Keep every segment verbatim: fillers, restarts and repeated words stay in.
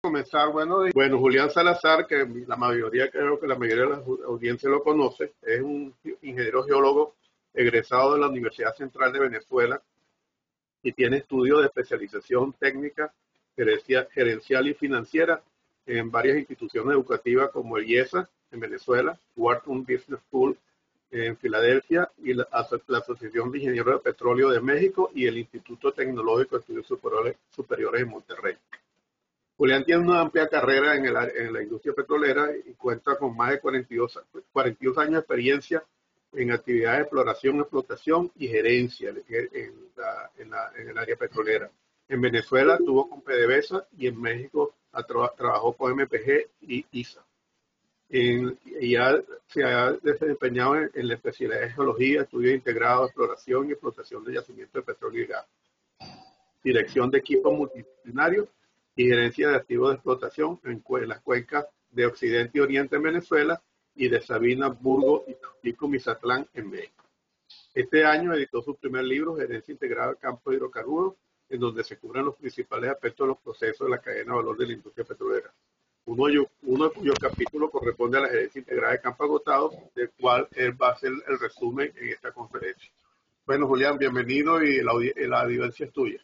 comenzar, bueno, bueno, Julián Salazar, que la mayoría, creo que la mayoría de la audiencia lo conoce, es un ingeniero geólogo egresado de la Universidad Central de Venezuela y tiene estudios de especialización técnica, gerencial y financiera en varias instituciones educativas como el IESA en Venezuela, Wharton Business School en Filadelfia y la, la Asociación de Ingenieros de Petróleo de México y el Instituto Tecnológico de Estudios Superiores, Superiores en Monterrey. Julián tiene una amplia carrera en, el, en la industria petrolera y cuenta con más de cuarenta y dos años de experiencia en actividades de exploración, explotación y gerencia en, la, en, la, en el área petrolera. En Venezuela estuvo con PDVSA y en México tra trabajó con M P G y I S A. En, y ya se ha desempeñado en, en la especialidad de geología, estudio integrado, exploración y explotación de yacimientos de petróleo y gas, dirección de equipos multidisciplinarios y gerencia de activos de explotación en, en las cuencas de Occidente y Oriente en Venezuela y de Sabina, Burgo y Tampico, Mizatlán en México. Este año editó su primer libro, Gerencia Integrada del Campo de Hidrocarburos, en donde se cubren los principales aspectos de los procesos de la cadena de valor de la industria petrolera. Uno, uno cuyo capítulo corresponde a la gerencia integrada de campo agotado, del cual él va a hacer el resumen en esta conferencia. Bueno, Julián, bienvenido y la, la audiencia es tuya.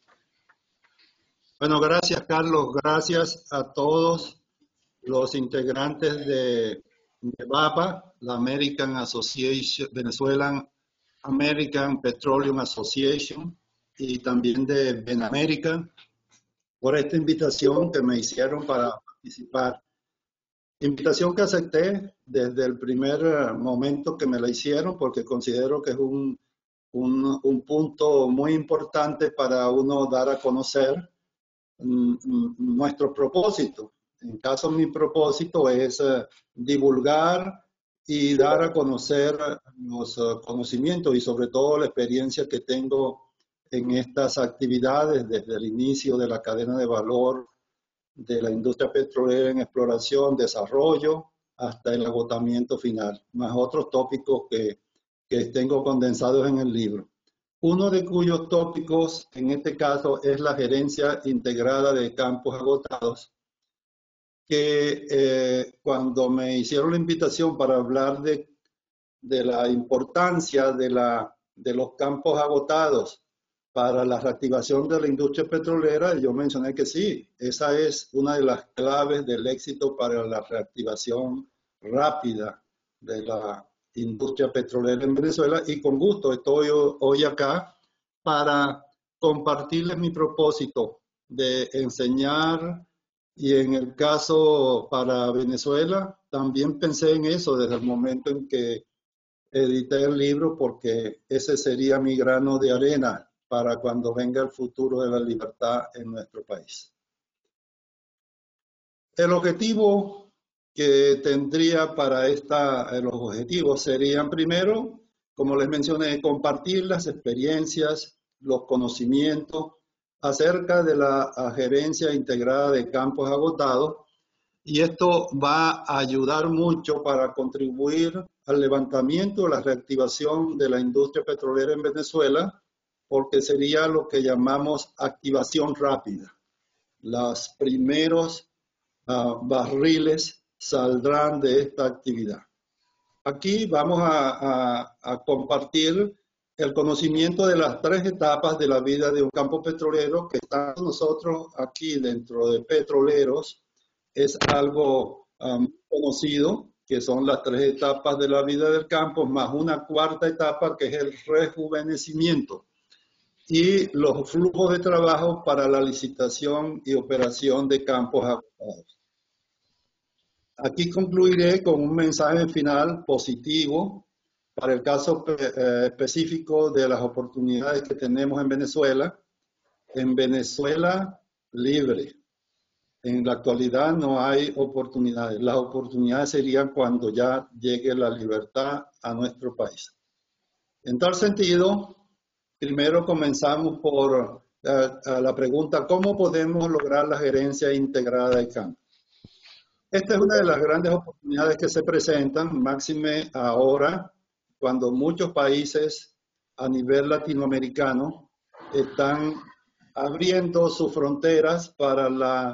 Bueno, gracias, Carlos. Gracias a todos los integrantes de, de V A P A, la American Association, Venezuelan American Petroleum Association, y también de Benamerican, por esta invitación que me hicieron para participar. Invitación que acepté desde el primer momento que me la hicieron, porque considero que es un, un, un punto muy importante para uno dar a conocer mm, nuestro propósito. En caso, mi propósito es uh, divulgar y dar a conocer los uh, conocimientos y sobre todo la experiencia que tengo en estas actividades desde el inicio de la cadena de valor de la industria petrolera en exploración, desarrollo, hasta el agotamiento final, más otros tópicos que, que tengo condensados en el libro. Uno de cuyos tópicos, en este caso, es la gerencia integrada de campos agotados, que eh, cuando me hicieron la invitación para hablar de, de la importancia de, la, de los campos agotados para la reactivación de la industria petrolera, yo mencioné que sí, esa es una de las claves del éxito para la reactivación rápida de la industria petrolera en Venezuela, y con gusto estoy hoy acá para compartirles mi propósito de enseñar, y en el caso para Venezuela también pensé en eso desde el momento en que edité el libro, porque ese sería mi grano de arena para cuando venga el futuro de la libertad en nuestro país. El objetivo que tendría para esta, los objetivos serían, primero, como les mencioné, compartir las experiencias, los conocimientos acerca de la gerencia integrada de campos agotados, y esto va a ayudar mucho para contribuir al levantamiento, la reactivación de la industria petrolera en Venezuela, porque sería lo que llamamos activación rápida. Los primeros uh, barriles saldrán de esta actividad. Aquí vamos a, a, a compartir el conocimiento de las tres etapas de la vida de un campo petrolero que están nosotros aquí dentro de Petroleros. Es algo um, conocido, que son las tres etapas de la vida del campo, más una cuarta etapa que es el rejuvenecimiento, y los flujos de trabajo para la licitación y operación de campos agotados. Aquí concluiré con un mensaje final positivo para el caso eh, específico de las oportunidades que tenemos en Venezuela. En Venezuela libre. En la actualidad no hay oportunidades. Las oportunidades serían cuando ya llegue la libertad a nuestro país. En tal sentido, primero comenzamos por uh, la pregunta, ¿cómo podemos lograr la gerencia integrada de campo? Esta es una de las grandes oportunidades que se presentan, máxime ahora, cuando muchos países a nivel latinoamericano están abriendo sus fronteras para la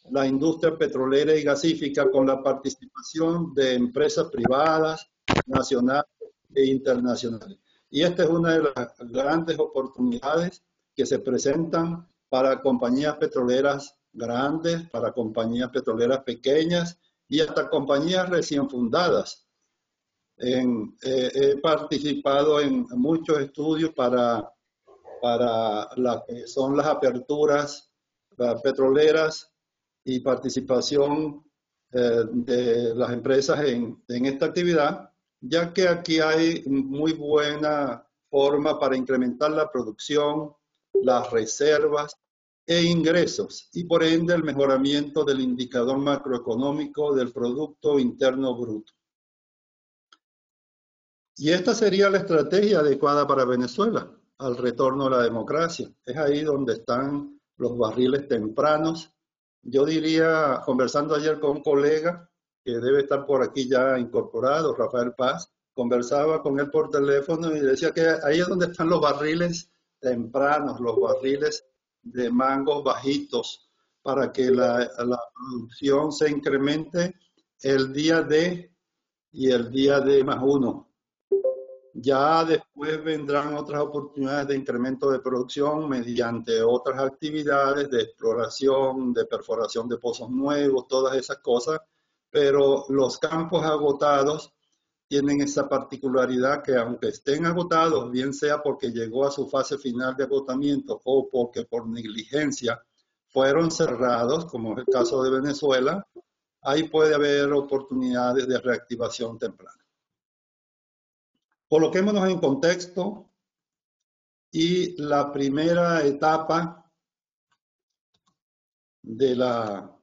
la industria petrolera y gasífica con la participación de empresas privadas, nacionales e internacionales. Y esta es una de las grandes oportunidades que se presentan para compañías petroleras grandes, para compañías petroleras pequeñas y hasta compañías recién fundadas. En, eh, he participado en muchos estudios para, para la que son las aperturas las petroleras y participación eh, de las empresas en, en esta actividad, ya que aquí hay muy buena forma para incrementar la producción, las reservas e ingresos y por ende el mejoramiento del indicador macroeconómico del Producto Interno Bruto. Y esta sería la estrategia adecuada para Venezuela, al retorno a la democracia. Es ahí donde están los barriles tempranos. Yo diría, conversando ayer con un colega que debe estar por aquí ya incorporado, Rafael Paz, conversaba con él por teléfono y decía que ahí es donde están los barriles tempranos, los barriles de mangos bajitos, para que la, la producción se incremente el día D y el día D más uno. Ya después vendrán otras oportunidades de incremento de producción mediante otras actividades de exploración, de perforación de pozos nuevos, todas esas cosas, pero los campos agotados tienen esa particularidad que aunque estén agotados, bien sea porque llegó a su fase final de agotamiento o porque por negligencia fueron cerrados, como es el caso de Venezuela, ahí puede haber oportunidades de reactivación temprana. Coloquémonos en contexto y la primera etapa de la,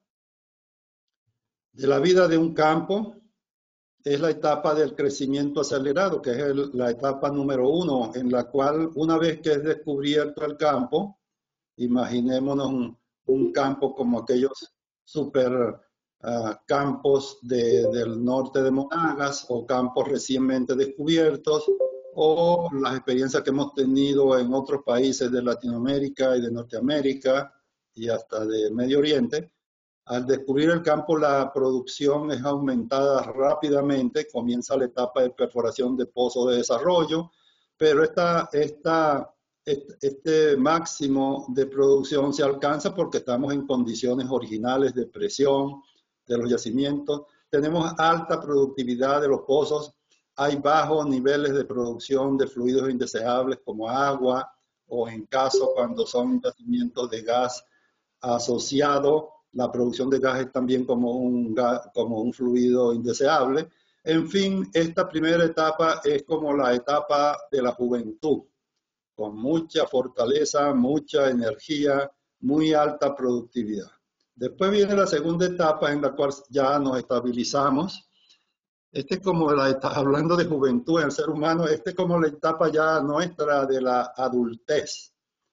de la vida de un campo es la etapa del crecimiento acelerado, que es el, la etapa número uno, en la cual una vez que es descubierto el campo, imaginémonos un, un campo como aquellos super uh, campos de, del norte de Monagas o campos recientemente descubiertos, o las experiencias que hemos tenido en otros países de Latinoamérica y de Norteamérica y hasta de Medio Oriente. Al descubrir el campo, la producción es aumentada rápidamente, comienza la etapa de perforación de pozos de desarrollo, pero esta, esta, este, este máximo de producción se alcanza porque estamos en condiciones originales de presión de los yacimientos, tenemos alta productividad de los pozos, hay bajos niveles de producción de fluidos indeseables como agua o en caso cuando son yacimientos de gas asociado, la producción de gas es también como un, gas, como un fluido indeseable. En fin, esta primera etapa es como la etapa de la juventud, con mucha fortaleza, mucha energía, muy alta productividad. Después viene la segunda etapa en la cual ya nos estabilizamos. Este es como la etapa, hablando de juventud en el ser humano, este es como la etapa ya nuestra de la adultez,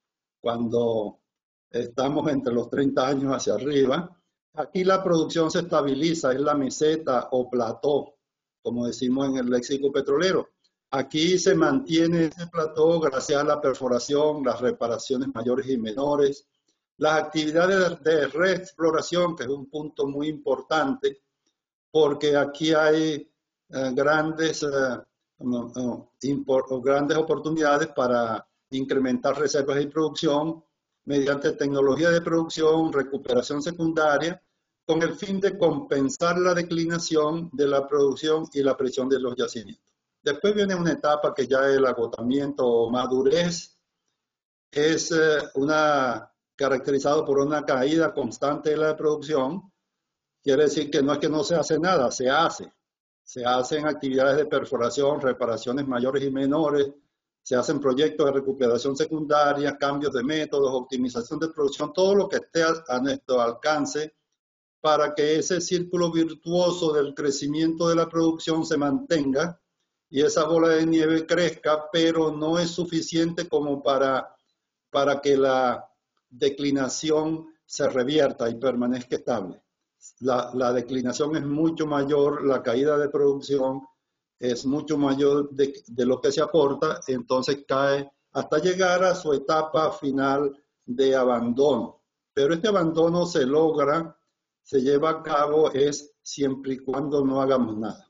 cuando estamos entre los treinta años hacia arriba. Aquí la producción se estabiliza, es la meseta o plató, como decimos en el léxico petrolero. Aquí se mantiene ese plató gracias a la perforación, las reparaciones mayores y menores, las actividades de reexploración, que es un punto muy importante, porque aquí hay eh, grandes, eh, no, no, impor, grandes oportunidades para incrementar reservas y producción mediante tecnología de producción, recuperación secundaria, con el fin de compensar la declinación de la producción y la presión de los yacimientos. Después viene una etapa que ya es el agotamiento o madurez, es eh, una, caracterizado por una caída constante de la producción. Quiere decir que no es que no se hace nada, se hace. Se hacen actividades de perforación, reparaciones mayores y menores, se hacen proyectos de recuperación secundaria, cambios de métodos, optimización de producción, todo lo que esté a nuestro alcance para que ese círculo virtuoso del crecimiento de la producción se mantenga y esa bola de nieve crezca, pero no es suficiente como para, para que la declinación se revierta y permanezca estable. La, la declinación es mucho mayor, la caída de producción es mucho mayor de, de lo que se aporta, entonces cae hasta llegar a su etapa final de abandono. Pero este abandono se logra se lleva a cabo es siempre y cuando no hagamos nada.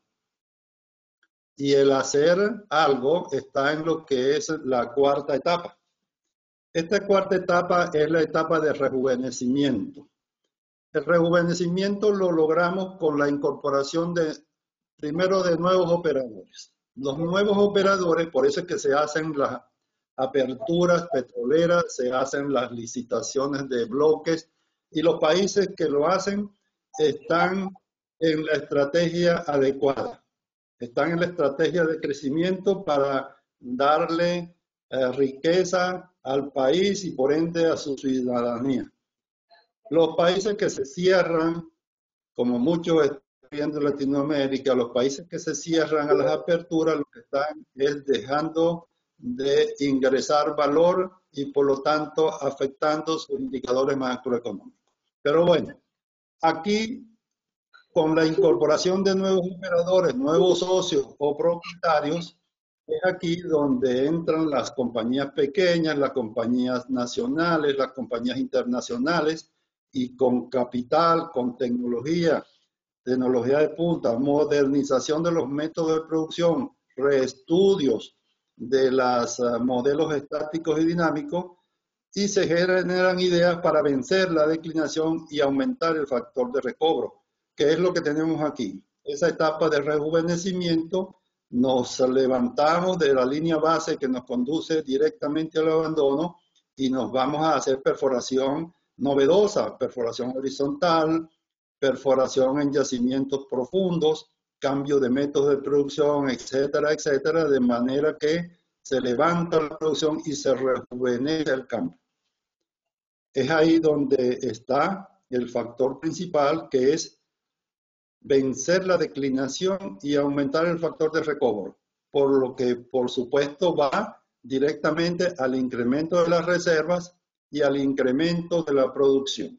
Y el hacer algo está en lo que es la cuarta etapa. Esta cuarta etapa es la etapa de rejuvenecimiento. El rejuvenecimiento lo logramos con la incorporación de, primero, de nuevos operadores. Los nuevos operadores, por eso es que se hacen las aperturas petroleras, se hacen las licitaciones de bloques, y los países que lo hacen están en la estrategia adecuada. Están en la estrategia de crecimiento para darle eh, riqueza al país y por ende a su ciudadanía. Los países que se cierran, como muchos están viendo en Latinoamérica, los países que se cierran a las aperturas, lo que están es dejando de ingresar valor y por lo tanto afectando sus indicadores macroeconómicos. Pero bueno, aquí con la incorporación de nuevos operadores, nuevos socios o propietarios, es aquí donde entran las compañías pequeñas, las compañías nacionales, las compañías internacionales, y con capital, con tecnología, tecnología de punta, modernización de los métodos de producción, reestudios de los uh, modelos estáticos y dinámicos, y se generan ideas para vencer la declinación y aumentar el factor de recobro, que es lo que tenemos aquí. Esa etapa de rejuvenecimiento, nos levantamos de la línea base que nos conduce directamente al abandono y nos vamos a hacer perforación novedosa, perforación horizontal, perforación en yacimientos profundos, cambio de métodos de producción, etcétera, etcétera, de manera que se levanta la producción y se rejuvenece el campo. Es ahí donde está el factor principal, que es vencer la declinación y aumentar el factor de recobro, por lo que por supuesto va directamente al incremento de las reservas y al incremento de la producción.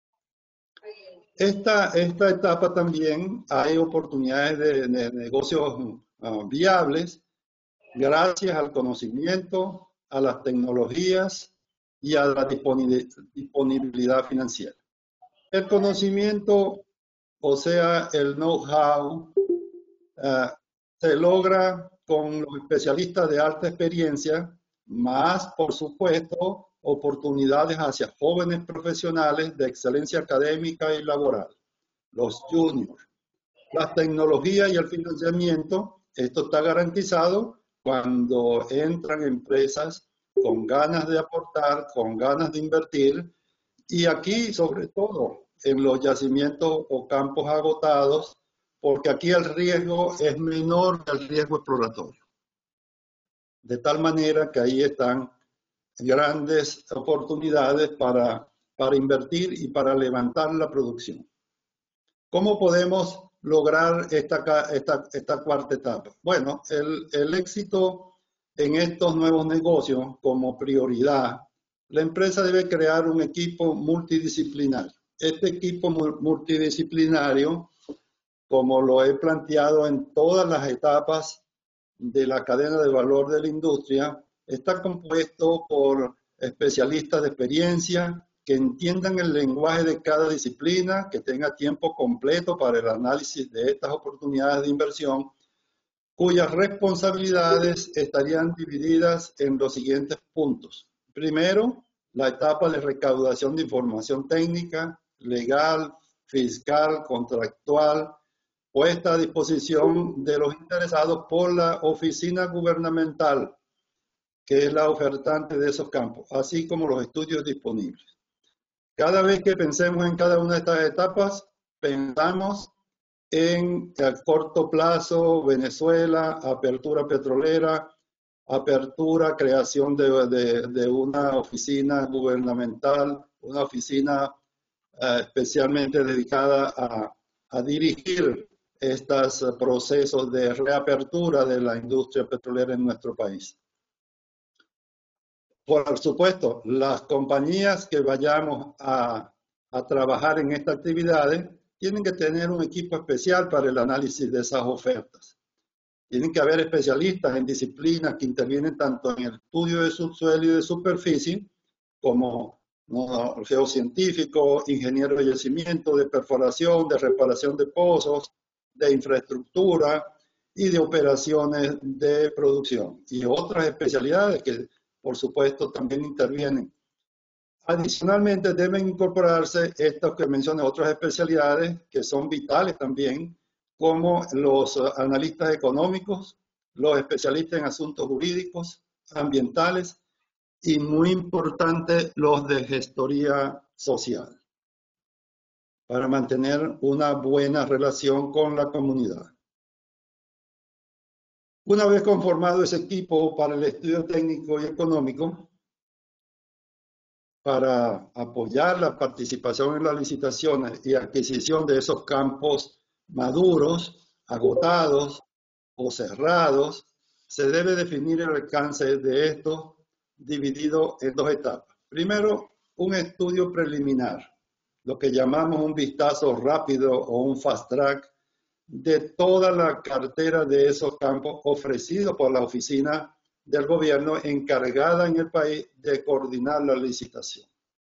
Esta, esta etapa también hay oportunidades de, de negocios uh, viables gracias al conocimiento, a las tecnologías y a la disponibilidad financiera. El conocimiento, o sea, el know-how, uh, se logra con los especialistas de alta experiencia, más, por supuesto, oportunidades hacia jóvenes profesionales de excelencia académica y laboral, los juniors. Las tecnologías y el financiamiento, esto está garantizado cuando entran empresas con ganas de aportar, con ganas de invertir, y aquí, sobre todo, en los yacimientos o campos agotados, porque aquí el riesgo es menor que el riesgo exploratorio. De tal manera que ahí están grandes oportunidades para, para invertir y para levantar la producción. ¿Cómo podemos lograr esta, esta, esta cuarta etapa? Bueno, el, el éxito en estos nuevos negocios como prioridad, la empresa debe crear un equipo multidisciplinario. Este equipo multidisciplinario, como lo he planteado en todas las etapas de la cadena de valor de la industria, está compuesto por especialistas de experiencia que entiendan el lenguaje de cada disciplina, que tenga tiempo completo para el análisis de estas oportunidades de inversión, cuyas responsabilidades estarían divididas en los siguientes puntos. Primero, la etapa de recaudación de información técnica, legal, fiscal, contractual, puesta a disposición de los interesados por la oficina gubernamental, que es la ofertante de esos campos, así como los estudios disponibles. Cada vez que pensemos en cada una de estas etapas, pensamos en el corto plazo, Venezuela, apertura petrolera, apertura, creación de, de, de una oficina gubernamental, una oficina uh, especialmente dedicada a, a dirigir estos uh, procesos de reapertura de la industria petrolera en nuestro país. Por supuesto, las compañías que vayamos a, a trabajar en estas actividades tienen que tener un equipo especial para el análisis de esas ofertas. Tienen que haber especialistas en disciplinas que intervienen tanto en el estudio de subsuelo y de superficie, como ¿no? Geocientífico, ingeniero de yacimiento, de perforación, de reparación de pozos, de infraestructura y de operaciones de producción. Y otras especialidades que, por supuesto, también intervienen. Adicionalmente, deben incorporarse estas que mencioné, otras especialidades que son vitales también, como los analistas económicos, los especialistas en asuntos jurídicos, ambientales y, muy importante, los de gestoría social, para mantener una buena relación con la comunidad. Una vez conformado ese equipo para el estudio técnico y económico, para apoyar la participación en las licitaciones y adquisición de esos campos maduros, agotados o cerrados, se debe definir el alcance de estos dividido en dos etapas. Primero, un estudio preliminar, lo que llamamos un vistazo rápido o un fast track de toda la cartera de esos campos ofrecidos por la oficina del gobierno encargada en el país de coordinar la licitación.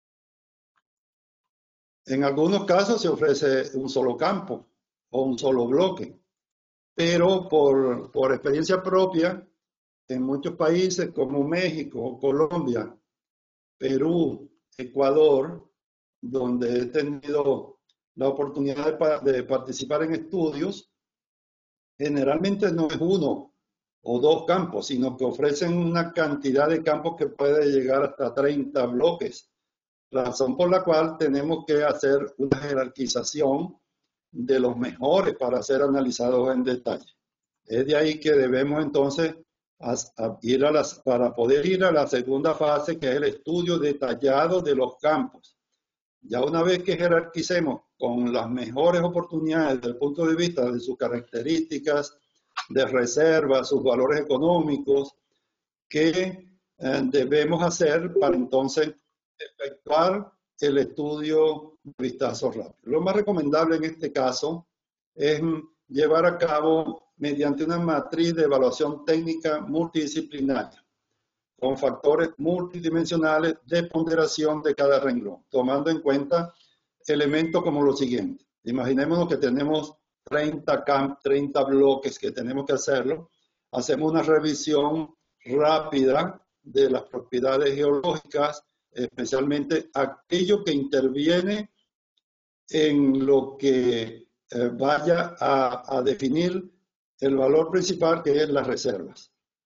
En algunos casos se ofrece un solo campo o un solo bloque, pero por, por experiencia propia, en muchos países como México, Colombia, Perú, Ecuador, donde he tenido la oportunidad de, de participar en estudios, generalmente no es uno o dos campos, sino que ofrecen una cantidad de campos que puede llegar hasta treinta bloques, razón por la cual tenemos que hacer una jerarquización de los mejores para ser analizados en detalle. Es de ahí que debemos entonces a, a ir a las, para poder ir a la segunda fase, que es el estudio detallado de los campos. Ya una vez que jerarquicemos con las mejores oportunidades desde el punto de vista de sus características, de reservas, sus valores económicos, que eh, debemos hacer para entonces efectuar el estudio de vistazo rápido. Lo más recomendable en este caso es llevar a cabo mediante una matriz de evaluación técnica multidisciplinaria, con factores multidimensionales de ponderación de cada renglón, tomando en cuenta elementos como lo siguiente. Imaginémonos que tenemos treinta, camp, treinta bloques que tenemos que hacerlo. Hacemos una revisión rápida de las propiedades geológicas, especialmente aquello que interviene en lo que eh, vaya a, a definir el valor principal, que es las reservas.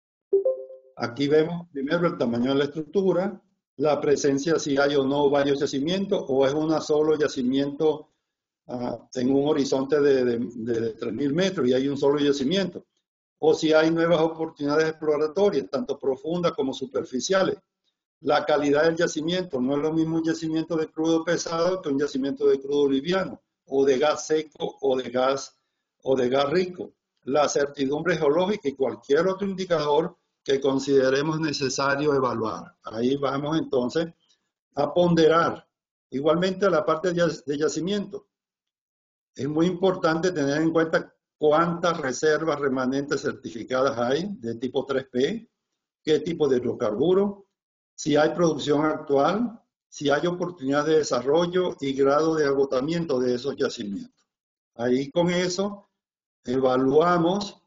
Aquí vemos primero el tamaño de la estructura, la presencia, si hay o no varios yacimientos, o es un solo yacimiento uh, en un horizonte de, de, de tres mil metros y hay un solo yacimiento, o si hay nuevas oportunidades exploratorias, tanto profundas como superficiales. La calidad del yacimiento, no es lo mismo un yacimiento de crudo pesado que un yacimiento de crudo liviano, o de gas seco o de gas, o de gas rico. La certidumbre geológica y cualquier otro indicador que consideremos necesario evaluar. Ahí vamos entonces a ponderar. Igualmente la parte de yacimiento. Es muy importante tener en cuenta cuántas reservas remanentes certificadas hay de tipo tres P, qué tipo de hidrocarburo, si hay producción actual, si hay oportunidad de desarrollo y grado de agotamiento de esos yacimientos. Ahí con eso evaluamos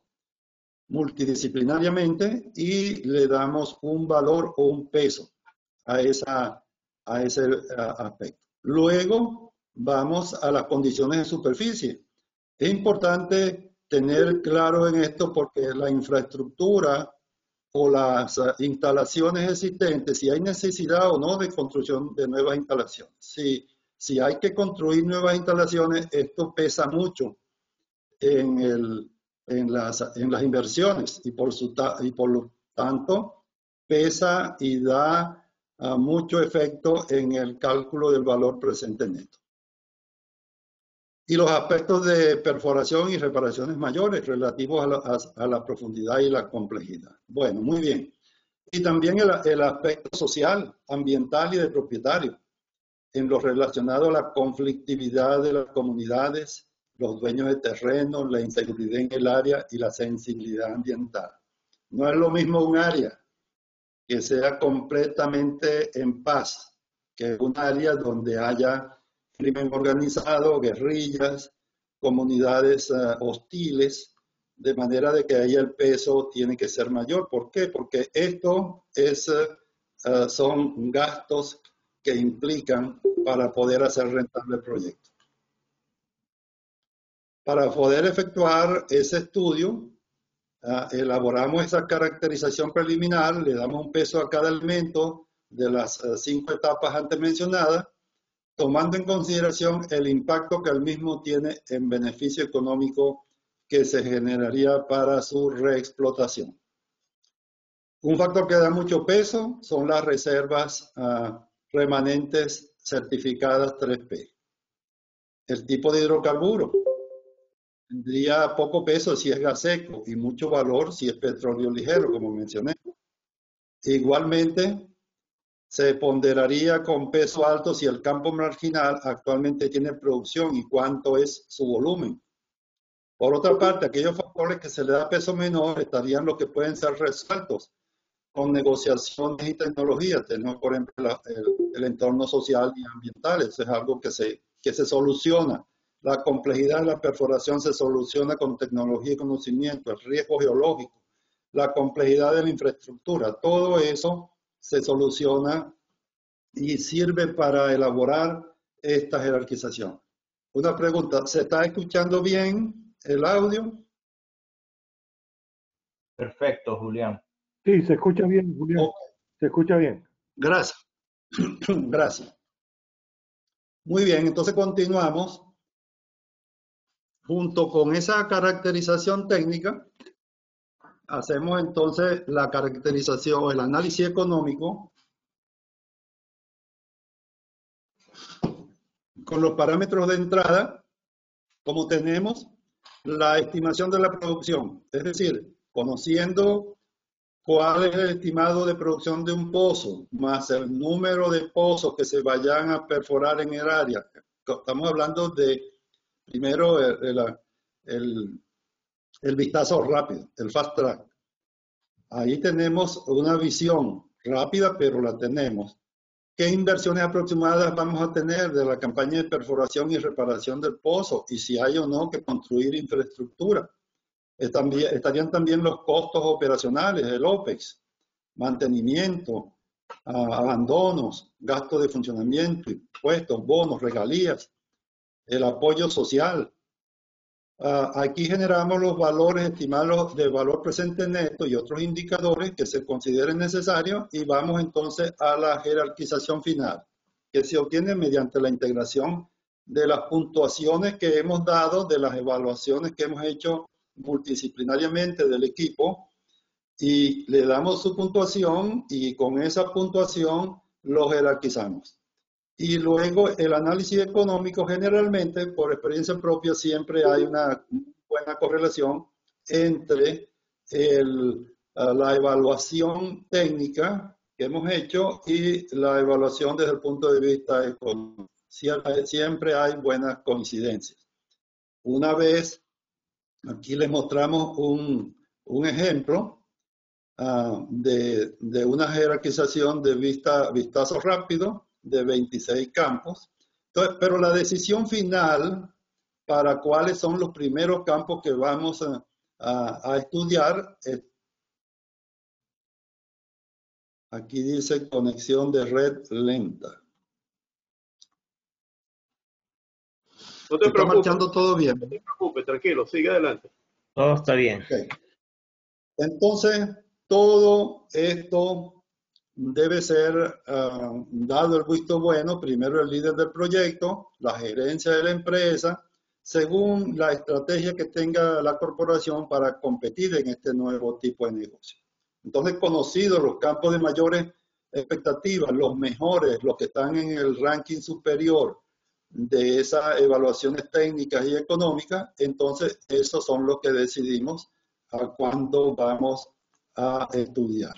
multidisciplinariamente y le damos un valor o un peso a, esa, a ese aspecto. Luego vamos a las condiciones de superficie. Es importante tener claro en esto porque la infraestructura o las instalaciones existentes, si hay necesidad o no de construcción de nuevas instalaciones. Si, si hay que construir nuevas instalaciones, esto pesa mucho en, el, en, las, en las inversiones y por, su, y por lo tanto pesa y da uh, mucho efecto en el cálculo del valor presente neto. Y los aspectos de perforación y reparaciones mayores relativos a la, a, a la profundidad y la complejidad. Bueno, muy bien. Y también el, el aspecto social, ambiental y de propietario, en lo relacionado a la conflictividad de las comunidades, los dueños de terreno, la inseguridad en el área y la sensibilidad ambiental. No es lo mismo un área que sea completamente en paz que es un área donde haya crimen organizado, guerrillas, comunidades uh, hostiles, de manera de que ahí el peso tiene que ser mayor. ¿Por qué? Porque esto es, uh, son gastos que implican para poder hacer rentable el proyecto. Para poder efectuar ese estudio, uh, elaboramos esa caracterización preliminar, le damos un peso a cada elemento de las uh, cinco etapas antes mencionadas, tomando en consideración el impacto que el mismo tiene en beneficio económico que se generaría para su reexplotación. Un factor que da mucho peso son las reservas uh, remanentes certificadas tres P. El tipo de hidrocarburo tendría poco peso si es gas seco y mucho valor si es petróleo ligero, como mencioné. Igualmente, se ponderaría con peso alto si el campo marginal actualmente tiene producción y cuánto es su volumen. Por otra parte, aquellos factores que se le da peso menor estarían los que pueden ser resueltos con negociaciones y tecnologías. Tenemos, por ejemplo, la, el, el entorno social y ambiental. Eso es algo que se, que se soluciona. La complejidad de la perforación se soluciona con tecnología y conocimiento, el riesgo geológico, la complejidad de la infraestructura. Todo eso se soluciona y sirve para elaborar esta jerarquización. Una pregunta, ¿se está escuchando bien el audio? Perfecto, Julián. Sí, se escucha bien, Julián. Okay. Se escucha bien. Gracias. Gracias. Muy bien, entonces continuamos. Junto con esa caracterización técnica, hacemos entonces la caracterización, el análisis económico con los parámetros de entrada, como tenemos la estimación de la producción, es decir, conociendo cuál es el estimado de producción de un pozo, más el número de pozos que se vayan a perforar en el área. Estamos hablando de, primero, el, el, el, el vistazo rápido, el fast track. Ahí tenemos una visión rápida, pero la tenemos. ¿Qué inversiones aproximadas vamos a tener de la campaña de perforación y reparación del pozo? Y si hay o no que construir infraestructura. Estarían también los costos operacionales, el OPEX, mantenimiento, uh, abandonos, gastos de funcionamiento, impuestos, bonos, regalías, el apoyo social. Uh, aquí generamos los valores estimados de valor presente neto y otros indicadores que se consideren necesarios y vamos entonces a la jerarquización final, que se obtiene mediante la integración de las puntuaciones que hemos dado, de las evaluaciones que hemos hecho multidisciplinariamente del equipo y le damos su puntuación y con esa puntuación lo jerarquizamos. Y luego el análisis económico, generalmente, por experiencia propia, siempre hay una buena correlación entre el, la evaluación técnica que hemos hecho y la evaluación desde el punto de vista económico. Siempre, siempre hay buenas coincidencias. Una vez, aquí les mostramos un, un ejemplo uh, de, de una jerarquización de vista, vistazo rápido de veintiséis campos. Entonces, pero la decisión final para cuáles son los primeros campos que vamos a, a, a estudiar, es, aquí dice conexión de red lenta. No te está preocupes. Marchando todo bien. No te preocupes, tranquilo, sigue adelante. Todo está bien. Okay. Entonces, todo esto debe ser uh, dado el visto bueno, primero el líder del proyecto, la gerencia de la empresa, según la estrategia que tenga la corporación para competir en este nuevo tipo de negocio. Entonces, conocidos los campos de mayores expectativas, los mejores, los que están en el ranking superior de esas evaluaciones técnicas y económicas, entonces esos son los que decidimos a cuándo vamos a estudiar.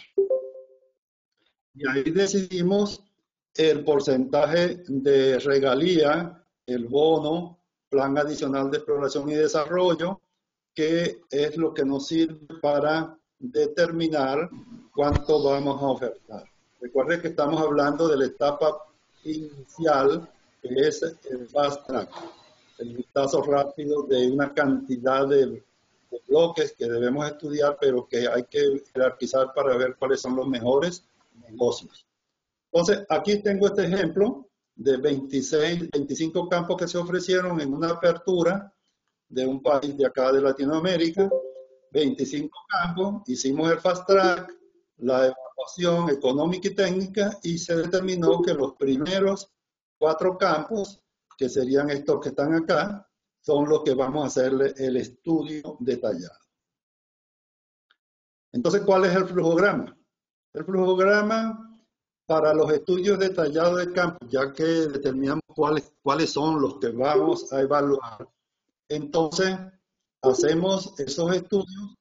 Y ahí decidimos el porcentaje de regalía, el bono, plan adicional de exploración y desarrollo, que es lo que nos sirve para determinar cuánto vamos a ofertar. Recuerden que estamos hablando de la etapa inicial, que es el fast track, el vistazo rápido de una cantidad de, de bloques que debemos estudiar, pero que hay que jerarquizar para ver cuáles son los mejores negocios. Entonces, aquí tengo este ejemplo de veintiséis, veinticinco campos que se ofrecieron en una apertura de un país de acá de Latinoamérica, veinticinco campos, hicimos el fast track, la evaluación económica y técnica, y se determinó que los primeros cuatro campos, que serían estos que están acá, son los que vamos a hacerle el estudio detallado. Entonces, ¿cuál es el flujograma? El flujograma para los estudios detallados de campo, ya que determinamos cuáles, cuáles son los que vamos a evaluar, entonces hacemos esos estudios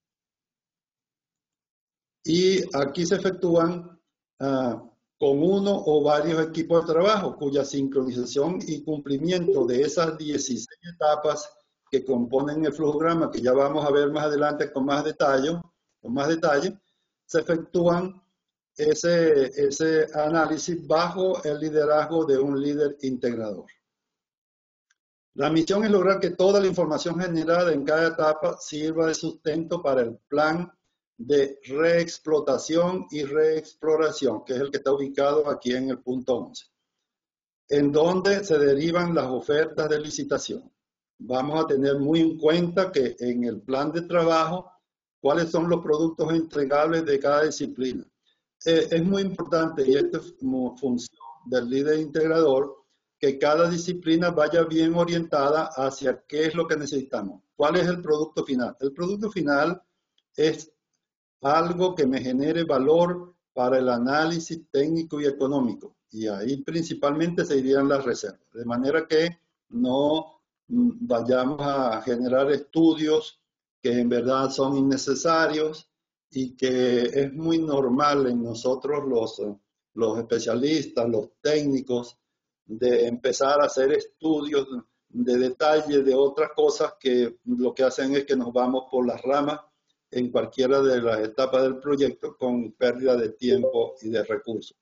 y aquí se efectúan uh, con uno o varios equipos de trabajo, cuya sincronización y cumplimiento de esas dieciséis etapas que componen el flujograma, que ya vamos a ver más adelante con más detalle, con más detalle, se efectúan ese, ese análisis bajo el liderazgo de un líder integrador. La misión es lograr que toda la información generada en cada etapa sirva de sustento para el plan de reexplotación y reexploración, que es el que está ubicado aquí en el punto once, en donde se derivan las ofertas de licitación. Vamos a tener muy en cuenta que en el plan de trabajo, cuáles son los productos entregables de cada disciplina. Eh, es muy importante, y esta es como función del líder integrador, que cada disciplina vaya bien orientada hacia qué es lo que necesitamos. ¿Cuál es el producto final? El producto final es algo que me genere valor para el análisis técnico y económico. Y ahí principalmente se irían las reservas. De manera que no vayamos a generar estudios que en verdad son innecesarios y que es muy normal en nosotros los, los especialistas, los técnicos, de empezar a hacer estudios de detalle de otras cosas que lo que hacen es que nos vamos por las ramas en cualquiera de las etapas del proyecto con pérdida de tiempo y de recursos.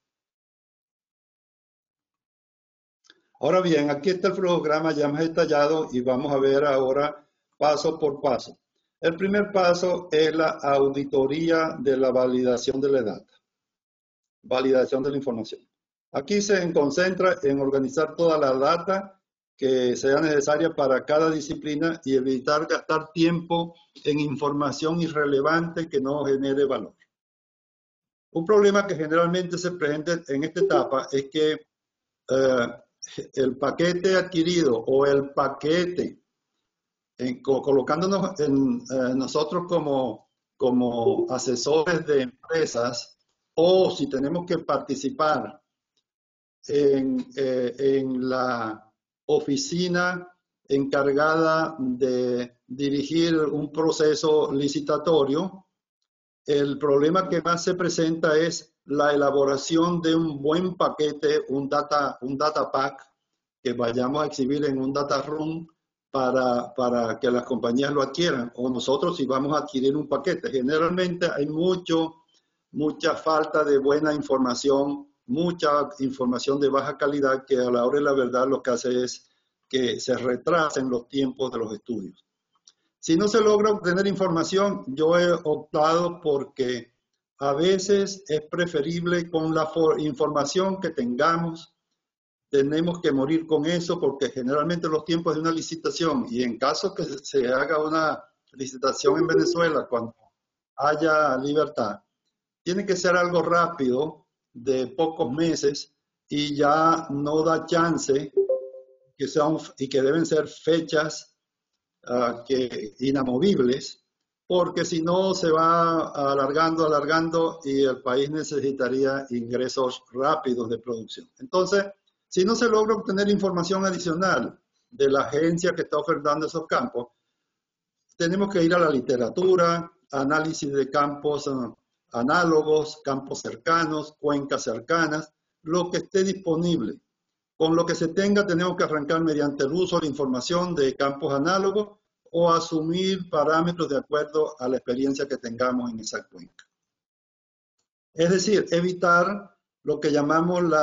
Ahora bien, aquí está el flujograma ya más detallado y vamos a ver ahora paso por paso. El primer paso es la auditoría de la validación de la data, validación de la información. Aquí se concentra en organizar toda la data que sea necesaria para cada disciplina y evitar gastar tiempo en información irrelevante que no genere valor. Un problema que generalmente se presenta en esta etapa es que eh, el paquete adquirido o el paquete, en, colocándonos en, eh, nosotros como, como asesores de empresas, o si tenemos que participar en, eh, en la oficina encargada de dirigir un proceso licitatorio, el problema que más se presenta es la elaboración de un buen paquete, un data, un data pack que vayamos a exhibir en un data room para, para que las compañías lo adquieran, o nosotros si vamos a adquirir un paquete. Generalmente hay mucho, mucha falta de buena información, mucha información de baja calidad que a la hora de la verdad lo que hace es que se retrasen los tiempos de los estudios. Si no se logra obtener información, yo he optado porque a veces es preferible con la información que tengamos, tenemos que morir con eso porque generalmente los tiempos de una licitación, y en caso que se haga una licitación en Venezuela cuando haya libertad, tiene que ser algo rápido, de pocos meses, y ya no da chance que sean, y que deben ser fechas uh, que, inamovibles, porque si no se va alargando, alargando y el país necesitaría ingresos rápidos de producción. Entonces, si no se logra obtener información adicional de la agencia que está ofertando esos campos, tenemos que ir a la literatura, análisis de campos uh, análogos, campos cercanos, cuencas cercanas, lo que esté disponible. Con lo que se tenga tenemos que arrancar mediante el uso de información de campos análogos o asumir parámetros de acuerdo a la experiencia que tengamos en esa cuenca. Es decir, evitar lo que llamamos la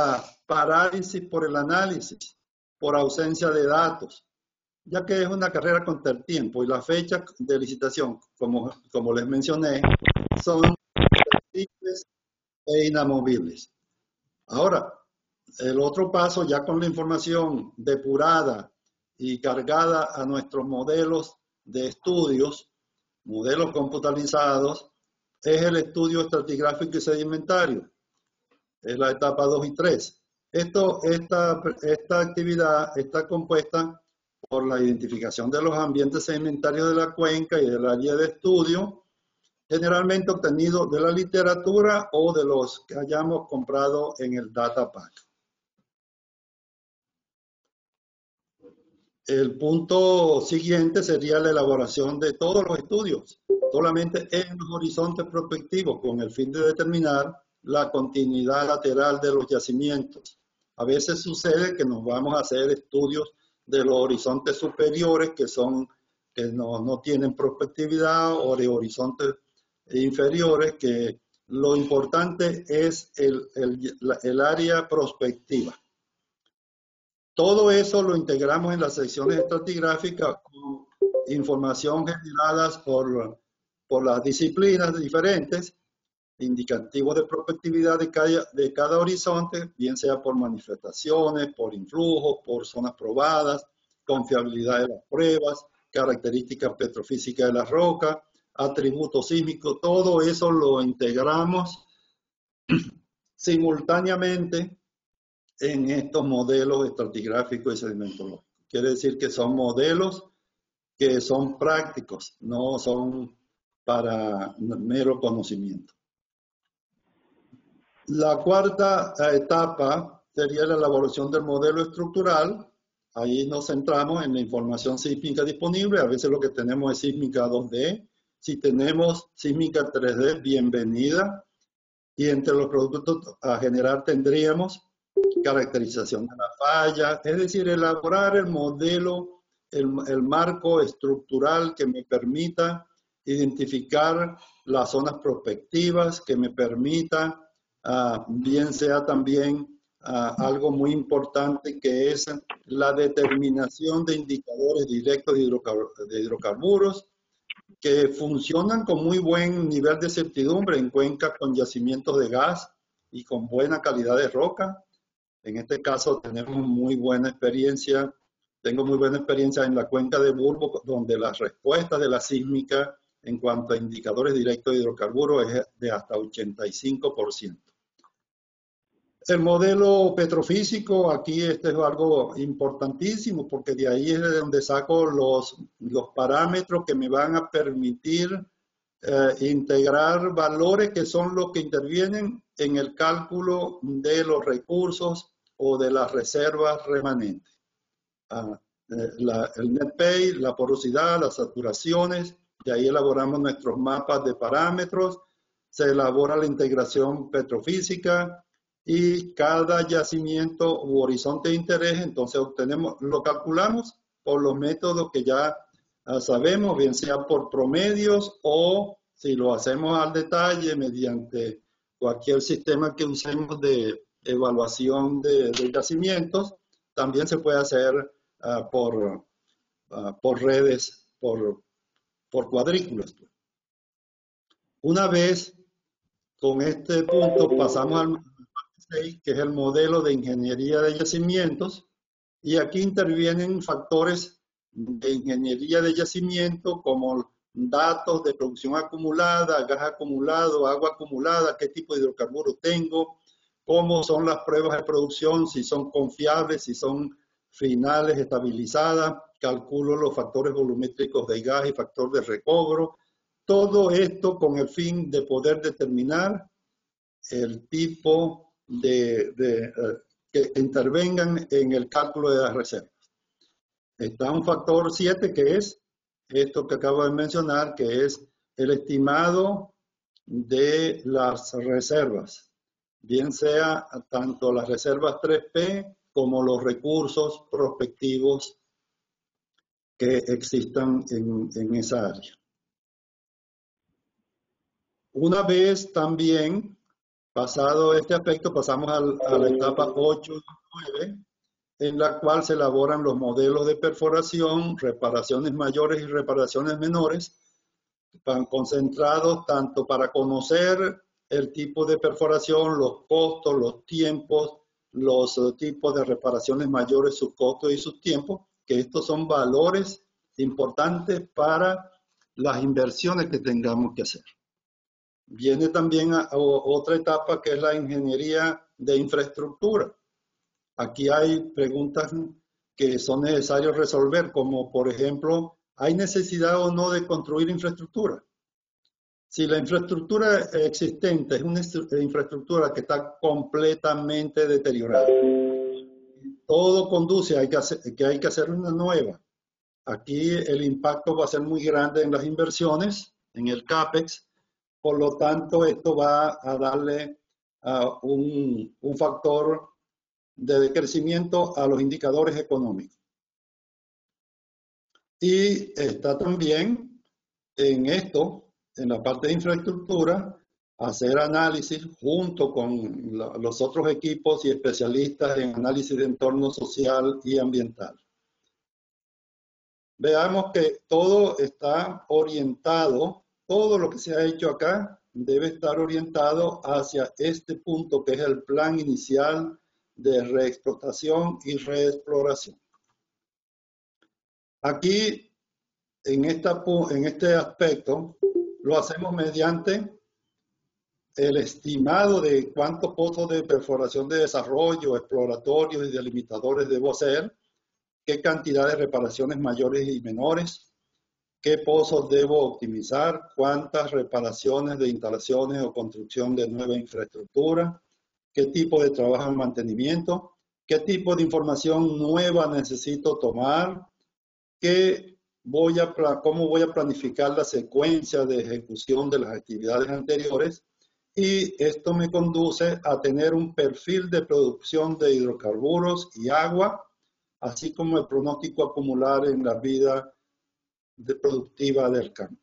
parálisis por el análisis, por ausencia de datos, ya que es una carrera contra el tiempo y las fechas de licitación, como, como les mencioné, son flexibles e inamovibles. Ahora, el otro paso, ya con la información depurada y cargada a nuestros modelos de estudios, modelos computarizados, es el estudio estratigráfico y sedimentario. Es la etapa dos y tres. Esto, esta, esta actividad está compuesta por la identificación de los ambientes sedimentarios de la cuenca y del área de estudio, generalmente obtenido de la literatura o de los que hayamos comprado en el Data Pack. El punto siguiente sería la elaboración de todos los estudios, solamente en los horizontes prospectivos, con el fin de determinar la continuidad lateral de los yacimientos. A veces sucede que nos vamos a hacer estudios de los horizontes superiores que son que no, no tienen prospectividad, o de horizontes inferiores, que lo importante es el, el, el área prospectiva. Todo eso lo integramos en las secciones estratigráficas con información generada por, por las disciplinas diferentes, indicativos de prospectividad de cada, de cada horizonte, bien sea por manifestaciones, por influjos, por zonas probadas, confiabilidad de las pruebas, características petrofísicas de la roca, atributos sísmicos, todo eso lo integramos simultáneamente en estos modelos estratigráficos y sedimentológicos. Quiere decir que son modelos que son prácticos, no son para mero conocimiento. La cuarta etapa sería la elaboración del modelo estructural. Ahí nos centramos en la información sísmica disponible. A veces lo que tenemos es sísmica dos D. Si tenemos sísmica tres D, bienvenida. Y entre los productos a generar tendríamos caracterización de la falla, es decir, elaborar el modelo, el, el marco estructural que me permita identificar las zonas prospectivas, que me permita, uh, bien sea también uh, algo muy importante, que es la determinación de indicadores directos de, hidrocar de hidrocarburos, que funcionan con muy buen nivel de certidumbre en cuencas con yacimientos de gas y con buena calidad de roca. En este caso tenemos muy buena experiencia, tengo muy buena experiencia en la cuenca de Bulbo, donde las respuestas de la sísmica en cuanto a indicadores directos de hidrocarburos es de hasta ochenta y cinco por ciento. El modelo petrofísico, aquí este es algo importantísimo, porque de ahí es de donde saco los, los parámetros que me van a permitir eh, integrar valores que son los que intervienen en el cálculo de los recursos o de las reservas remanentes. Ah, eh, la, el net pay, la porosidad, las saturaciones, de ahí elaboramos nuestros mapas de parámetros, se elabora la integración petrofísica, y cada yacimiento u horizonte de interés, entonces obtenemos, lo calculamos por los métodos que ya uh, sabemos, bien sea por promedios o si lo hacemos al detalle mediante cualquier sistema que usemos de evaluación de, de yacimientos, también se puede hacer uh, por, uh, por redes, por, por cuadrículas. Una vez con este punto pasamos al que es el modelo de ingeniería de yacimientos, y aquí intervienen factores de ingeniería de yacimiento como datos de producción acumulada, gas acumulado, agua acumulada, qué tipo de hidrocarburos tengo, cómo son las pruebas de producción, si son confiables, si son finales estabilizadas, calculo los factores volumétricos de gas y factor de recobro, todo esto con el fin de poder determinar el tipo de, de uh, que intervengan en el cálculo de las reservas. Está un factor siete, que es esto que acabo de mencionar, que es el estimado de las reservas, bien sea tanto las reservas tres P como los recursos prospectivos que existan en, en esa área. Una vez también Pasado este aspecto, pasamos al, a la etapa ocho y nueve, en la cual se elaboran los modelos de perforación, reparaciones mayores y reparaciones menores, van concentrados tanto para conocer el tipo de perforación, los costos, los tiempos, los uh, tipos de reparaciones mayores, sus costos y sus tiempos, que estos son valores importantes para las inversiones que tengamos que hacer. Viene también a, a otra etapa que es la ingeniería de infraestructura. Aquí hay preguntas que son necesarios resolver, como por ejemplo, ¿hay necesidad o no de construir infraestructura? Si la infraestructura existente es una infraestructura que está completamente deteriorada, todo conduce a que, hacer, que hay que hacer una nueva. Aquí el impacto va a ser muy grande en las inversiones, en el CAPEX, por lo tanto esto va a darle uh, un, un factor de decrecimiento a los indicadores económicos. Y está también en esto, en la parte de infraestructura, hacer análisis junto con la, los otros equipos y especialistas en análisis de entorno social y ambiental. Veamos que todo está orientado, todo lo que se ha hecho acá debe estar orientado hacia este punto que es el plan inicial de reexplotación y reexploración. Aquí, en, esta, en este aspecto, lo hacemos mediante el estimado de cuántos pozos de perforación de desarrollo, exploratorios y delimitadores debo hacer, qué cantidad de reparaciones mayores y menores, qué pozos debo optimizar, cuántas reparaciones de instalaciones o construcción de nueva infraestructura, qué tipo de trabajo en mantenimiento, qué tipo de información nueva necesito tomar, qué voy a, cómo voy a planificar la secuencia de ejecución de las actividades anteriores, y esto me conduce a tener un perfil de producción de hidrocarburos y agua, así como el pronóstico acumular en la vida de productiva del campo.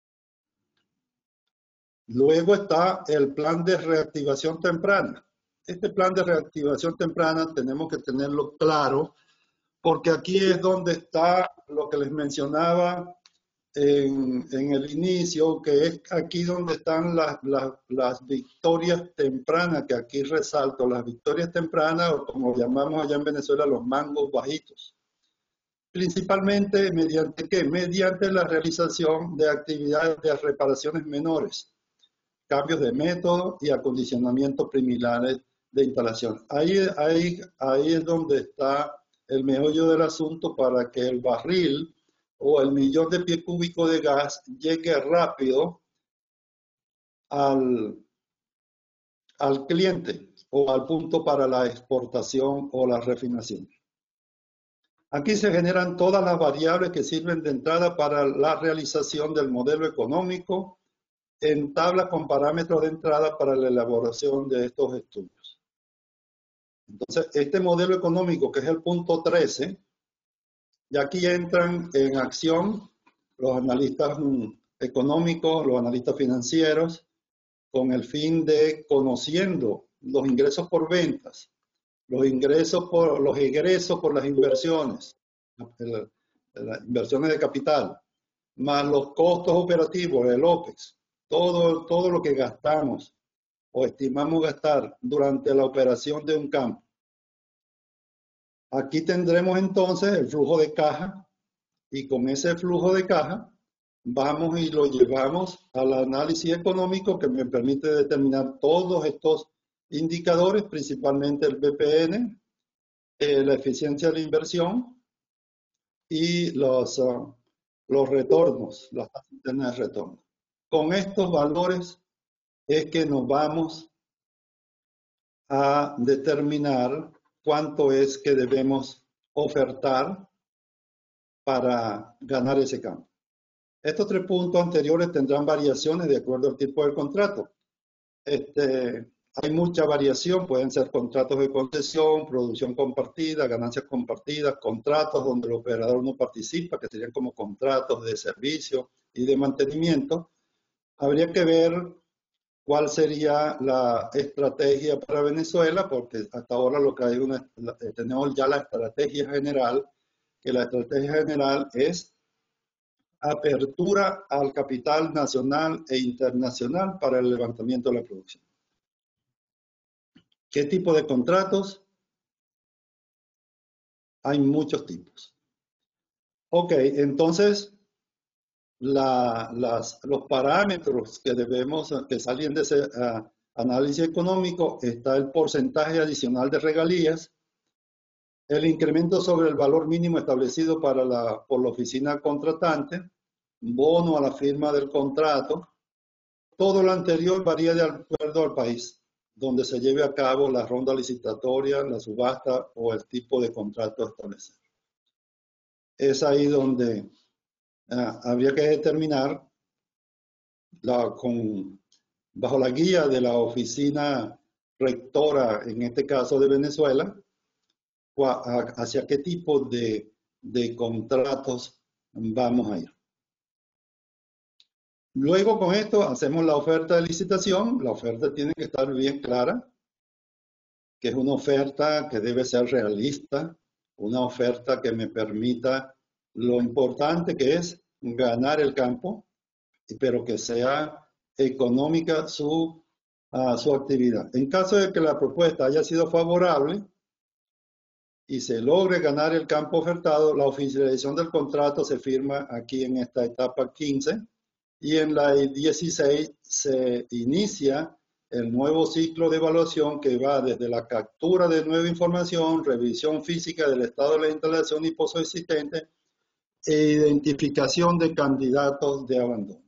Luego está el plan de reactivación temprana. Este plan de reactivación temprana tenemos que tenerlo claro, porque aquí es donde está lo que les mencionaba en, en el inicio, que es aquí donde están las, las, las victorias tempranas, que aquí resalto, las victorias tempranas, o como llamamos allá en Venezuela, los mangos bajitos. Principalmente, ¿mediante qué? Mediante la realización de actividades de reparaciones menores, cambios de método y acondicionamientos preliminares de instalación. Ahí, ahí, ahí es donde está el meollo del asunto para que el barril o el millón de pies cúbicos de gas llegue rápido al, al cliente o al punto para la exportación o la refinación. Aquí se generan todas las variables que sirven de entrada para la realización del modelo económico en tablas con parámetros de entrada para la elaboración de estos estudios. Entonces, este modelo económico, que es el punto trece, y aquí entran en acción los analistas económicos, los analistas financieros, con el fin de, conociendo los ingresos por ventas, los ingresos por los egresos por las inversiones, las inversiones de capital, más los costos operativos, el OPEX, todo, todo lo que gastamos o estimamos gastar durante la operación de un campo. Aquí tendremos entonces el flujo de caja, y con ese flujo de caja vamos y lo llevamos al análisis económico que me permite determinar todos estos indicadores, principalmente el B P N, eh, la eficiencia de la inversión y los, uh, los retornos, las tasas internas de retorno. Con estos valores es que nos vamos a determinar cuánto es que debemos ofertar para ganar ese campo. Estos tres puntos anteriores tendrán variaciones de acuerdo al tipo del contrato. Este, hay mucha variación, pueden ser contratos de concesión, producción compartida, ganancias compartidas, contratos donde el operador no participa, que serían como contratos de servicio y de mantenimiento. Habría que ver cuál sería la estrategia para Venezuela, porque hasta ahora lo que hay una, tenemos ya la estrategia general, que la estrategia general es apertura al capital nacional e internacional para el levantamiento de la producción. ¿Qué tipo de contratos? Hay muchos tipos. Ok, entonces la, las, los parámetros que debemos, que salen de ese uh, análisis económico, está el porcentaje adicional de regalías, el incremento sobre el valor mínimo establecido para la, por la oficina contratante, bono a la firma del contrato. Todo lo anterior varía de acuerdo al país donde se lleve a cabo la ronda licitatoria, la subasta o el tipo de contrato establecido. Es ahí donde uh, habría que determinar la, con, bajo la guía de la oficina rectora, en este caso de Venezuela, hacia qué tipo de, de contratos vamos a ir. Luego con esto hacemos la oferta de licitación. La oferta tiene que estar bien clara, que es una oferta que debe ser realista, una oferta que me permita lo importante que es ganar el campo, pero que sea económica su, uh, su actividad. En caso de que la propuesta haya sido favorable y se logre ganar el campo ofertado, la oficialización del contrato se firma aquí en esta etapa quince y en la dieciséis se inicia el nuevo ciclo de evaluación que va desde la captura de nueva información, revisión física del estado de la instalación y pozos existentes e identificación de candidatos de abandono.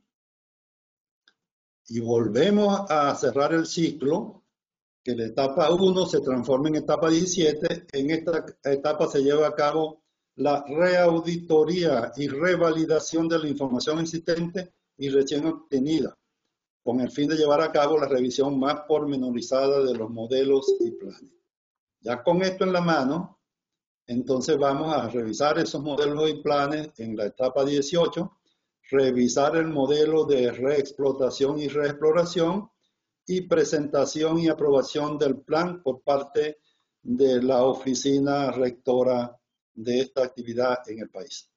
Y volvemos a cerrar el ciclo, que la etapa uno se transforma en etapa diecisiete. En esta etapa se lleva a cabo la reauditoría y revalidación de la información existente y recién obtenida, con el fin de llevar a cabo la revisión más pormenorizada de los modelos y planes. Ya con esto en la mano, entonces vamos a revisar esos modelos y planes en la etapa dieciocho, revisar el modelo de reexplotación y reexploración y presentación y aprobación del plan por parte de la oficina rectora de esta actividad en el país.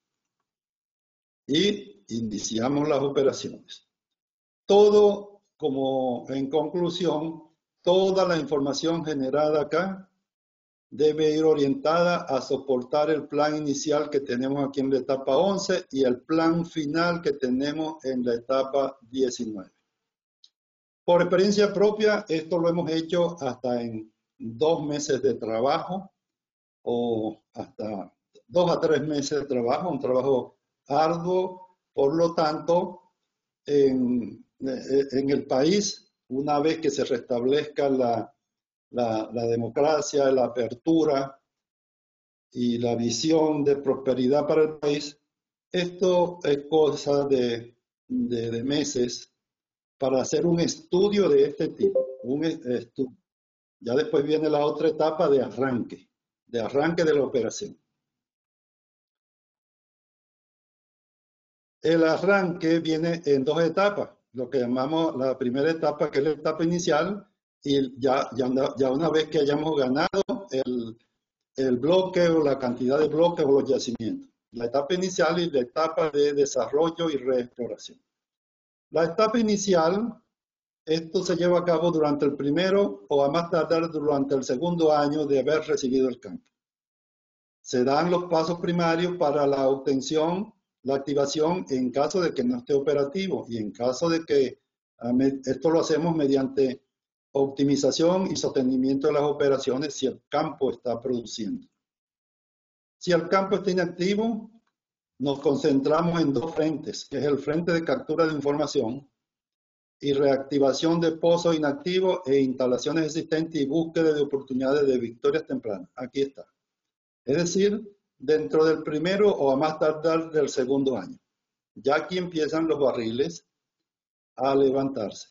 Y iniciamos las operaciones. Todo, como en conclusión, toda la información generada acá debe ir orientada a soportar el plan inicial que tenemos aquí en la etapa once y el plan final que tenemos en la etapa diecinueve. Por experiencia propia, esto lo hemos hecho hasta en dos meses de trabajo o hasta dos a tres meses de trabajo, un trabajo arduo. Por lo tanto, en, en el país, una vez que se restablezca la, la, la democracia, la apertura y la visión de prosperidad para el país, esto es cosa de, de, de meses para hacer un estudio de este tipo, un estudio. Ya después viene la otra etapa de arranque, de arranque de la operación. El arranque viene en dos etapas, lo que llamamos la primera etapa, que es la etapa inicial, y ya, ya, ya una vez que hayamos ganado el, el bloque o la cantidad de bloques o los yacimientos. La etapa inicial y la etapa de desarrollo y reexploración. La etapa inicial, esto se lleva a cabo durante el primero o a más tardar durante el segundo año de haber recibido el campo. Se dan los pasos primarios para la obtención, la activación en caso de que no esté operativo y en caso de que um, esto lo hacemos mediante optimización y sostenimiento de las operaciones si el campo está produciendo. Si el campo está inactivo, nos concentramos en dos frentes, que es el frente de captura de información y reactivación de pozos inactivos e instalaciones existentes y búsqueda de oportunidades de victorias tempranas. Aquí está. Es decir, dentro del primero o a más tardar del segundo año. Ya aquí empiezan los barriles a levantarse.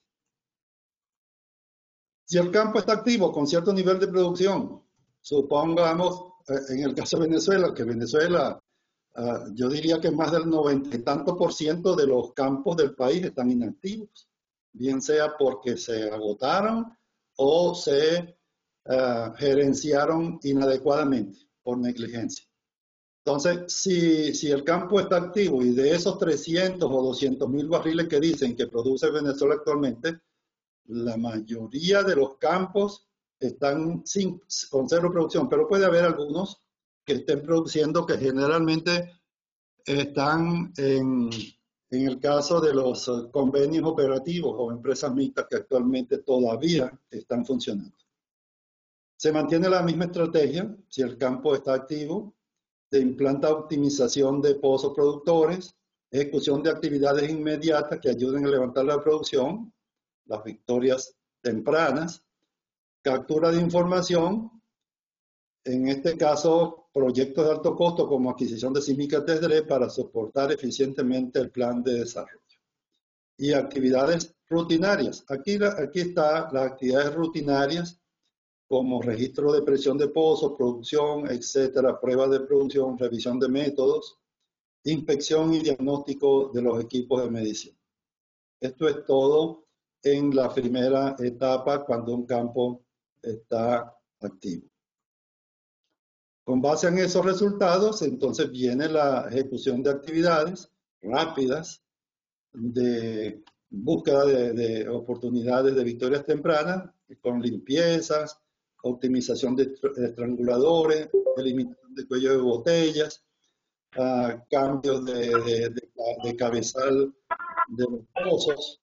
Si el campo está activo con cierto nivel de producción, supongamos en el caso de Venezuela, que Venezuela, uh, yo diría que más del noventa y tanto por ciento de los campos del país están inactivos. bien sea porque se agotaron o se uh, gerenciaron inadecuadamente por negligencia. Entonces, si, si el campo está activo y de esos trescientos o doscientos mil barriles que dicen que produce Venezuela actualmente, la mayoría de los campos están sin, con cero producción, pero puede haber algunos que estén produciendo, que generalmente están en, en el caso de los convenios operativos o empresas mixtas que actualmente todavía están funcionando. Se mantiene la misma estrategia si el campo está activo, se implanta optimización de pozos productores, ejecución de actividades inmediatas que ayuden a levantar la producción, las victorias tempranas, captura de información, en este caso proyectos de alto costo como adquisición de sísmica tres D para soportar eficientemente el plan de desarrollo. Y actividades rutinarias. Aquí, aquí están las actividades rutinarias como registro de presión de pozos, producción, etcétera, pruebas de producción, revisión de métodos, inspección y diagnóstico de los equipos de medición. Esto es todo en la primera etapa cuando un campo está activo. Con base en esos resultados, entonces viene la ejecución de actividades rápidas de búsqueda de, de oportunidades de victorias tempranas, con limpiezas, optimización de estranguladores, eliminación de cuello de botellas, uh, cambios de, de, de, de cabezal de los pozos,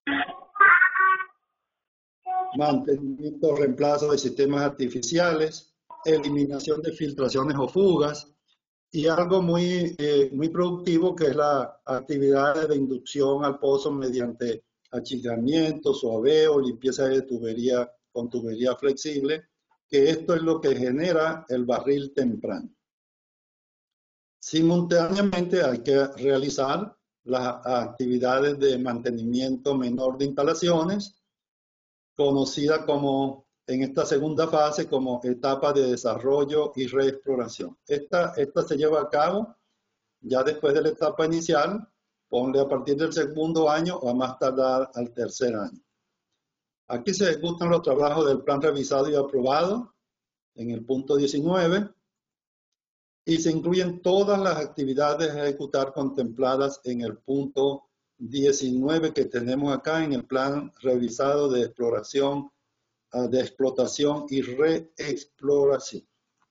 mantenimiento, reemplazo de sistemas artificiales, eliminación de filtraciones o fugas, y algo muy, eh, muy productivo que es la actividad de inducción al pozo mediante achicamiento, suaveo, limpieza de tubería con tubería flexible, que esto es lo que genera el barril temprano. Simultáneamente hay que realizar las actividades de mantenimiento menor de instalaciones, conocida como en esta segunda fase como etapa de desarrollo y reexploración. Esta, esta se lleva a cabo ya después de la etapa inicial, ponle a partir del segundo año o a más tardar al tercer año. Aquí se ejecutan los trabajos del plan revisado y aprobado en el punto diecinueve y se incluyen todas las actividades a ejecutar contempladas en el punto diecinueve que tenemos acá en el plan revisado de exploración, de explotación y reexploración.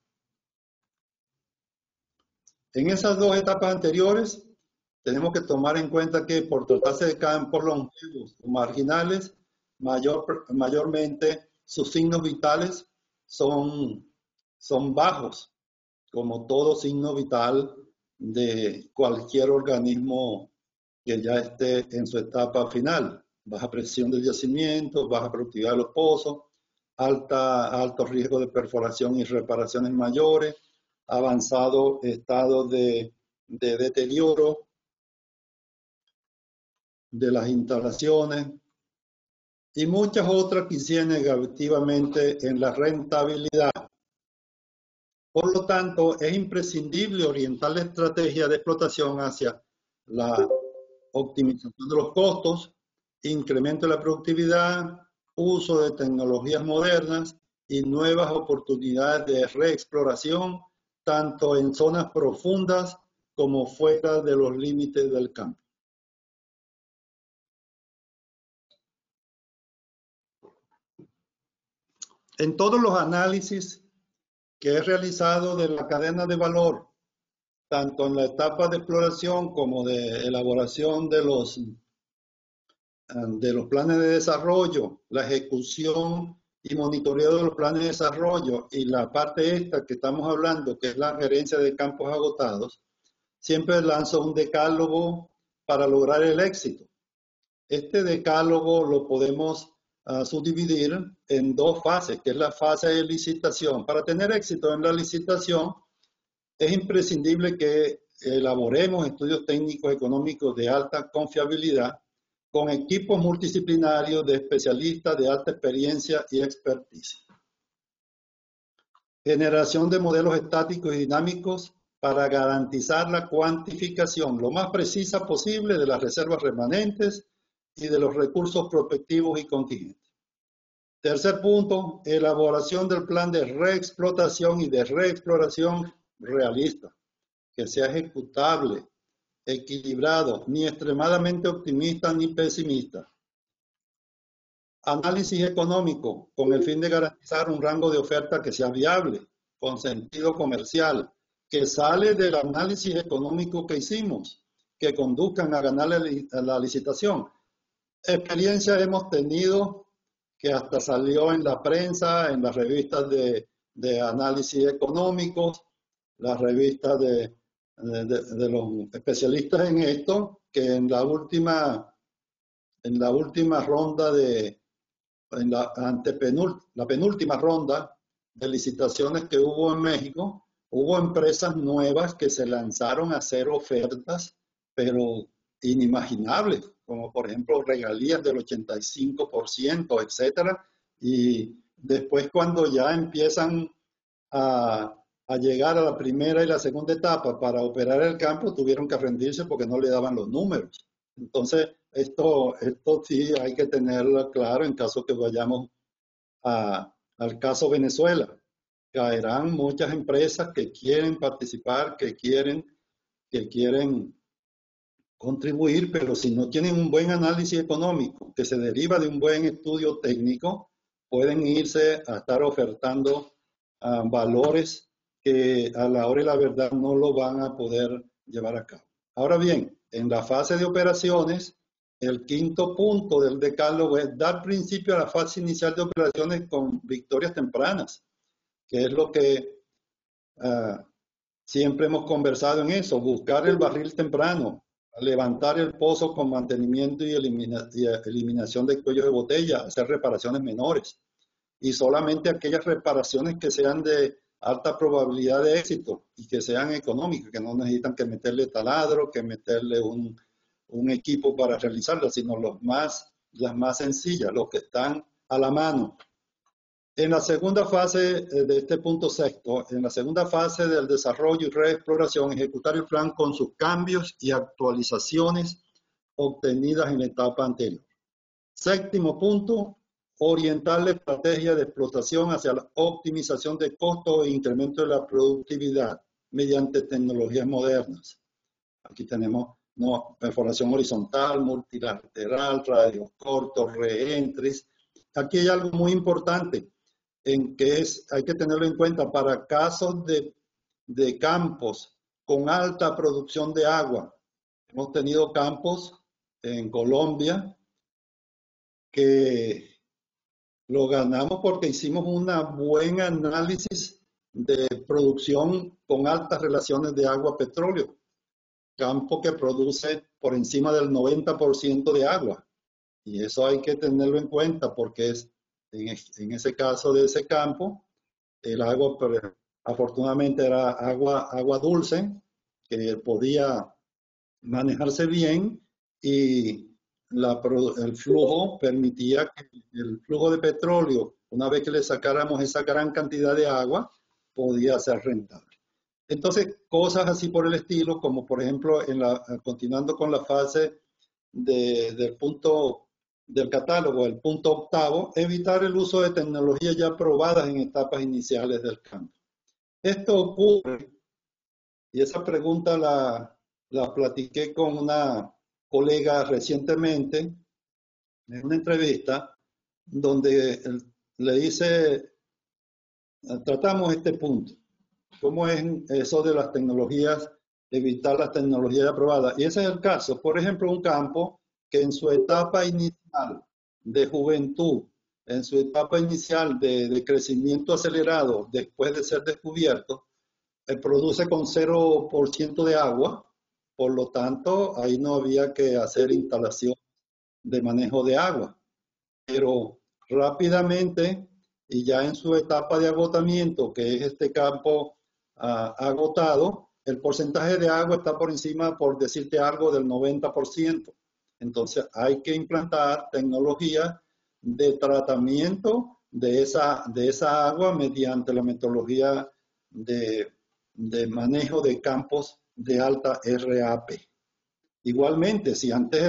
En esas dos etapas anteriores tenemos que tomar en cuenta que por tratarse de campos longevos o marginales, mayor, mayormente sus signos vitales son, son bajos, como todo signo vital de cualquier organismo que ya esté en su etapa final. Baja presión del yacimiento, baja productividad de los pozos, alta, alto riesgo de perforación y reparaciones mayores, avanzado estado de, de deterioro de las instalaciones y muchas otras que inciden negativamente en la rentabilidad. Por lo tanto, es imprescindible orientar la estrategia de explotación hacia la optimización de los costos, incremento de la productividad, uso de tecnologías modernas y nuevas oportunidades de reexploración, tanto en zonas profundas como fuera de los límites del campo. En todos los análisis que he realizado de la cadena de valor, tanto en la etapa de exploración como de elaboración de los, de los planes de desarrollo, la ejecución y monitoreo de los planes de desarrollo y la parte esta que estamos hablando, que es la gerencia de campos agotados, siempre lanzo un decálogo para lograr el éxito. Este decálogo lo podemos uh, subdividir en dos fases, que es la fase de licitación. Para tener éxito en la licitación, es imprescindible que elaboremos estudios técnicos económicos de alta confiabilidad con equipos multidisciplinarios de especialistas de alta experiencia y experticia. Generación de modelos estáticos y dinámicos para garantizar la cuantificación lo más precisa posible de las reservas remanentes y de los recursos prospectivos y contingentes. Tercer punto, elaboración del plan de reexplotación y de reexploración realista, que sea ejecutable, equilibrado, ni extremadamente optimista ni pesimista. Análisis económico, con el fin de garantizar un rango de oferta que sea viable, con sentido comercial, que sale del análisis económico que hicimos, que conduzcan a ganar la licitación. Experiencia hemos tenido que hasta salió en la prensa, en las revistas de, de análisis económicos, las revistas de, de, de, de los especialistas en esto, que en la última, en la última ronda de, en la, antepenúltima, la penúltima ronda de licitaciones que hubo en México, hubo empresas nuevas que se lanzaron a hacer ofertas, pero inimaginables, como por ejemplo regalías del ochenta y cinco por ciento, etcétera. Y después cuando ya empiezan a, a llegar a la primera y la segunda etapa para operar el campo, tuvieron que rendirse porque no le daban los números. Entonces, esto, esto sí hay que tenerlo claro en caso que vayamos a, al caso Venezuela. Caerán muchas empresas que quieren participar, que quieren, que quieren contribuir, pero si no tienen un buen análisis económico que se deriva de un buen estudio técnico, pueden irse a estar ofertando uh, valores que a la hora de la verdad no lo van a poder llevar a cabo. Ahora bien, en la fase de operaciones, el quinto punto del decálogo es dar principio a la fase inicial de operaciones con victorias tempranas, que es lo que uh, siempre hemos conversado en eso, buscar el barril temprano, levantar el pozo con mantenimiento y, elimina, y eliminación de cuellos de botella, hacer reparaciones menores y solamente aquellas reparaciones que sean de alta probabilidad de éxito y que sean económicas, que no necesitan que meterle taladro, que meterle un, un equipo para realizarlas, sino los más, las más sencillas, los que están a la mano. En la segunda fase de este punto sexto, en la segunda fase del desarrollo y reexploración, ejecutar el plan con sus cambios y actualizaciones obtenidas en la etapa anterior. Séptimo punto, orientar la estrategia de explotación hacia la optimización de costos e incremento de la productividad mediante tecnologías modernas. Aquí tenemos no, perforación horizontal, multilateral, radios cortos, reentries. Aquí hay algo muy importante en que es, hay que tenerlo en cuenta para casos de, de campos con alta producción de agua. Hemos tenido campos en Colombia que lo ganamos porque hicimos un buen análisis de producción con altas relaciones de agua-petróleo. Campo que produce por encima del noventa por ciento de agua. Y eso hay que tenerlo en cuenta porque es en ese caso de ese campo, el agua, afortunadamente era agua, agua dulce, que podía manejarse bien y la, el flujo permitía que el flujo de petróleo, una vez que le sacáramos esa gran cantidad de agua, podía ser rentable. Entonces, cosas así por el estilo, como por ejemplo, en la, continuando con la fase de, del punto del catálogo, el punto octavo, evitar el uso de tecnologías ya probadas en etapas iniciales del campo. Esto ocurre, y esa pregunta la, la platiqué con una colega recientemente en una entrevista donde le dice, tratamos este punto, cómo es eso de las tecnologías, evitar las tecnologías ya probadas. Y ese es el caso, por ejemplo, un campo que en su etapa inicial de juventud, en su etapa inicial de, de crecimiento acelerado, después de ser descubierto, eh, produce con cero por ciento de agua, por lo tanto, ahí no había que hacer instalación de manejo de agua. Pero rápidamente, y ya en su etapa de agotamiento, que es este campo uh, agotado, el porcentaje de agua está por encima, por decirte algo, del noventa por ciento. Entonces hay que implantar tecnología de tratamiento de esa, de esa agua mediante la metodología de, de manejo de campos de alta R A P. Igualmente, si antes el,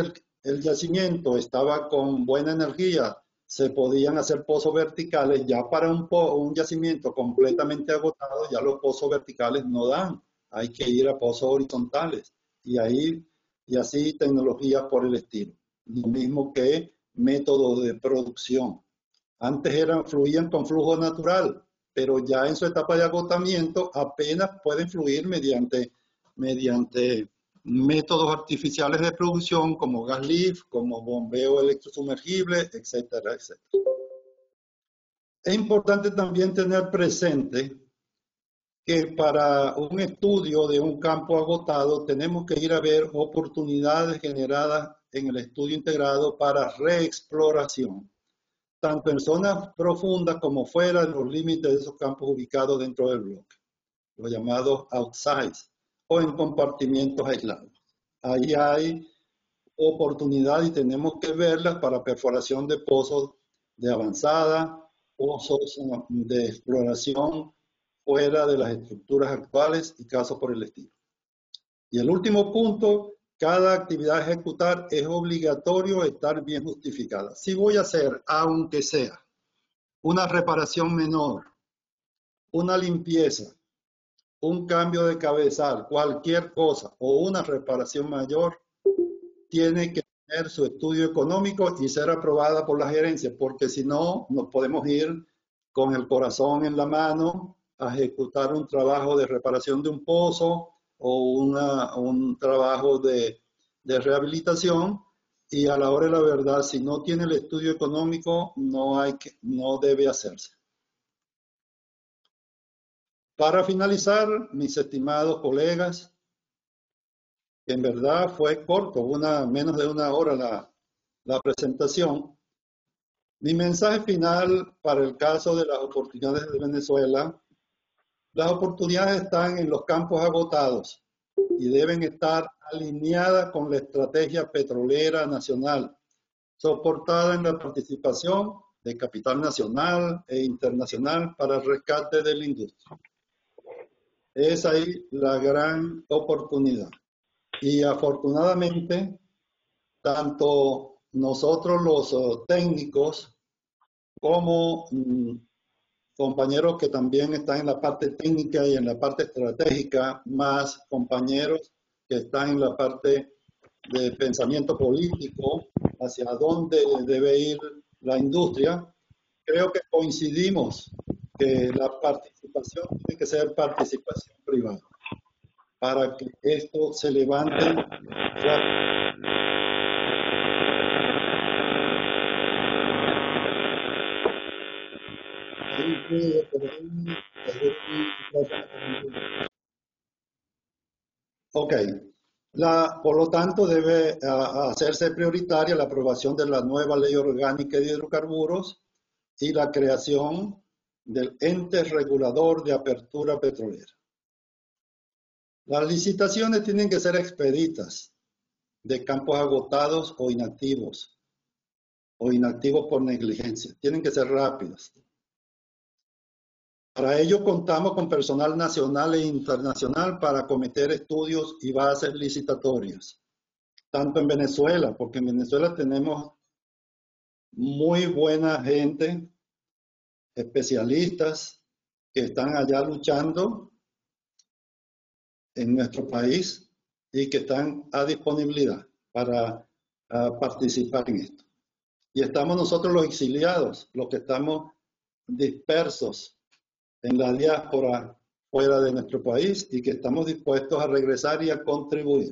el yacimiento estaba con buena energía, se podían hacer pozos verticales. Ya para un, po un yacimiento completamente agotado, ya los pozos verticales no dan. Hay que ir a pozos horizontales. Y, ahí, y así tecnologías por el estilo. Lo mismo que métodos de producción. Antes eran, fluían con flujo natural, pero ya en su etapa de agotamiento apenas pueden fluir mediante, mediante métodos artificiales de producción como gas lift, como bombeo electrosumergible, etcétera, etcétera. Es importante también tener presente que para un estudio de un campo agotado tenemos que ir a ver oportunidades generadas en el estudio integrado para reexploración, tanto en zonas profundas como fuera de los límites de esos campos ubicados dentro del bloque, los llamados outsides, o en compartimientos aislados. Ahí hay oportunidad y tenemos que verlas para perforación de pozos de avanzada, pozos de exploración fuera de las estructuras actuales y casos por el estilo. Y el último punto, cada actividad a ejecutar es obligatorio estar bien justificada. Si voy a hacer, aunque sea, una reparación menor, una limpieza, un cambio de cabezal, cualquier cosa, o una reparación mayor, tiene que tener su estudio económico y ser aprobada por la gerencia, porque si no, nos podemos ir con el corazón en la mano a ejecutar un trabajo de reparación de un pozo o una, un trabajo de, de rehabilitación, y a la hora de la verdad, si no tiene el estudio económico, no, hay que, no debe hacerse. Para finalizar, mis estimados colegas, en verdad fue corto, una, menos de una hora la, la presentación. Mi mensaje final para el caso de las oportunidades de Venezuela: las oportunidades están en los campos agotados y deben estar alineadas con la estrategia petrolera nacional, soportada en la participación de capital nacional e internacional para el rescate de la industria. Es ahí la gran oportunidad. Y afortunadamente, tanto nosotros los uh, técnicos como mm, compañeros que también están en la parte técnica y en la parte estratégica, más compañeros que están en la parte de pensamiento político, hacia dónde debe ir la industria, creo que coincidimos que la participación tiene que ser participación privada, para que esto se levante. Ok, la, por lo tanto debe uh, hacerse prioritaria la aprobación de la nueva ley orgánica de hidrocarburos y la creación del ente regulador de apertura petrolera. Las licitaciones tienen que ser expeditas, de campos agotados o inactivos, o inactivos por negligencia. Tienen que ser rápidas. Para ello contamos con personal nacional e internacional para acometer estudios y bases licitatorias, tanto en Venezuela, porque en Venezuela tenemos muy buena gente, especialistas que están allá luchando en nuestro país y que están a disponibilidad para uh, participar en esto. Y estamos nosotros los exiliados, los que estamos dispersos en la diáspora fuera de nuestro país y que estamos dispuestos a regresar y a contribuir.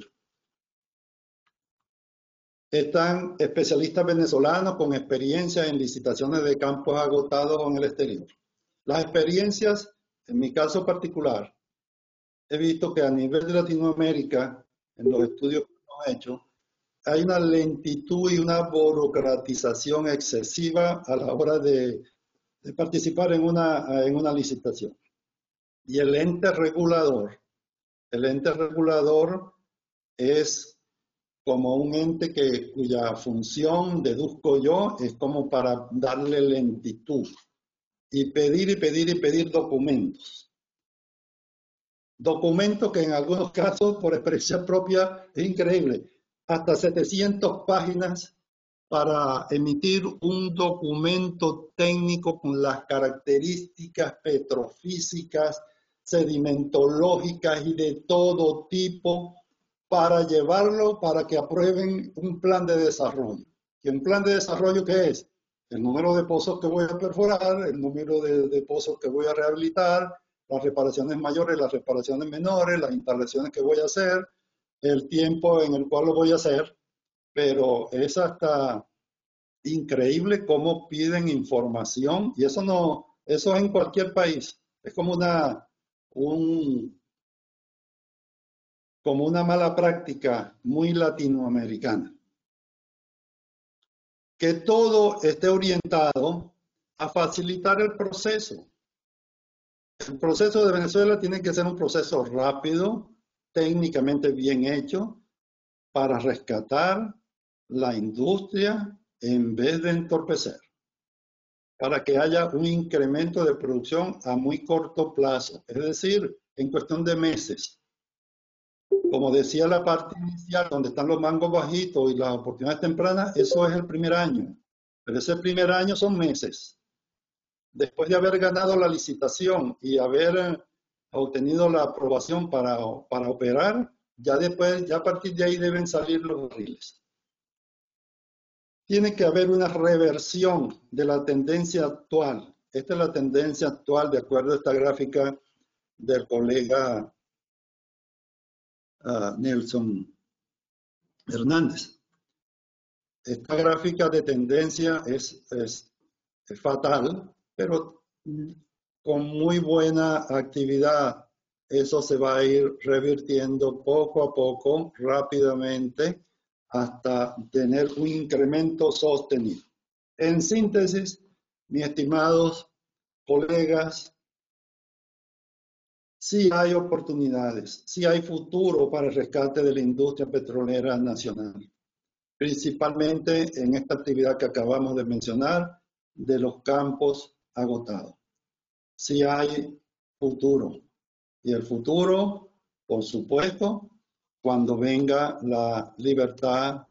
Están especialistas venezolanos con experiencia en licitaciones de campos agotados en el exterior. Las experiencias, en mi caso particular, he visto que a nivel de Latinoamérica, en los estudios que hemos hecho, hay una lentitud y una burocratización excesiva a la hora de, de participar en una, en una licitación. Y el ente regulador, el ente regulador es como un ente que, cuya función, deduzco yo, es como para darle lentitud y pedir y pedir y pedir documentos. Documentos que en algunos casos, por experiencia propia, es increíble. hasta setecientas páginas para emitir un documento técnico con las características petrofísicas, sedimentológicas y de todo tipo para llevarlo para que aprueben un plan de desarrollo. ¿Y un plan de desarrollo qué es? El número de pozos que voy a perforar, el número de, de pozos que voy a rehabilitar, las reparaciones mayores, las reparaciones menores, las instalaciones que voy a hacer, el tiempo en el cual lo voy a hacer, pero es hasta increíble cómo piden información y eso no, eso es en cualquier país, es como una, un, como una mala práctica muy latinoamericana. Que todo esté orientado a facilitar el proceso. El proceso de Venezuela tiene que ser un proceso rápido, técnicamente bien hecho, para rescatar la industria en vez de entorpecer, para que haya un incremento de producción a muy corto plazo, es decir, en cuestión de meses. Como decía la parte inicial, donde están los mangos bajitos y las oportunidades tempranas, eso es el primer año, pero ese primer año son meses. Después de haber ganado la licitación y haber obtenido la aprobación para, para operar, ya después, ya a partir de ahí deben salir los barriles. Tiene que haber una reversión de la tendencia actual. Esta es la tendencia actual de acuerdo a esta gráfica del colega uh, Nelson Hernández. Esta gráfica de tendencia es, es, es fatal, pero con muy buena actividad eso se va a ir revirtiendo poco a poco, rápidamente, hasta tener un incremento sostenido. En síntesis, mis estimados colegas, sí hay oportunidades, sí hay futuro para el rescate de la industria petrolera nacional, principalmente en esta actividad que acabamos de mencionar, de los campos agotados. Sí hay futuro. Y el futuro, por supuesto, cuando venga la libertad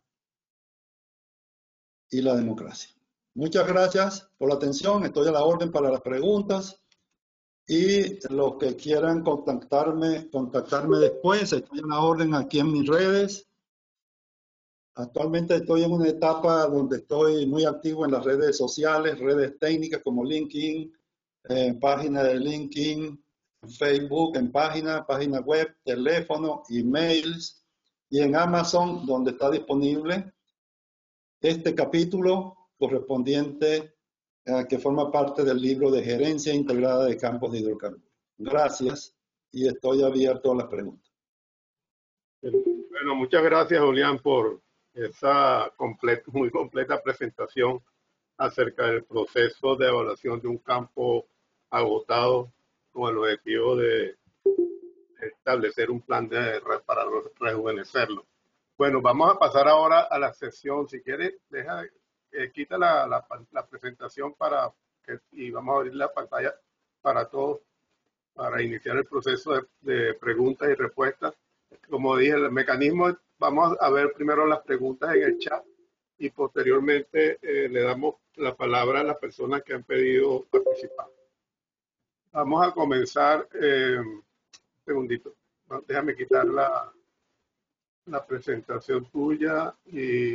y la democracia. Muchas gracias por la atención. Estoy a la orden para las preguntas. Y los que quieran contactarme, contactarme después, estoy a la orden aquí en mis redes. Actualmente estoy en una etapa donde estoy muy activo en las redes sociales, redes técnicas como LinkedIn, eh, página de LinkedIn, Facebook, en página, página web, teléfono, emails y en Amazon, donde está disponible este capítulo correspondiente eh, que forma parte del libro de Gerencia Integrada de Campos de Hidrocarburos. Gracias y estoy abierto a las preguntas. Bueno, muchas gracias, Julián, por esa completa, muy completa presentación acerca del proceso de evaluación de un campo agotado con el objetivo de establecer un plan de para rejuvenecerlo. Bueno, vamos a pasar ahora a la sesión. Si quieres, deja, eh, quita la, la, la presentación para que, y vamos a abrir la pantalla para todos para iniciar el proceso de, de preguntas y respuestas. Como dije, el mecanismo, vamos a ver primero las preguntas en el chat y posteriormente eh, le damos la palabra a las personas que han pedido participar. Vamos a comenzar, eh, un segundito, déjame quitar la, la presentación tuya y,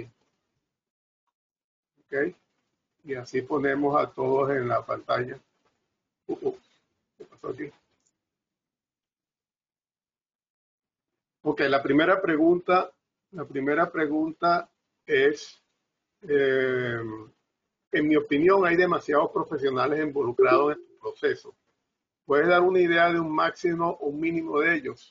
okay, y así ponemos a todos en la pantalla. Uh, uh, ¿qué pasó aquí? Ok, la primera pregunta, la primera pregunta es, eh, en mi opinión, hay demasiados profesionales involucrados en el proceso. ¿Puedes dar una idea de un máximo o un mínimo de ellos?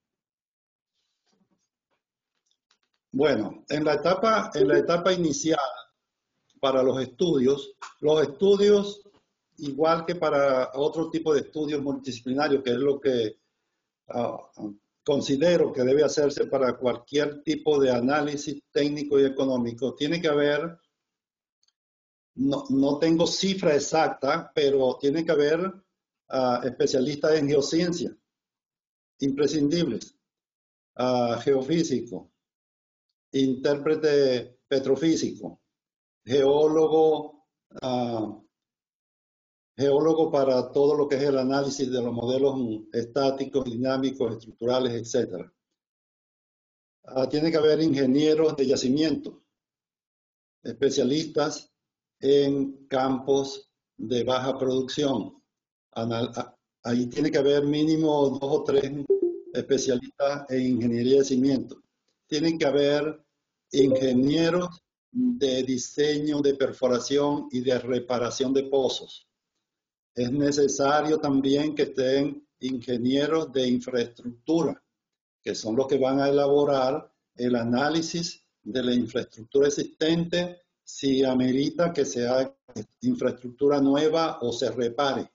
Bueno, en la etapa, en la etapa inicial, para los estudios, los estudios, igual que para otro tipo de estudios multidisciplinarios, que es lo que uh, considero que debe hacerse para cualquier tipo de análisis técnico y económico, tiene que haber, no, no tengo cifra exacta, pero tiene que haber uh, especialistas en geociencia, imprescindibles, uh, geofísico, intérprete petrofísico, geólogo, uh, geólogo para todo lo que es el análisis de los modelos estáticos, dinámicos, estructurales, etcétera. Uh, tiene que haber ingenieros de yacimiento, especialistas en campos de baja producción. Anal ahí tiene que haber mínimo dos o tres especialistas en ingeniería de yacimiento. Tienen que haber ingenieros de diseño de perforación y de reparación de pozos. Es necesario también que estén ingenieros de infraestructura, que son los que van a elaborar el análisis de la infraestructura existente, si amerita que sea infraestructura nueva o se repare.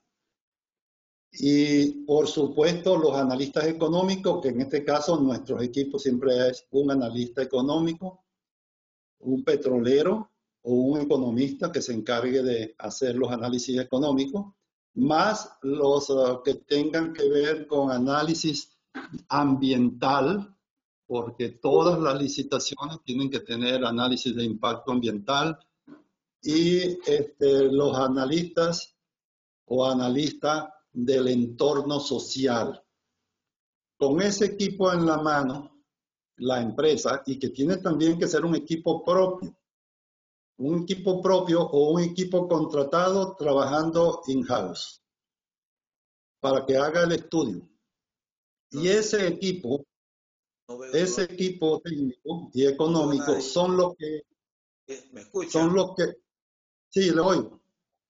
Y por supuesto los analistas económicos, que en este caso nuestros equipos siempre es un analista económico, un petrolero o un economista que se encargue de hacer los análisis económicos, más los uh, que tengan que ver con análisis ambiental, porque todas las licitaciones tienen que tener análisis de impacto ambiental, y este, los analistas o analistas del entorno social. Con ese equipo en la mano, la empresa, y que tiene también que ser un equipo propio, un equipo propio o un equipo contratado trabajando in-house, para que haga el estudio. Y ese equipo, ese equipo técnico y económico son los que, ¿me escuchan? son los que, sí, le oigo.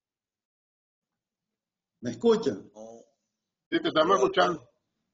¿Me escuchan? No, Sí, te estamos escuchando.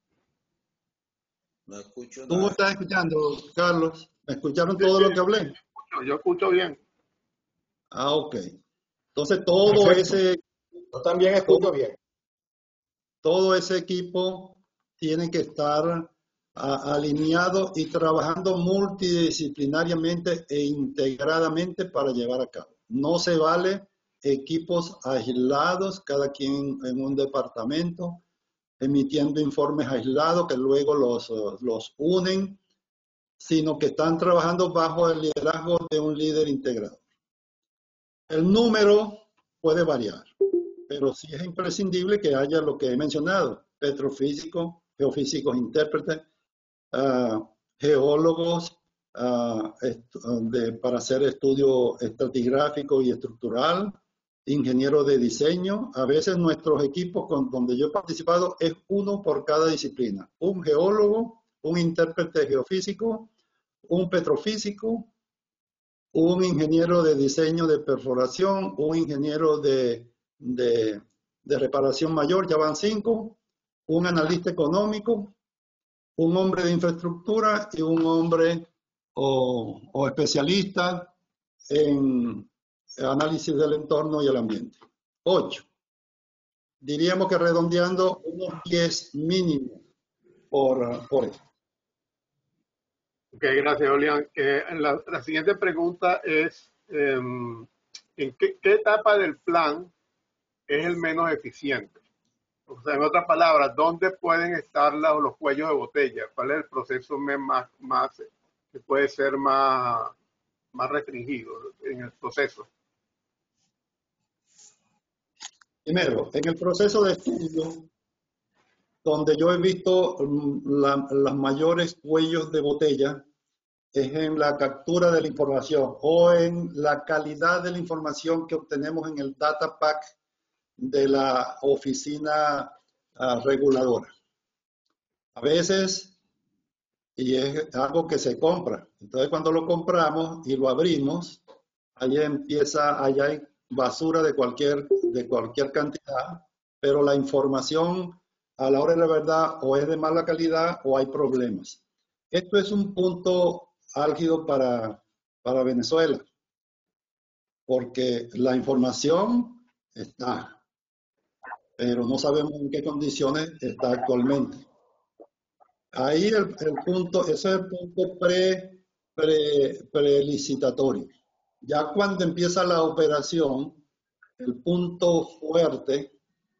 no escucho ¿Tú nada. me estás escuchando, Carlos? ¿Me escucharon Sí, todo sí, lo que hablé? Yo, yo escucho bien. Ah, ok. Entonces todo Perfecto. ese, Yo también escucho bien. todo ese equipo tiene que estar a, alineado y trabajando multidisciplinariamente e integradamente para llevar a cabo. No se vale equipos aislados, cada quien en un departamento, emitiendo informes aislados que luego los, los unen, sino que están trabajando bajo el liderazgo de un líder integrado. El número puede variar, pero sí es imprescindible que haya lo que he mencionado: petrofísicos, geofísicos intérpretes, uh, geólogos uh, de, para hacer estudio estratigráfico y estructural, ingenieros de diseño. A veces nuestros equipos con, donde yo he participado es uno por cada disciplina: un geólogo, un intérprete geofísico, un petrofísico, un ingeniero de diseño de perforación, un ingeniero de, de, de reparación mayor, ya van cinco, un analista económico, un hombre de infraestructura y un hombre o, o especialista en análisis del entorno y el ambiente. Ocho. Diríamos que redondeando unos diez mínimo por, por esto. Ok, gracias, Julián. Eh, la, la siguiente pregunta es, eh, ¿en qué, qué etapa del plan es el menos eficiente? O sea, en otras palabras, ¿dónde pueden estar los, los cuellos de botella? ¿Cuál es el proceso más, más que puede ser más, más restringido en el proceso? Primero, en el proceso de estudio, donde yo he visto la, las mayores cuellos de botella, es en la captura de la información o en la calidad de la información que obtenemos en el data pack de la oficina uh, reguladora. A veces, y es algo que se compra, entonces cuando lo compramos y lo abrimos, ahí empieza, allá hay basura de cualquier, de cualquier cantidad, pero la información a la hora de la verdad o es de mala calidad o hay problemas. Esto es un punto álgido para, para Venezuela, porque la información está, pero no sabemos en qué condiciones está actualmente. Ahí el, el punto, ese es el punto pre, pre, prelicitatorio. Ya cuando empieza la operación, el punto fuerte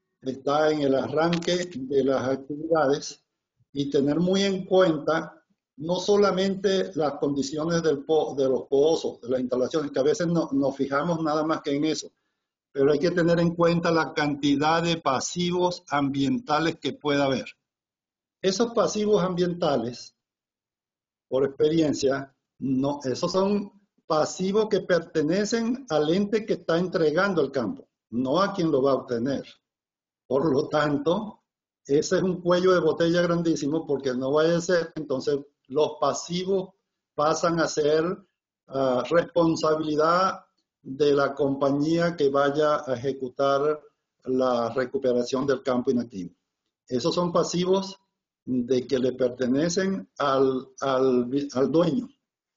está en el arranque de las actividades y tener muy en cuenta no solamente las condiciones del po, de los pozos, de las instalaciones, que a veces no, nos fijamos nada más que en eso, pero hay que tener en cuenta la cantidad de pasivos ambientales que pueda haber. Esos pasivos ambientales, por experiencia, no, esos son pasivos que pertenecen al ente que está entregando el campo, no a quien lo va a obtener. Por lo tanto, ese es un cuello de botella grandísimo, porque no vaya a ser, entonces los pasivos pasan a ser uh, responsabilidad de la compañía que vaya a ejecutar la recuperación del campo inactivo. Esos son pasivos de que le pertenecen al, al, al dueño.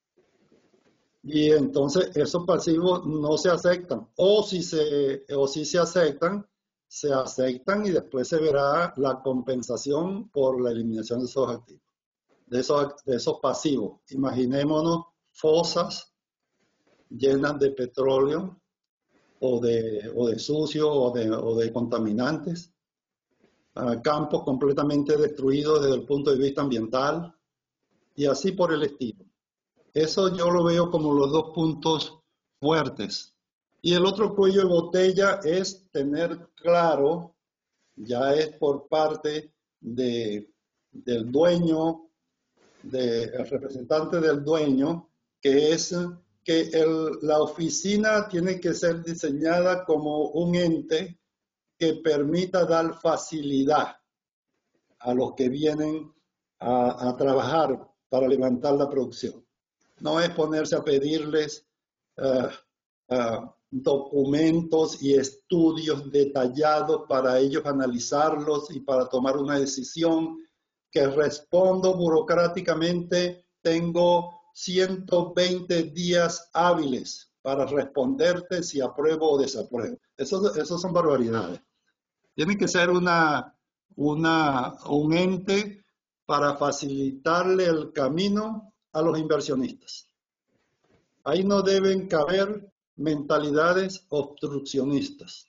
Y entonces esos pasivos no se aceptan. O si se, o si se aceptan, se aceptan y después se verá la compensación por la eliminación de esos activos, de esos, de esos pasivos. Imaginémonos fosas llenas de petróleo o de, o de sucio o de, o de contaminantes, uh, campos completamente destruidos desde el punto de vista ambiental y así por el estilo. Eso yo lo veo como los dos puntos fuertes. Y el otro cuello de botella es tener claro, ya es por parte de, del dueño, del de, representante del dueño, que es que el, la oficina tiene que ser diseñada como un ente que permita dar facilidad a los que vienen a, a trabajar para levantar la producción. No es ponerse a pedirles uh, uh, documentos y estudios detallados para ellos analizarlos y para tomar una decisión que respondo burocráticamente. Tengo ciento veinte días hábiles para responderte si apruebo o desapruebo. Eso, eso son barbaridades. Tiene que ser una, una, un ente para facilitarle el camino a los inversionistas. Ahí no deben caber mentalidades obstruccionistas.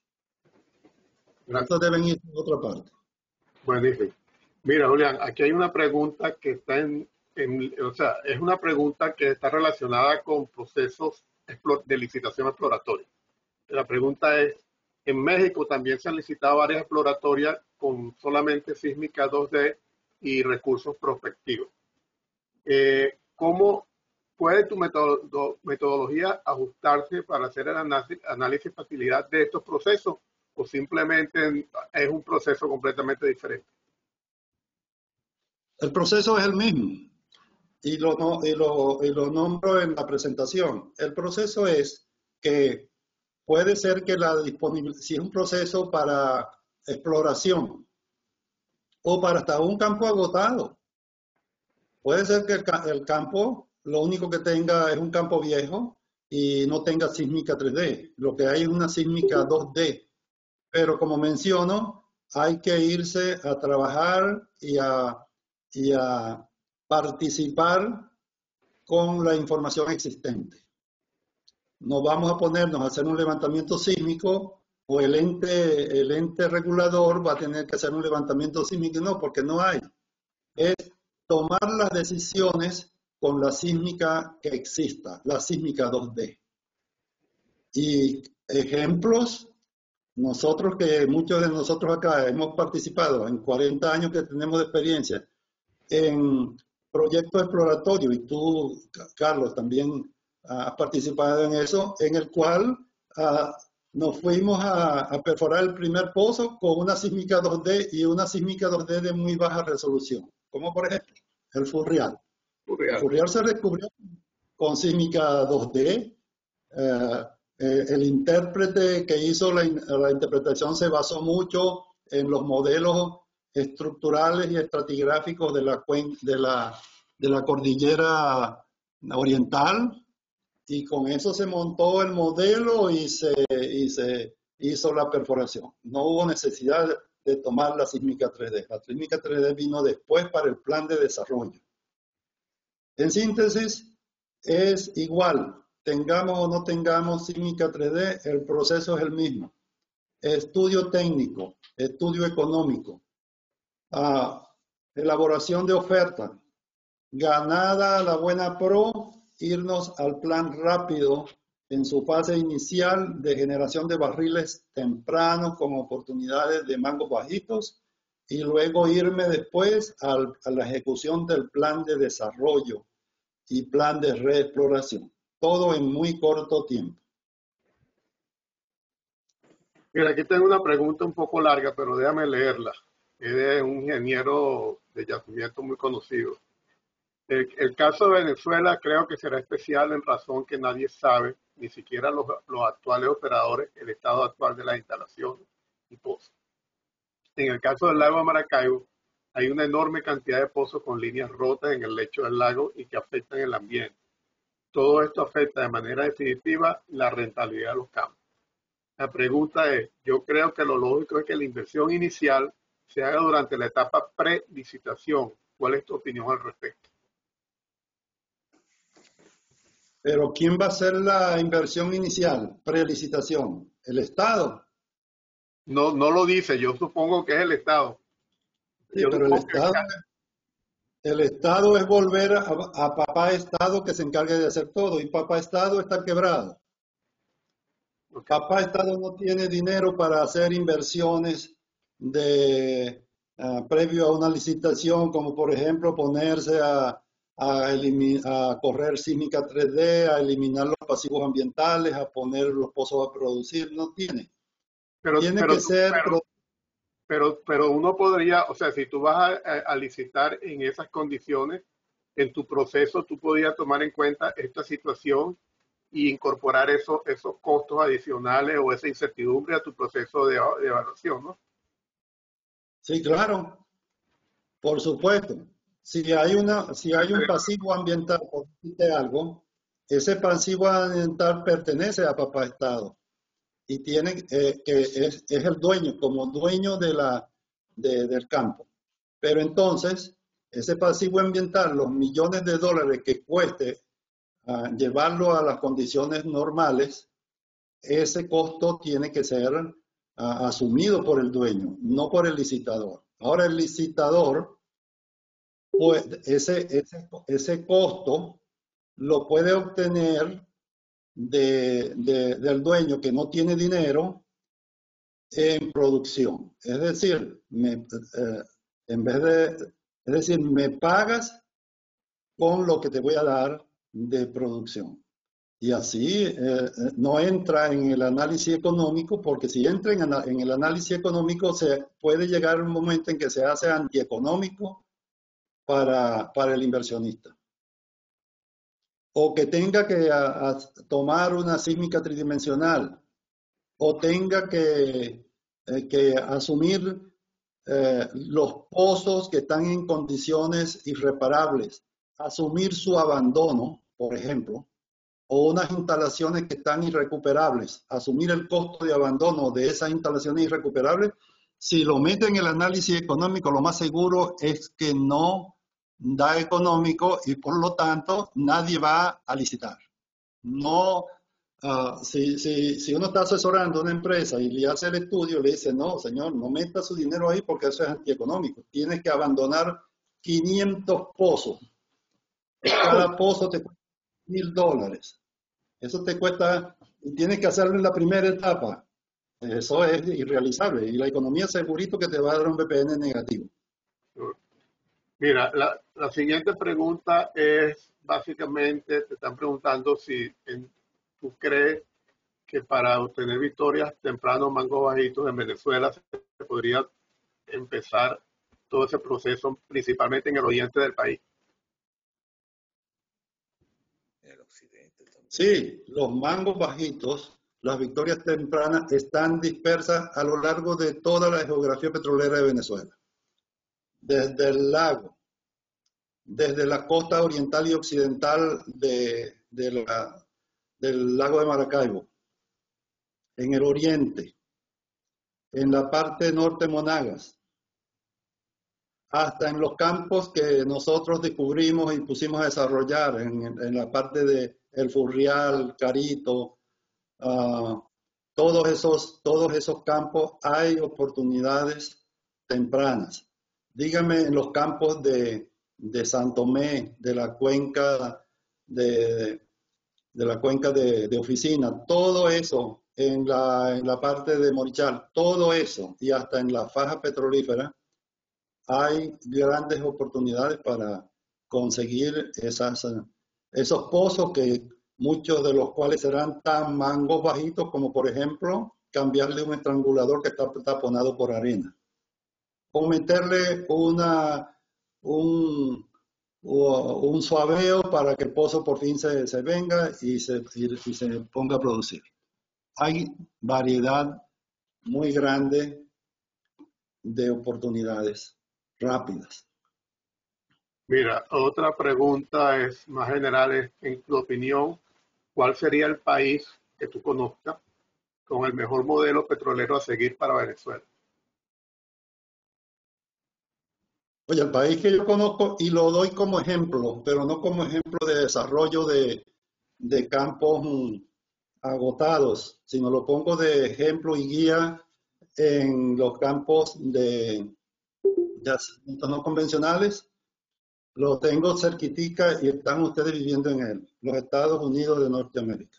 Estos deben ir a otra parte. Buenísimo. Mira, Julián, aquí hay una pregunta que está en, en, o sea, es una pregunta que está relacionada con procesos de licitación exploratoria. La pregunta es, en México también se han licitado varias exploratorias con solamente sísmica dos D y recursos prospectivos. Eh, ¿Cómo puede tu metodo, metodología ajustarse para hacer el análisis, análisis de facilidad de estos procesos o simplemente es un proceso completamente diferente? El proceso es el mismo y lo, y lo, y lo nombro en la presentación. El proceso es que puede ser que la disponibilidad, si es un proceso para exploración o para hasta un campo agotado, puede ser que el, el campo lo único que tenga es un campo viejo y no tenga sísmica tres D. Lo que hay es una sísmica dos D. Pero como menciono, hay que irse a trabajar y a, y a participar con la información existente. No vamos a ponernos a hacer un levantamiento sísmico o el ente, el ente regulador va a tener que hacer un levantamiento sísmico. No, porque no hay. Es tomar las decisiones con la sísmica que exista, la sísmica dos D. Y ejemplos, nosotros que muchos de nosotros acá hemos participado en cuarenta años que tenemos de experiencia en proyectos exploratorios, y tú, Carlos, también has participado en eso, en el cual uh, nos fuimos a, a perforar el primer pozo con una sísmica dos D y una sísmica dos D de muy baja resolución, como por ejemplo el Furrial. El Furrial se descubrió con sísmica dos D. Uh, eh, el intérprete que hizo la, la interpretación se basó mucho en los modelos estructurales y estratigráficos de la, de la, de la cordillera oriental, y con eso se montó el modelo y se, y se hizo la perforación. No hubo necesidad de tomar la sísmica tres D. La sísmica tres D vino después para el plan de desarrollo. En síntesis, es igual, tengamos o no tengamos sísmica tres D, el proceso es el mismo. Estudio técnico, estudio económico, uh, elaboración de oferta, ganada la buena pro, irnos al plan rápido en su fase inicial de generación de barriles tempranos con oportunidades de mangos bajitos y luego irme después al, a la ejecución del plan de desarrollo y plan de reexploración. Todo en muy corto tiempo. Mira, aquí tengo una pregunta un poco larga, pero déjame leerla. Es de un ingeniero de yacimiento muy conocido. El, el caso de Venezuela creo que será especial en razón que nadie sabe, ni siquiera los, los actuales operadores, el estado actual de las instalaciones y pozos. En el caso del lago de Maracaibo, hay una enorme cantidad de pozos con líneas rotas en el lecho del lago y que afectan el ambiente. Todo esto afecta de manera definitiva la rentabilidad de los campos. La pregunta es, yo creo que lo lógico es que la inversión inicial se haga durante la etapa pre-licitación. ¿Cuál es tu opinión al respecto? Pero ¿quién va a hacer la inversión inicial, pre-licitación? ¿El Estado? No, no lo dice, yo supongo que es el Estado. Sí, Yo pero el supongo que- Estado, el Estado es volver a, a papá Estado que se encargue de hacer todo y papá Estado está quebrado. Ok. Papá Estado no tiene dinero para hacer inversiones de ah, previo a una licitación, como por ejemplo ponerse a, a, elimi- a correr sísmica tres D, a eliminar los pasivos ambientales, a poner los pozos a producir, no tiene. Pero, Tiene pero, que ser, pero, pro- pero, pero uno podría, o sea, si tú vas a, a- a licitar en esas condiciones, en tu proceso tú podrías tomar en cuenta esta situación y incorporar esos, esos costos adicionales o esa incertidumbre a tu proceso de, de evaluación, ¿no? sí, claro, por supuesto. Si hay una, si hay un pasivo ambiental, por decirte algo, ese pasivo ambiental pertenece a papá Estado. Y tiene eh, que es, es, el dueño, como dueño de la, de, del campo. Pero entonces, ese pasivo ambiental, los millones de dólares que cueste uh, llevarlo a las condiciones normales, ese costo tiene que ser uh, asumido por el dueño, no por el licitador. Ahora el licitador, pues ese, ese, ese costo lo puede obtener de, de, del dueño que no tiene dinero en producción. Es decir, me, eh, en vez de, es decir, me pagas con lo que te voy a dar de producción. Y así eh, no entra en el análisis económico, porque si entra en, en el análisis económico se puede llegar un momento en que se hace antieconómico para, para el inversionista. O que tenga que a, a tomar una sísmica tridimensional, o tenga que Eh, que asumir eh, los pozos que están en condiciones irreparables, asumir su abandono, por ejemplo, o unas instalaciones que están irrecuperables, asumir el costo de abandono de esas instalaciones irrecuperables. Si lo mete en el análisis económico, lo más seguro es que no da económico y por lo tanto nadie va a licitar. No. Uh, si, si, si uno está asesorando a una empresa y le hace el estudio, le dice, no, señor, no meta su dinero ahí porque eso es antieconómico. Tienes que abandonar quinientos pozos. Cada pozo te cuesta mil dólares. Eso te cuesta, y tienes que hacerlo en la primera etapa. Eso es irrealizable. Y la economía segurito que te va a dar un B P N negativo. Mira, la, la siguiente pregunta es, básicamente, te están preguntando si en, tú crees que para obtener victorias temprano, mangos bajitos en Venezuela se podría empezar todo ese proceso, principalmente en el oriente del país. En el occidente también. Sí, los mangos bajitos, las victorias tempranas están dispersas a lo largo de toda la geografía petrolera de Venezuela. Desde el lago, desde la costa oriental y occidental de, de la, del lago de Maracaibo, en el oriente, en la parte norte Monagas, hasta en los campos que nosotros descubrimos y pusimos a desarrollar, en, en la parte de El Furrial, Carito, uh, todos, esos, todos esos campos hay oportunidades tempranas. Dígame en los campos de, de San Tomé, de la cuenca de, de la cuenca de, de Oficina, todo eso en la, en la parte de Morichal, todo eso y hasta en la faja petrolífera hay grandes oportunidades para conseguir esas, esos pozos que muchos de los cuales serán tan mangos bajitos como por ejemplo cambiarle un estrangulador que está taponado por arena o meterle una, un, un suaveo para que el pozo por fin se, se venga y se, y, y se ponga a producir. Hay variedad muy grande de oportunidades rápidas. Mira, otra pregunta es más general, es, en tu opinión, ¿cuál sería el país que tú conozcas con el mejor modelo petrolero a seguir para Venezuela? Oye, el país que yo conozco, y lo doy como ejemplo, pero no como ejemplo de desarrollo de, de campos mm, agotados, sino lo pongo de ejemplo y guía en los campos de yacimientos no convencionales. Lo tengo cerquitica y están ustedes viviendo en él, los Estados Unidos de Norteamérica.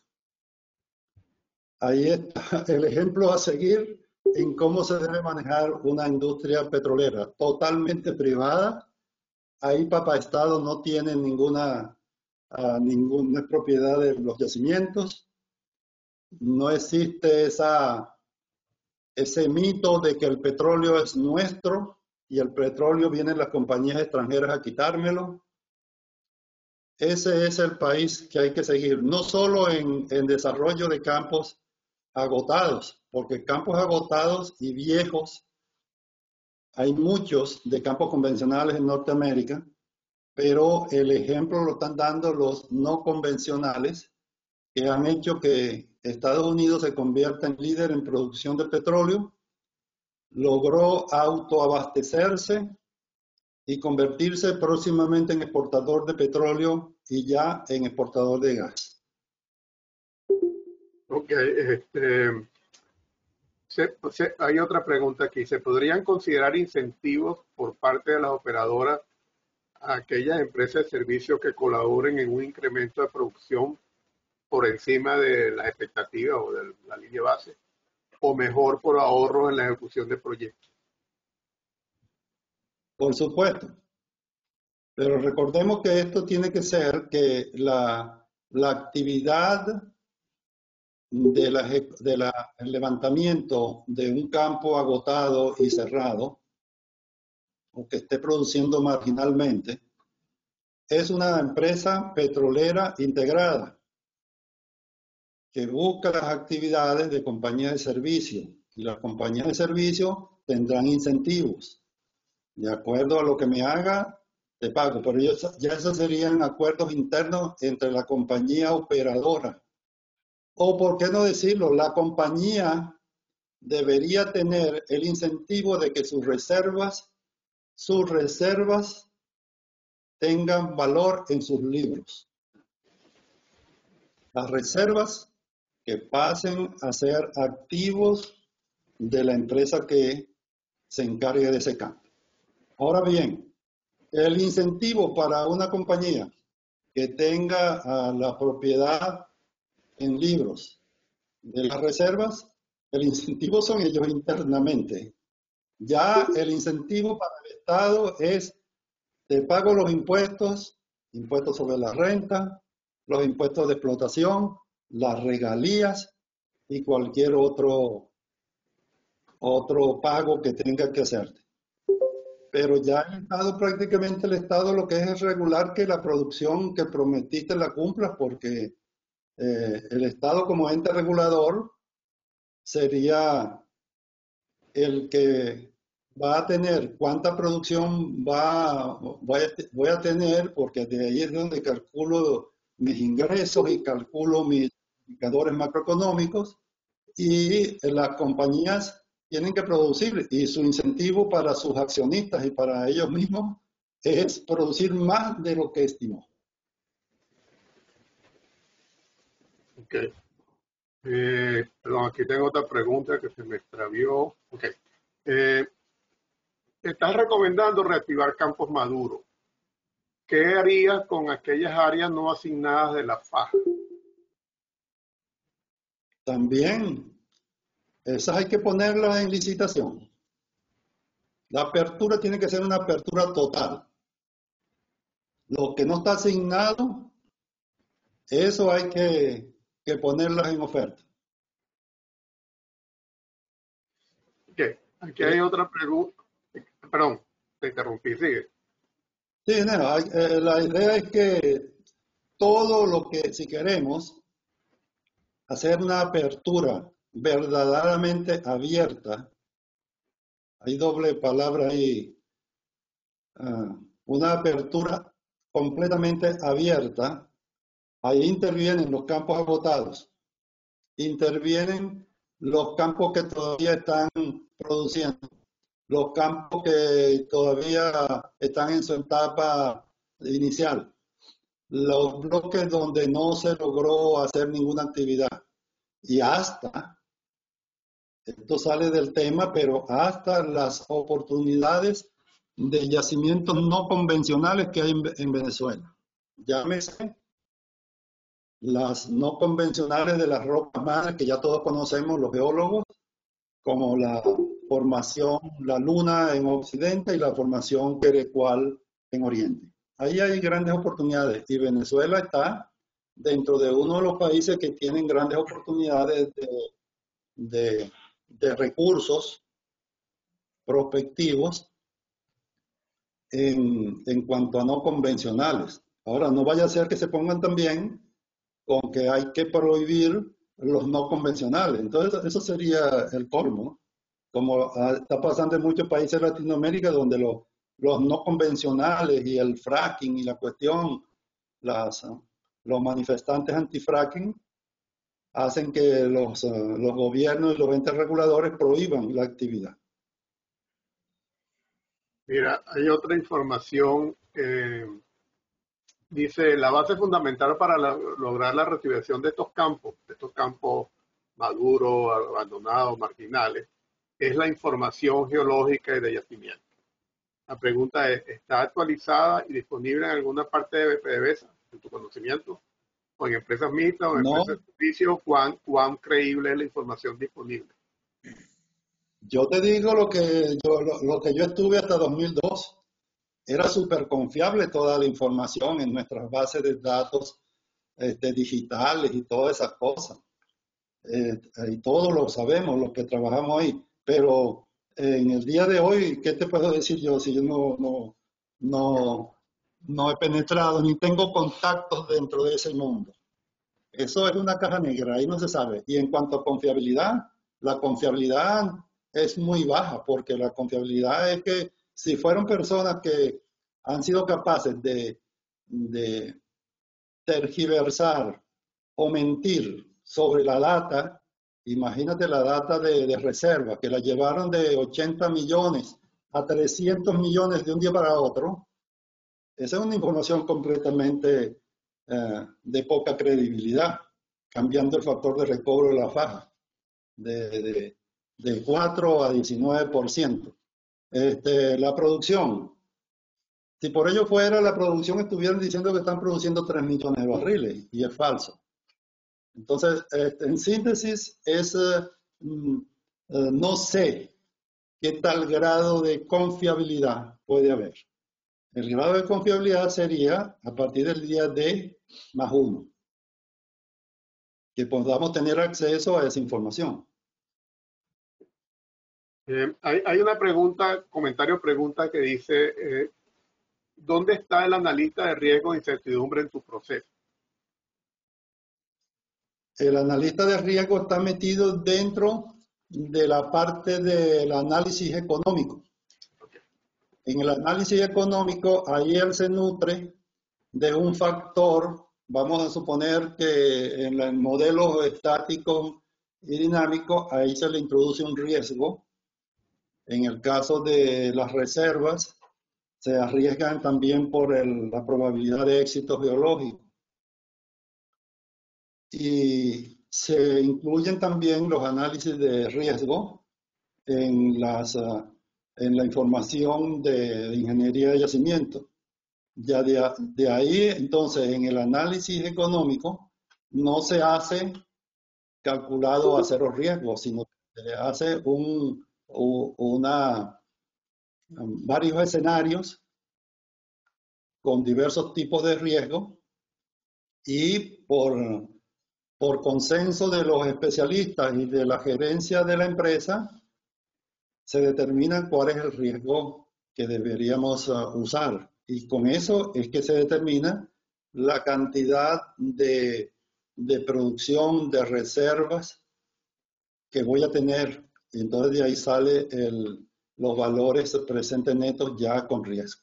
Ahí está el ejemplo a seguir en cómo se debe manejar una industria petrolera totalmente privada. Ahí Papá Estado no tiene ninguna, uh, ninguna propiedad de los yacimientos. No existe esa, ese mito de que el petróleo es nuestro y el petróleo vienen las compañías extranjeras a quitármelo. Ese es el país que hay que seguir, no solo en, en desarrollo de campos agotados, porque campos agotados y viejos, hay muchos de campos convencionales en Norteamérica, pero el ejemplo lo están dando los no convencionales que han hecho que Estados Unidos se convierta en líder en producción de petróleo, logró autoabastecerse y convertirse próximamente en exportador de petróleo y ya en exportador de gas. Ok, este, se, se, hay otra pregunta aquí. ¿Se podrían considerar incentivos por parte de las operadoras a aquellas empresas de servicios que colaboren en un incremento de producción por encima de las expectativas o de la línea base, o mejor por ahorro en la ejecución de proyectos? Por supuesto, pero recordemos que esto tiene que ser que la, la actividad de la, de la, el levantamiento de un campo agotado y cerrado, o que esté produciendo marginalmente, es una empresa petrolera integrada que busca las actividades de compañías de servicio, y las compañías de servicio tendrán incentivos. De acuerdo a lo que me haga, te pago, pero yo, ya esos serían acuerdos internos entre la compañía operadora. O, por qué no decirlo, la compañía debería tener el incentivo de que sus reservas, sus reservas tengan valor en sus libros. Las reservas que pasen a ser activos de la empresa que se encargue de ese campo. Ahora bien, el incentivo para una compañía que tenga uh, la propiedad en libros de las reservas, el incentivo son ellos internamente. Ya el incentivo para el Estado es, te pago los impuestos, impuestos sobre la renta, los impuestos de explotación, las regalías y cualquier otro, otro pago que tenga que hacerte. Pero ya el Estado, prácticamente el Estado lo que es es regular que la producción que prometiste la cumplas, porque eh, el Estado como ente regulador sería el que va a tener cuánta producción va, voy, a, voy a tener, porque de ahí es donde calculo mis ingresos y calculo mis indicadores macroeconómicos, y las compañías tienen que producir, y su incentivo para sus accionistas y para ellos mismos es producir más de lo que estimó. Ok. Eh, perdón, aquí tengo otra pregunta que se me extravió. Ok. Eh, estás recomendando reactivar campos maduros. ¿qué harías con aquellas áreas no asignadas de la faja? También, esas hay que ponerlas en licitación. La apertura tiene que ser una apertura total. Lo que no está asignado, eso hay que, que ponerlas en oferta. Ok, aquí hay otra pregunta. Perdón, te interrumpí, sigue. Sí, no, hay- eh, la idea es que todo lo que, si queremos hacer una apertura verdaderamente abierta, hay doble palabra ahí, ah, una apertura completamente abierta, ahí intervienen los campos agotados, intervienen los campos que todavía están produciendo, los campos que todavía están en su etapa inicial, los bloques donde no se logró hacer ninguna actividad y hasta, esto sale del tema, pero hasta las oportunidades de yacimientos no convencionales que hay en, en Venezuela. Llámese las no convencionales de las rocas madres que ya todos conocemos los geólogos, como la formación La Luna en Occidente y la formación Querecual en Oriente. Ahí hay grandes oportunidades y Venezuela está dentro de uno de los países que tienen grandes oportunidades de, de, de recursos prospectivos en, en cuanto a no convencionales. Ahora, no vaya a ser que se pongan también con que hay que prohibir los no convencionales. Entonces, eso sería el colmo, como está pasando en muchos países de Latinoamérica, donde los, los no convencionales y el fracking y la cuestión, las, los manifestantes anti-fracking, hacen que los, los gobiernos y los entes reguladores prohíban la actividad. Mira, hay otra información. Eh, dice, la base fundamental para la- lograr la reactivación de estos campos, de estos campos maduros, abandonados, marginales, es la información geológica y de yacimiento. La pregunta es, ¿está actualizada y disponible en alguna parte de PDVSA, en tu conocimiento? ¿O en empresas mixtas o en No, empresas de servicio? ¿Cuán, cuán creíble es la información disponible? yo te digo lo que yo, lo, lo que yo estuve hasta dos mil dos. Era súper confiable toda la información en nuestras bases de datos este, digitales y todas esas cosas. Eh, y todos lo sabemos, los que trabajamos ahí. Pero eh, en el día de hoy, ¿qué te puedo decir yo si yo no, no, no, no he penetrado ni tengo contactos dentro de ese mundo? Eso es una caja negra, ahí no se sabe. Y en cuanto a confiabilidad, la confiabilidad es muy baja, porque la confiabilidad es que si fueron personas que han sido capaces de, de tergiversar o mentir sobre la data, imagínate la data de, de reserva, que la llevaron de ochenta millones a trescientos millones de un día para otro, esa es una información completamente eh, de poca credibilidad, cambiando el factor de recobro de la faja de, de, de cuatro a diecinueve por ciento. Este, la producción, si por ello fuera la producción, estuvieran diciendo que están produciendo tres millones de barriles, y es falso. Entonces, este, en síntesis, es, eh, mm, eh, no sé qué tal grado de confiabilidad puede haber. El grado de confiabilidad sería a partir del día D más uno, que podamos tener acceso a esa información. Eh, hay, hay una pregunta, comentario pregunta que dice, eh, ¿dónde está el analista de riesgo e incertidumbre en tu proceso? El analista de riesgo está metido dentro de la parte del análisis económico. En el análisis económico, ahí él se nutre de un factor, vamos a suponer que en el modelo estático y dinámico, ahí se le introduce un riesgo. En el caso de las reservas, se arriesgan también por el, la probabilidad de éxito geológico. Y se incluyen también los análisis de riesgo en, las, uh, en la información de ingeniería de yacimiento. Ya de, de ahí, entonces, en el análisis económico no se hace calculado a cero riesgo, sino que se hace un, una, varios escenarios con diversos tipos de riesgo y por, por consenso de los especialistas y de la gerencia de la empresa, se determina cuál es el riesgo que deberíamos uh, usar. Y con eso es que se determina la cantidad de, de producción de reservas que voy a tener. Y entonces de ahí sale el, los valores presentes netos ya con riesgo.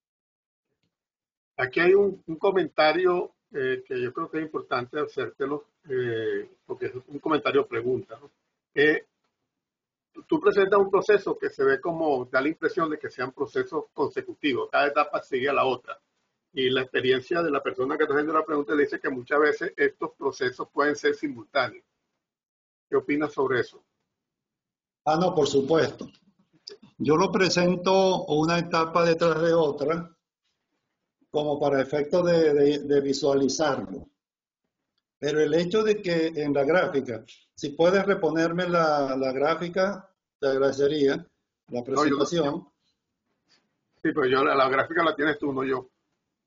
Aquí hay un, un comentario eh, que yo creo que es importante hacértelo, eh, porque es un comentario pregunta, ¿no? Eh, tú presentas un proceso que se ve como, da la impresión de que sean procesos consecutivos, cada etapa sigue a la otra. Y la experiencia de la persona que está haciendo la pregunta le dice que muchas veces estos procesos pueden ser simultáneos. ¿Qué opinas sobre eso? Ah, no, por supuesto. Yo lo presento una etapa detrás de otra, como para efecto de, de, de visualizarlo. Pero el hecho de que en la gráfica, si puedes reponerme la, la gráfica, te agradecería, la presentación. No, yo, sí, pero yo la, la gráfica la tienes tú, no yo.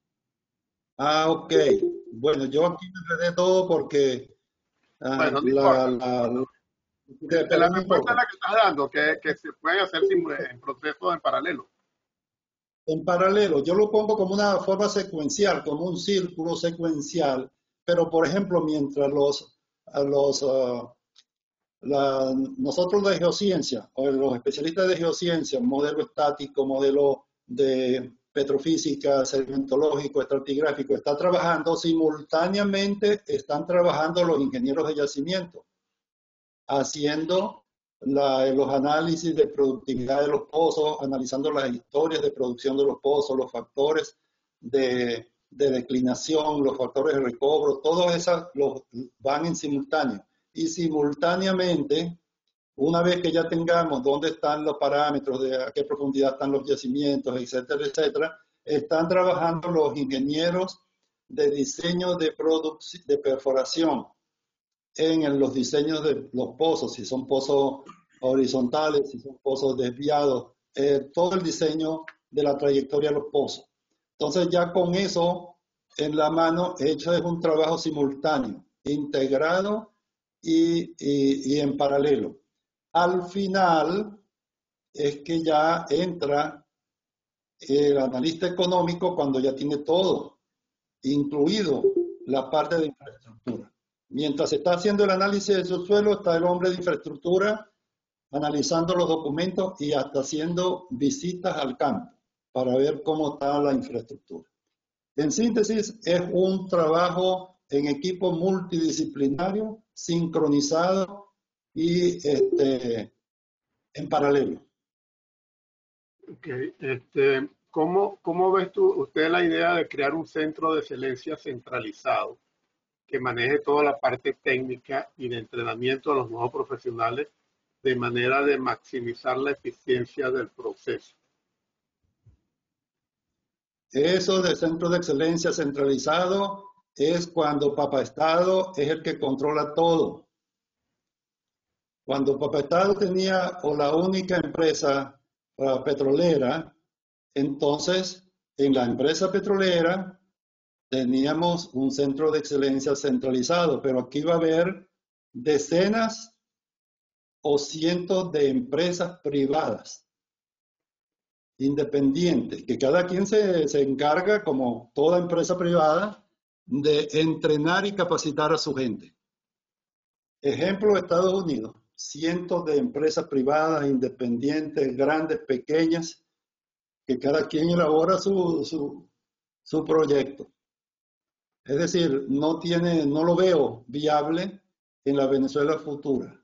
Ah, ok. Bueno, yo aquí me enredé todo porque ah, Bueno, no la, importa. la, la, De la respuesta la que estás dando, que, que se pueden hacer en procesos en paralelo. En paralelo, yo lo pongo como una forma secuencial, como un círculo secuencial, pero por ejemplo, mientras los, los uh, la, nosotros de geociencia, o los especialistas de geociencia, modelo estático, modelo de petrofísica, sedimentológico, estratigráfico, está trabajando simultáneamente, están trabajando los ingenieros de yacimiento, haciendo la, los análisis de productividad de los pozos, analizando las historias de producción de los pozos, los factores de, de declinación, los factores de recobro, todos esos los van en simultáneo. Y simultáneamente, una vez que ya tengamos dónde están los parámetros, de a qué profundidad están los yacimientos, etcétera, etcétera, están trabajando los ingenieros de diseño de, de perforación en los diseños de los pozos, si son pozos horizontales, si son pozos desviados, eh, todo el diseño de la trayectoria de los pozos. Entonces ya con eso en la mano, hecho es un trabajo simultáneo, integrado y, y, y en paralelo. Al final es que ya entra el analista económico cuando ya tiene todo, incluido la parte de infraestructura. Mientras se está haciendo el análisis del subsuelo, está el hombre de infraestructura analizando los documentos y hasta haciendo visitas al campo para ver cómo está la infraestructura. En síntesis, es un trabajo en equipo multidisciplinario, sincronizado y este, en paralelo. Okay. Este, ¿cómo, ¿Cómo ves tú usted la idea de crear un centro de excelencia centralizado que maneje toda la parte técnica y de entrenamiento de los nuevos profesionales de manera de maximizar la eficiencia del proceso? Eso de centro de excelencia centralizado es cuando Papá Estado es el que controla todo. Cuando Papá Estado tenía o la única empresa uh, petrolera, entonces en la empresa petrolera teníamos un centro de excelencia centralizado, pero aquí va a haber decenas o cientos de empresas privadas independientes, que cada quien se, se encarga, como toda empresa privada, de entrenar y capacitar a su gente. Ejemplo, Estados Unidos, cientos de empresas privadas, independientes, grandes, pequeñas, que cada quien elabora su, su, su proyecto. Es decir, no, tiene, no lo veo viable en la Venezuela futura.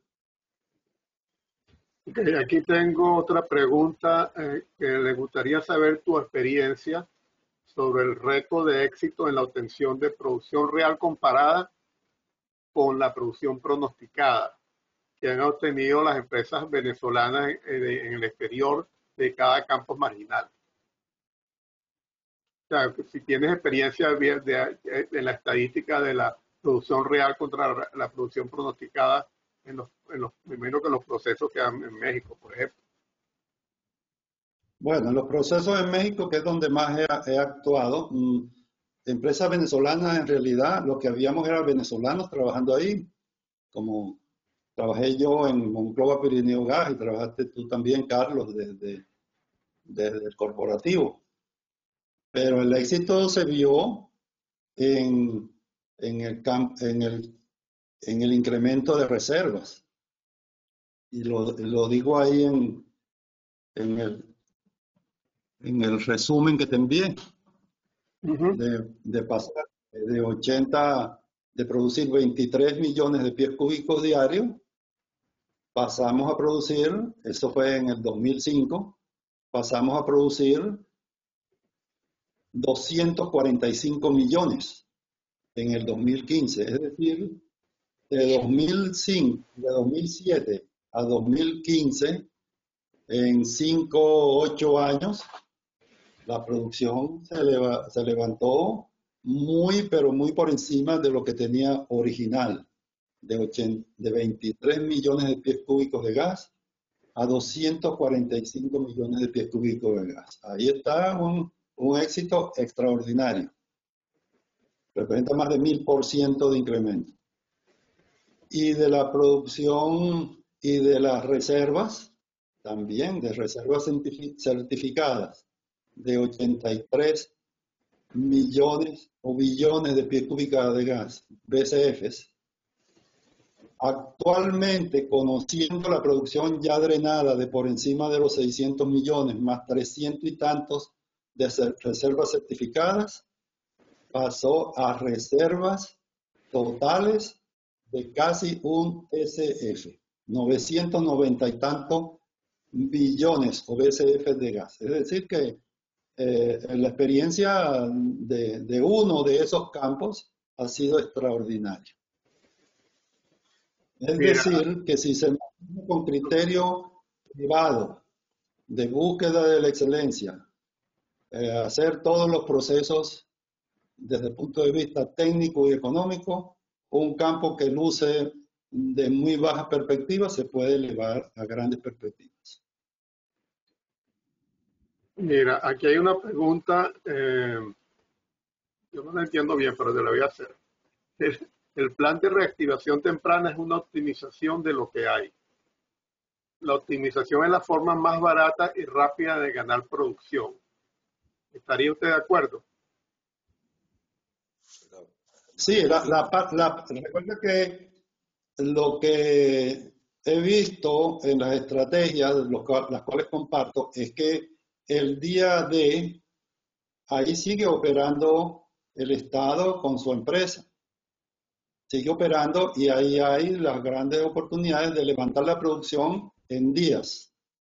Okay, aquí tengo otra pregunta eh, que le gustaría saber tu experiencia sobre el reto de éxito en la obtención de producción real comparada con la producción pronosticada que han obtenido las empresas venezolanas en, en el exterior de cada campo marginal. sea, si tienes experiencia de, de, de la estadística de la producción real contra la, la producción pronosticada en los, en los, primero que los procesos que hay en México, por ejemplo. Bueno, en los procesos en México, que es donde más he, he actuado, mmm, empresas venezolanas, en realidad, lo que habíamos era venezolanos trabajando ahí, como trabajé yo en Monclova Pirineo Gas y trabajaste tú también, Carlos, desde, desde el corporativo. Pero el éxito se vio en, en, el, en, el, en el incremento de reservas. Y lo, lo digo ahí en, en, el, en el resumen que te envié. Uh-huh. de, de pasar de ochenta, de producir veintitrés millones de pies cúbicos diarios, pasamos a producir, eso fue en el dos mil cinco, pasamos a producir doscientos cuarenta y cinco millones en el dos mil quince, es decir, de dos mil cinco, de dos mil siete a dos mil quince, en cinco o ocho años, la producción se, leva, se levantó muy, pero muy por encima de lo que tenía original, de, ochenta, de veintitrés millones de pies cúbicos de gas a doscientos cuarenta y cinco millones de pies cúbicos de gas. Ahí está un, un éxito extraordinario. Representa más de mil por ciento de incremento. Y de la producción y de las reservas, también de reservas certificadas, de ochenta y tres millones o billones de pies cúbicos de gas, B C Fs. Actualmente, conociendo la producción ya drenada de por encima de los seiscientos millones, más trescientos y tantos de reservas certificadas, pasó a reservas totales de casi un S F, novecientos noventa y tantos billones o B C F de gas. Es decir que Eh, la experiencia de, de uno de esos campos ha sido extraordinaria. Es Mira. decir, que si se mantiene con criterio privado de búsqueda de la excelencia, eh, hacer todos los procesos desde el punto de vista técnico y económico, un campo que luce de muy baja perspectiva se puede elevar a grandes perspectivas. Mira, aquí hay una pregunta, eh, yo no la entiendo bien, pero te la voy a hacer. El, el plan de reactivación temprana es una optimización de lo que hay. La optimización es la forma más barata y rápida de ganar producción. ¿Estaría usted de acuerdo? Sí, la, la, la, recuerda que lo que he visto en las estrategias, los, las cuales comparto, es que el día de, ahí sigue operando el Estado con su empresa. Sigue operando y ahí hay las grandes oportunidades de levantar la producción en días.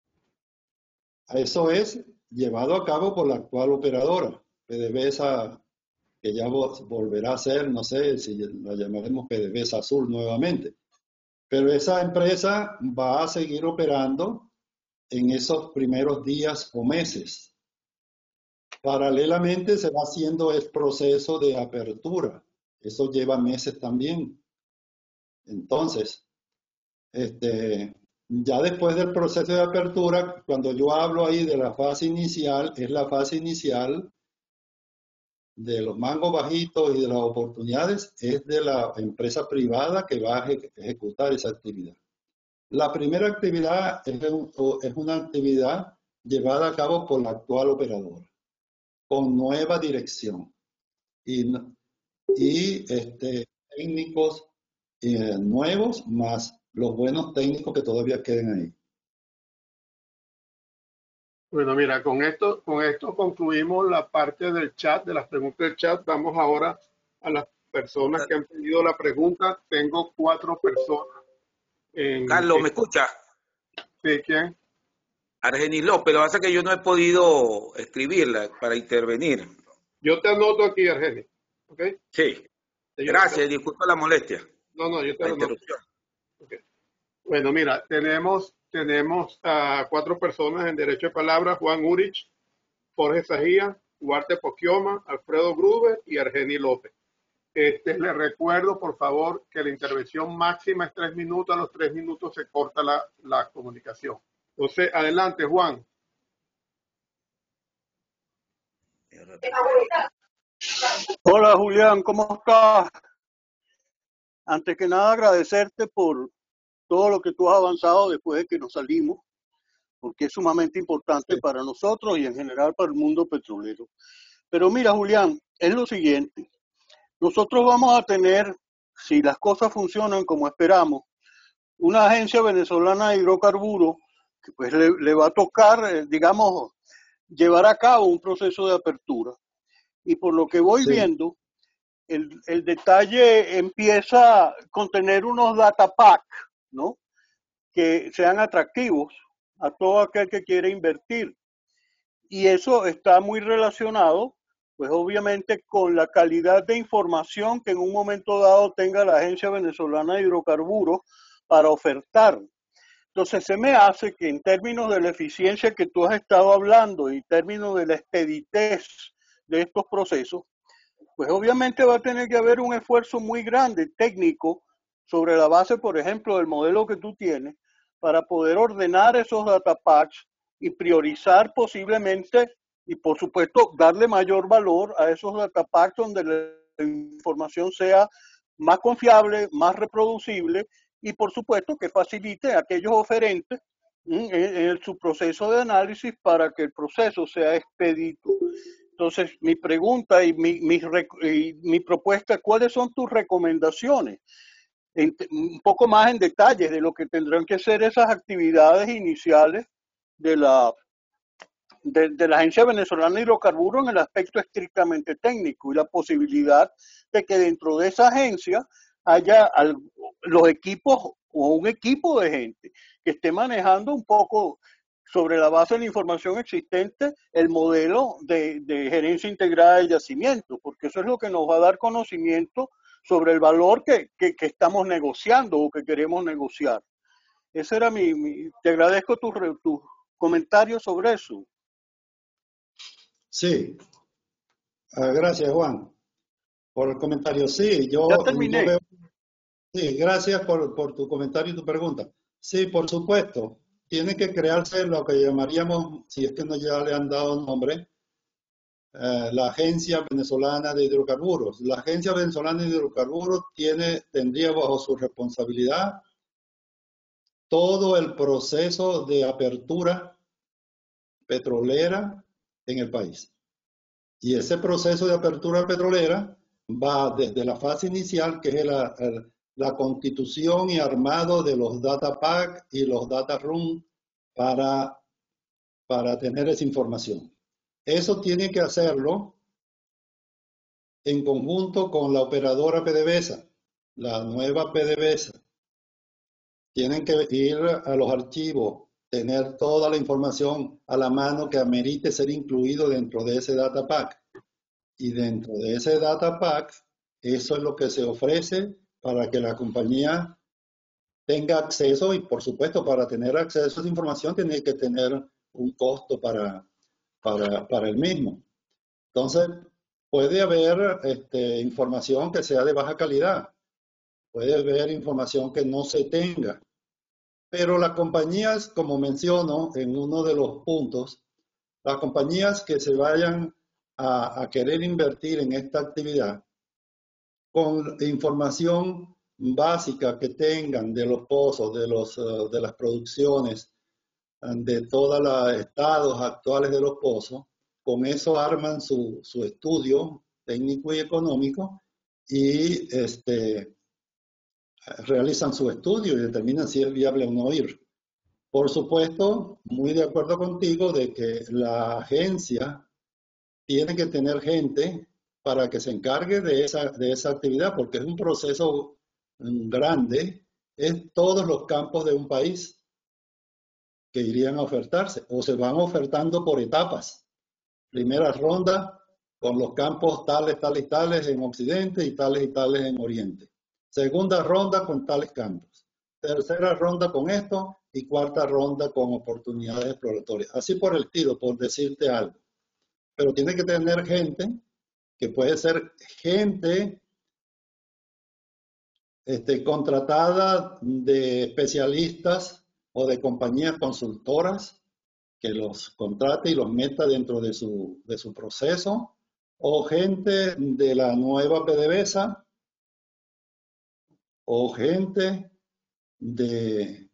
Eso es llevado a cabo por la actual operadora, PDVSA, que ya volverá a ser, no sé si la llamaremos PDVSA Azul nuevamente. Pero esa empresa va a seguir operando en esos primeros días o meses. Paralelamente se va haciendo el proceso de apertura. Eso lleva meses también. Entonces, este, ya después del proceso de apertura, cuando yo hablo ahí de la fase inicial, es la fase inicial de los mangos bajitos y de las oportunidades, es de la empresa privada que va a ejecutar esa actividad. La primera actividad es, un, es una actividad llevada a cabo por la actual operadora, con nueva dirección y, y este, técnicos eh, nuevos, más los buenos técnicos que todavía queden ahí. Bueno, mira, con esto, con esto concluimos la parte del chat, de las preguntas del chat. Vamos ahora a las personas que han pedido la pregunta. Tengo cuatro personas. En, Carlos, en, ¿me escucha? Sí, ¿quién? Argenis López, lo que pasa es que yo no he podido escribirla para intervenir. Yo te anoto aquí, Argenis. ¿Ok? Sí. Gracias, disculpa la molestia. No, no, yo te la lo interrupción. Okay. Bueno, mira, tenemos, tenemos a cuatro personas en derecho de palabra: Juan Urich, Jorge Sajía, Duarte Poquioma, Alfredo Gruber y Argeni López. Este, les recuerdo, por favor, que la intervención máxima es tres minutos. A los tres minutos se corta la, la comunicación. Entonces, adelante, Juan. Hola, Julián, ¿cómo estás? Antes que nada, agradecerte por todo lo que tú has avanzado después de que nos salimos, porque es sumamente importante sí. para nosotros y en general para el mundo petrolero. Pero mira, Julián, es lo siguiente. Nosotros vamos a tener, si las cosas funcionan como esperamos, una agencia venezolana de hidrocarburos que pues le, le va a tocar, eh, digamos, llevar a cabo un proceso de apertura. Y por lo que voy sí. viendo, el, el detalle empieza a contener unos data pack, ¿no? Que sean atractivos a todo aquel que quiere invertir. Y eso está muy relacionado, pues obviamente, con la calidad de información que en un momento dado tenga la Agencia Venezolana de Hidrocarburos para ofertar. Entonces se me hace que en términos de la eficiencia que tú has estado hablando y en términos de la expeditez de estos procesos, pues obviamente va a tener que haber un esfuerzo muy grande técnico sobre la base, por ejemplo, del modelo que tú tienes para poder ordenar esos data packs y priorizar posiblemente y por supuesto darle mayor valor a esos data packs donde la información sea más confiable, más reproducible y por supuesto que facilite a aquellos oferentes en, en su proceso de análisis para que el proceso sea expedito. Entonces, mi pregunta y mi, mi, y mi propuesta, ¿cuáles son tus recomendaciones? En, un poco más en detalle de lo que tendrán que ser esas actividades iniciales de la, de, de la Agencia Venezolana de Hidrocarburos en el aspecto estrictamente técnico y la posibilidad de que dentro de esa agencia haya al, los equipos o un equipo de gente que esté manejando un poco sobre la base de la información existente, el modelo de, de gerencia integrada de yacimiento, porque eso es lo que nos va a dar conocimiento sobre el valor que, que, que estamos negociando o que queremos negociar. Ese era mi, mi te agradezco tus tu comentarios sobre eso. Sí, uh, gracias Juan por el comentario. Sí, yo, ya terminé. Yo veo, sí, gracias por, por tu comentario y tu pregunta. Sí, por supuesto. Tiene que crearse lo que llamaríamos, si es que no ya le han dado nombre, eh, la Agencia Venezolana de Hidrocarburos. La Agencia Venezolana de Hidrocarburos tiene, tendría bajo su responsabilidad todo el proceso de apertura petrolera en el país. Y ese proceso de apertura petrolera va desde la fase inicial, que es la, el, la constitución y armado de los data pack y los data room para, para tener esa información. Eso tiene que hacerlo en conjunto con la operadora PDVSA, la nueva PDVSA. Tienen que ir a los archivos, tener toda la información a la mano que amerite ser incluido dentro de ese data pack. Y dentro de ese data pack, eso es lo que se ofrece para que la compañía tenga acceso y, por supuesto, para tener acceso a esa información tiene que tener un costo para, para, para el mismo. Entonces, puede haber este, información que sea de baja calidad, puede haber información que no se tenga, pero las compañías, como menciono en uno de los puntos, las compañías que se vayan a, a querer invertir en esta actividad, con información básica que tengan de los pozos, de, los, uh, de las producciones, de todos los estados actuales de los pozos, con eso arman su, su estudio técnico y económico y este, realizan su estudio y determinan si es viable o no ir. Por supuesto, muy de acuerdo contigo de que la agencia tiene que tener gente para que se encargue de esa, de esa actividad, porque es un proceso grande, es todos los campos de un país que irían a ofertarse, o se van ofertando por etapas. Primera ronda con los campos tales, tales, tales en Occidente y tales y tales en Oriente. Segunda ronda con tales campos. Tercera ronda con esto y cuarta ronda con oportunidades exploratorias. Así por el tiro, por decirte algo. pero tiene que tener gente, que puede ser gente este, contratada de especialistas o de compañías consultoras, que los contrate y los meta dentro de su, de su proceso, o gente de la nueva PDVSA, o gente de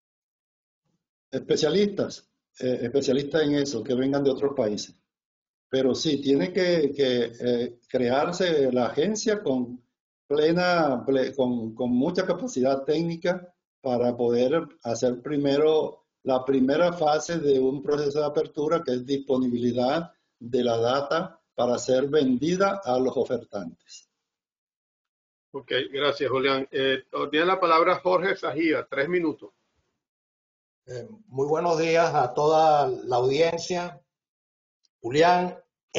especialistas, eh, especialistas en eso, que vengan de otros países. Pero sí, tiene que, que eh, crearse la agencia con plena, ple, con, con mucha capacidad técnica para poder hacer primero la primera fase de un proceso de apertura, que es disponibilidad de la data para ser vendida a los ofertantes. Ok, gracias, Julián. Eh, tiene la palabra Jorge Sajía, tres minutos. Eh, muy buenos días a toda la audiencia. Julián,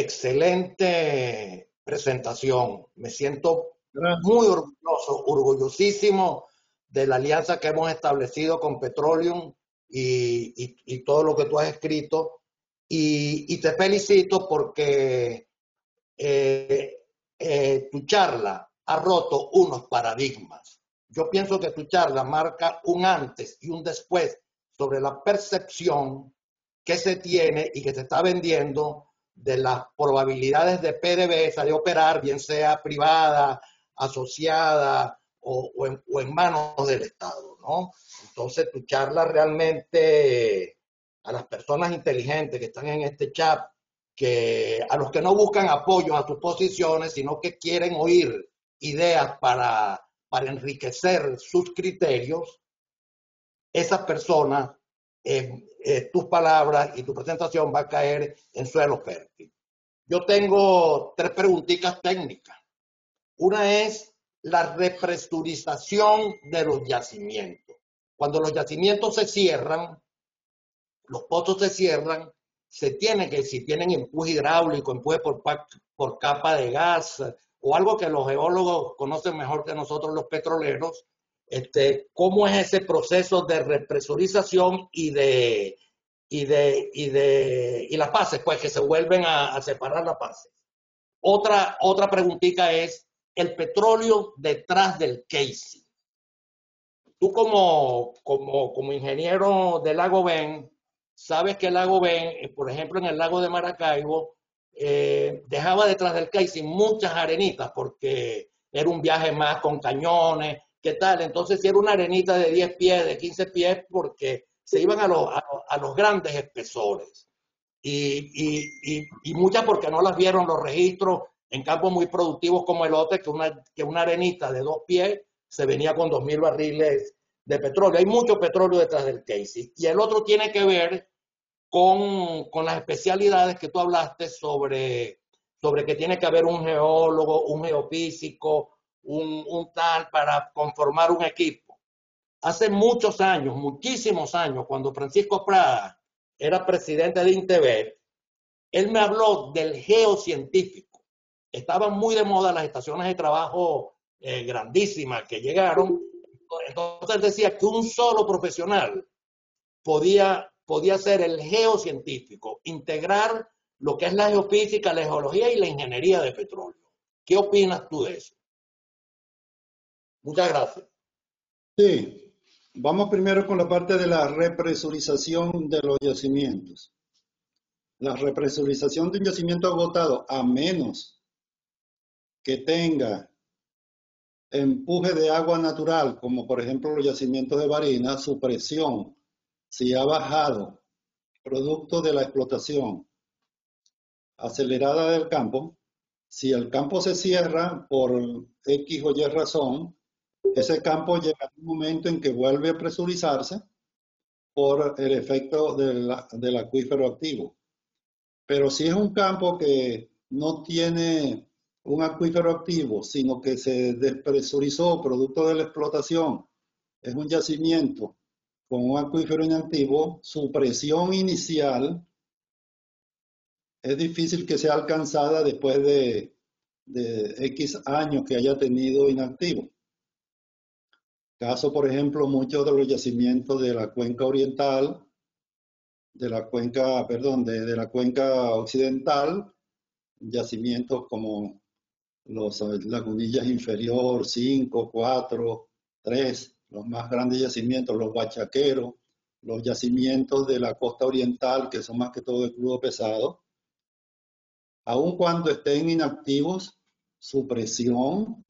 excelente presentación. Me siento Gracias. Muy orgulloso, orgullosísimo de la alianza que hemos establecido con Petroleum y, y, y todo lo que tú has escrito. Y, y te felicito porque eh, eh, tu charla ha roto unos paradigmas. Yo pienso que tu charla marca un antes y un después sobre la percepción que se tiene y que se está vendiendo de las probabilidades de PDVSA de operar, bien sea privada, asociada o, o, en, o en manos del Estado, ¿no? Entonces tu charla realmente a las personas inteligentes que están en este chat, que a los que no buscan apoyo a sus posiciones, sino que quieren oír ideas para, para enriquecer sus criterios, esas personas, eh, eh, tus palabras y tu presentación va a caer en suelo fértil. Yo tengo tres preguntitas técnicas. Una es la represurización de los yacimientos. Cuando los yacimientos se cierran, los pozos se cierran, se tiene que, si tienen empuje hidráulico, empuje por, por capa de gas o algo que los geólogos conocen mejor que nosotros los petroleros, este, cómo es ese proceso de represurización y de, y de, y de, y las fases, pues que se vuelven a, a separar las fases. Otra, otra preguntita es el petróleo detrás del casing. Tú como, como, como ingeniero del lago Ben, sabes que el lago Ben, por ejemplo en el lago de Maracaibo, eh, dejaba detrás del casing muchas arenitas porque era un viaje más con cañones, ¿qué tal? Entonces si era una arenita de diez pies, de quince pies, porque se iban a los, a, a los grandes espesores. Y, y, y, y muchas porque no las vieron los registros en campos muy productivos como el Ote, que una, que una arenita de dos pies se venía con dos mil barriles de petróleo. Hay mucho petróleo detrás del casing. Y el otro tiene que ver con, con las especialidades que tú hablaste sobre, sobre que tiene que haber un geólogo, un geofísico, un, un tal para conformar un equipo. Hace muchos años, muchísimos años, cuando Francisco Prada era presidente de INTEBET, él me habló del geocientífico. Estaban muy de moda las estaciones de trabajo eh, grandísimas que llegaron. Entonces decía que un solo profesional podía, podía ser el geocientífico, integrar lo que es la geofísica, la geología y la ingeniería de petróleo. ¿Qué opinas tú de eso? Muchas gracias. Sí. Vamos primero con la parte de la represurización de los yacimientos. La represurización de un yacimiento agotado, a menos que tenga empuje de agua natural, como por ejemplo los yacimientos de Barinas, su presión, si ha bajado producto de la explotación acelerada del campo, si el campo se cierra por X o Y razón, ese campo llega a un momento en que vuelve a presurizarse por el efecto del, del acuífero activo. Pero si es un campo que no tiene un acuífero activo, sino que se despresurizó producto de la explotación, es un yacimiento con un acuífero inactivo, su presión inicial es difícil que sea alcanzada después de, de X años que haya tenido inactivo. Caso, por ejemplo, muchos de los yacimientos de la cuenca oriental, de la cuenca, perdón, de, de la cuenca occidental, yacimientos como los Lagunillas Inferior, cinco, cuatro, tres, los más grandes yacimientos, los bachaqueros, los yacimientos de la costa oriental, que son más que todo de crudo pesado. Aun cuando estén inactivos, su presión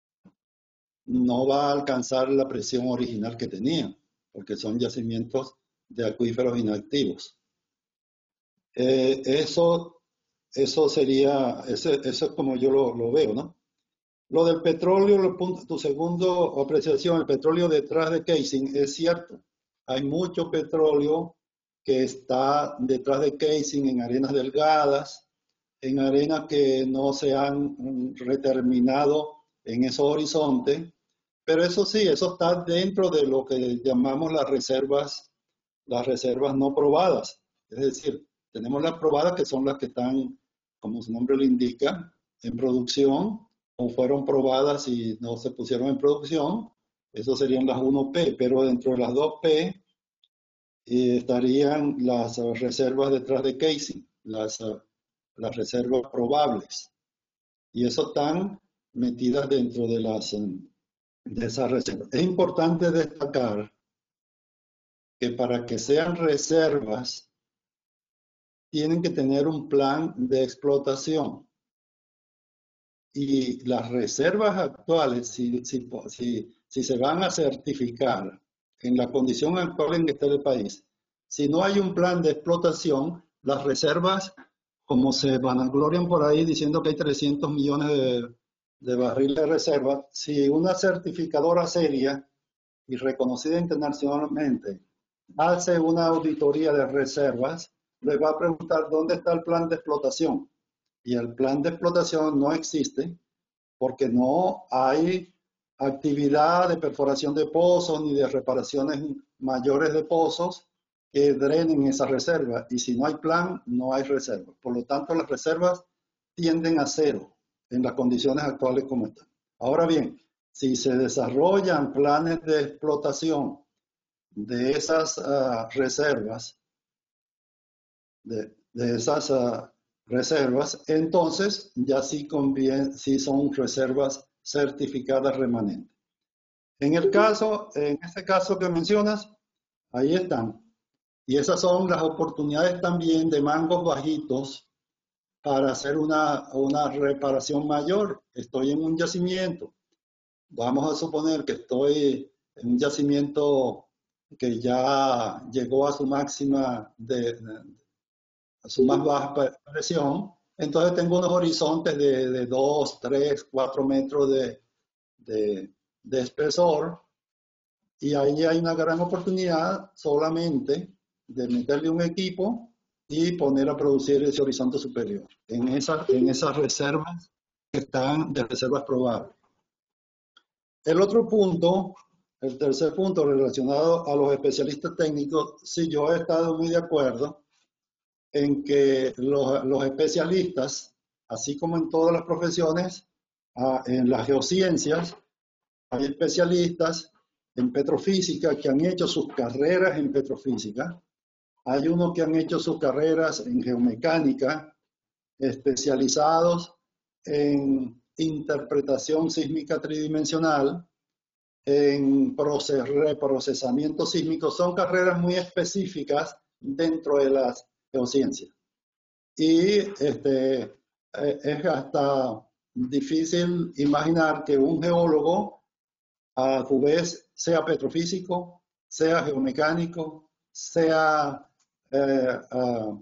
no va a alcanzar la presión original que tenían, porque son yacimientos de acuíferos inactivos. Eh, eso, eso sería, ese, eso es como yo lo, lo veo, ¿no? Lo del petróleo, lo, tu segundo apreciación, el petróleo detrás de casing, es cierto. Hay mucho petróleo que está detrás de casing en arenas delgadas, en arenas que no se han reterminado en esos horizontes, pero eso sí, eso está dentro de lo que llamamos las reservas, las reservas no probadas. Es decir, tenemos las probadas que son las que están, como su nombre lo indica, en producción, o fueron probadas y no se pusieron en producción. Eso serían las uno P, pero dentro de las dos P eh, estarían las uh, reservas detrás de casing, las, uh, las reservas probables. Y eso están metidas dentro de, las, uh, de esas reservas. Es importante destacar que para que sean reservas, tienen que tener un plan de explotación. Y las reservas actuales, si, si, si, si se van a certificar en la condición actual en que está el país, si no hay un plan de explotación, las reservas, como se vanaglorian por ahí diciendo que hay trescientos millones de, de barriles de reservas, si una certificadora seria y reconocida internacionalmente hace una auditoría de reservas, le va a preguntar dónde está el plan de explotación. Y el plan de explotación no existe porque no hay actividad de perforación de pozos ni de reparaciones mayores de pozos que drenen esas reservas. Y si no hay plan, no hay reservas. Por lo tanto, las reservas tienden a cero en las condiciones actuales como están. Ahora bien, si se desarrollan planes de explotación de esas uh, reservas, de, de esas uh, reservas, entonces ya sí conviene, sí son reservas certificadas remanentes. En el caso, en este caso que mencionas, ahí están. Y esas son las oportunidades también de mangos bajitos para hacer una, una reparación mayor. Estoy en un yacimiento. Vamos a suponer que estoy en un yacimiento que ya llegó a su máxima de, de a su más baja presión, entonces tengo unos horizontes de, de dos, tres, cuatro metros de, de, de espesor, y ahí hay una gran oportunidad solamente de meterle un equipo y poner a producir ese horizonte superior en, esa, en esas reservas que están de reservas probables. El otro punto, el tercer punto relacionado a los especialistas técnicos, sí, yo he estado muy de acuerdo en que los, los especialistas, así como en todas las profesiones, ah, en las geociencias, hay especialistas en petrofísica que han hecho sus carreras en petrofísica, hay unos que han hecho sus carreras en geomecánica, especializados en interpretación sísmica tridimensional, en proces, reprocesamiento sísmico, son carreras muy específicas dentro de las geociencia. Y este, es hasta difícil imaginar que un geólogo a su vez sea petrofísico, sea geomecánico, sea eh, uh,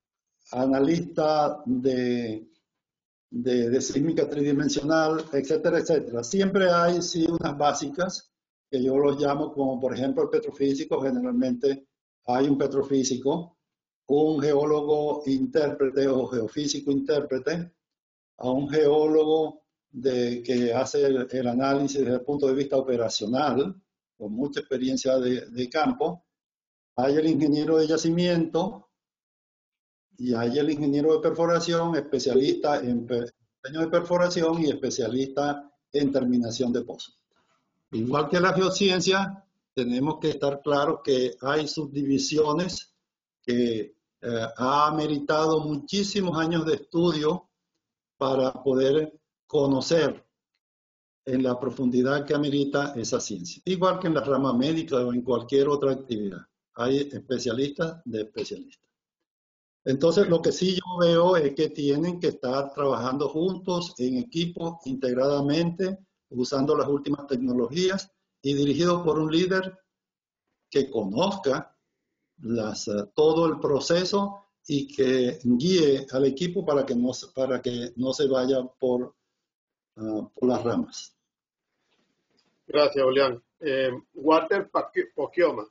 analista de, de, de sísmica tridimensional, etcétera, etcétera. Siempre hay sí unas básicas que yo los llamo como por ejemplo el petrofísico. Generalmente hay un petrofísico, un geólogo intérprete o geofísico intérprete, a un geólogo de, que hace el, el análisis desde el punto de vista operacional, con mucha experiencia de, de campo, hay el ingeniero de yacimiento y hay el ingeniero de perforación, especialista en diseño de perforación y especialista en terminación de pozos. Igual que la geociencia, tenemos que estar claros que hay subdivisiones que eh, ha meritado muchísimos años de estudio para poder conocer en la profundidad que amerita esa ciencia. Igual que en la rama médica o en cualquier otra actividad. Hay especialistas de especialistas. Entonces, lo que sí yo veo es que tienen que estar trabajando juntos, en equipo, integradamente, usando las últimas tecnologías y dirigidos por un líder que conozca las, uh, todo el proceso y que guíe al equipo para que no, para que no se vaya por, uh, por las ramas. Gracias, Julián. Eh, Walter Pocchioma.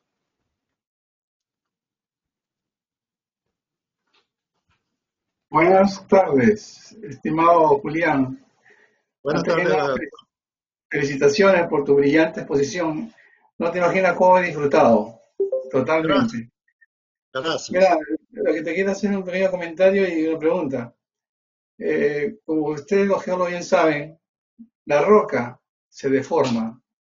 Buenas tardes, estimado Julián. Buenas Antes que tardes. nada, felicitaciones por tu brillante exposición. No te imaginas cómo he disfrutado. Totalmente. Gracias. Mira, lo que te quiero hacer es un pequeño comentario y una pregunta. Eh, como ustedes los geólogos bien saben, la roca se deforma.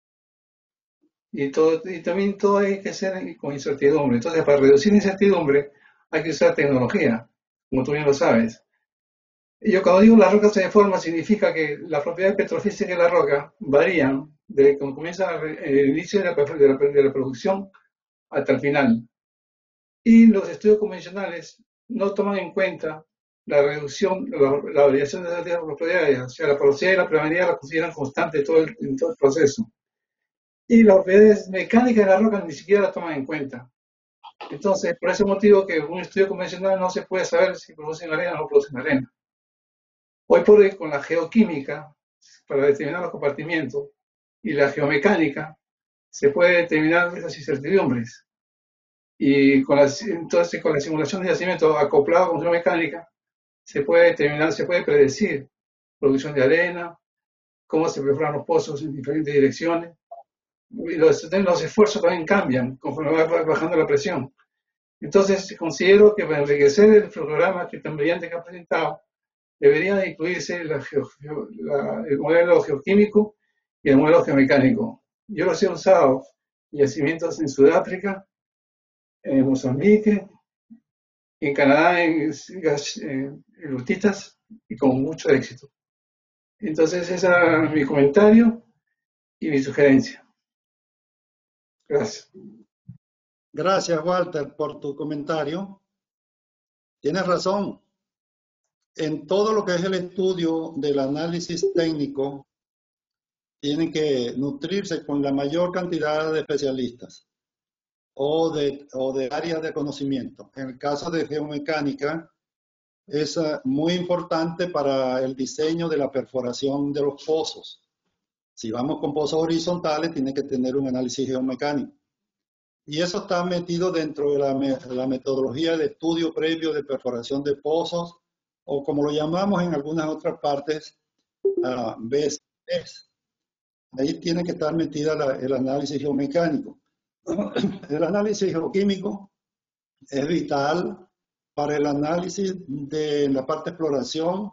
Y, todo, y también todo hay que hacer con incertidumbre. Entonces, para reducir la incertidumbre, hay que usar tecnología, como tú bien lo sabes. Y yo cuando digo la roca se deforma, significa que las propiedades petrofísicas de la roca varían desde cuando comienza el inicio de la, de la, de la producción hasta el final. Y los estudios convencionales no toman en cuenta la reducción, la, la variación de las propiedades, o sea, la porosidad y la permeabilidad la consideran constante todo el, en todo el proceso. Y las propiedades mecánicas de la roca ni siquiera las toman en cuenta. Entonces, por ese motivo que un estudio convencional no se puede saber si producen arena o no producen arena. Hoy por hoy, con la geoquímica, para determinar los compartimientos, y la geomecánica, se puede determinar esas incertidumbres. Y con la, entonces, con la simulación de yacimiento acoplado con geomecánica, se puede determinar, se puede predecir producción de arena, cómo se perforan los pozos en diferentes direcciones. Y los, los esfuerzos también cambian conforme va bajando la presión. Entonces, considero que para enriquecer el programa que tan brillante que ha presentado, debería incluirse la geo, la, el modelo geoquímico y el modelo geomecánico. Yo los he usado en yacimientos en Sudáfrica, en Mozambique, en Canadá, en, en, en Lutitas, y con mucho éxito. Entonces, ese es mi comentario y mi sugerencia. Gracias. Gracias, Walter, por tu comentario. Tienes razón. En todo lo que es el estudio del análisis técnico, tienen que nutrirse con la mayor cantidad de especialistas o de, o de áreas de conocimiento. En el caso de geomecánica, es muy importante para el diseño de la perforación de los pozos. Si vamos con pozos horizontales, tiene que tener un análisis geomecánico. Y eso está metido dentro de la, la metodología de estudio previo de perforación de pozos, o como lo llamamos en algunas otras partes, uh, B S S. Ahí tiene que estar metida la, el análisis geomecánico. El análisis geoquímico es vital para el análisis de la parte de exploración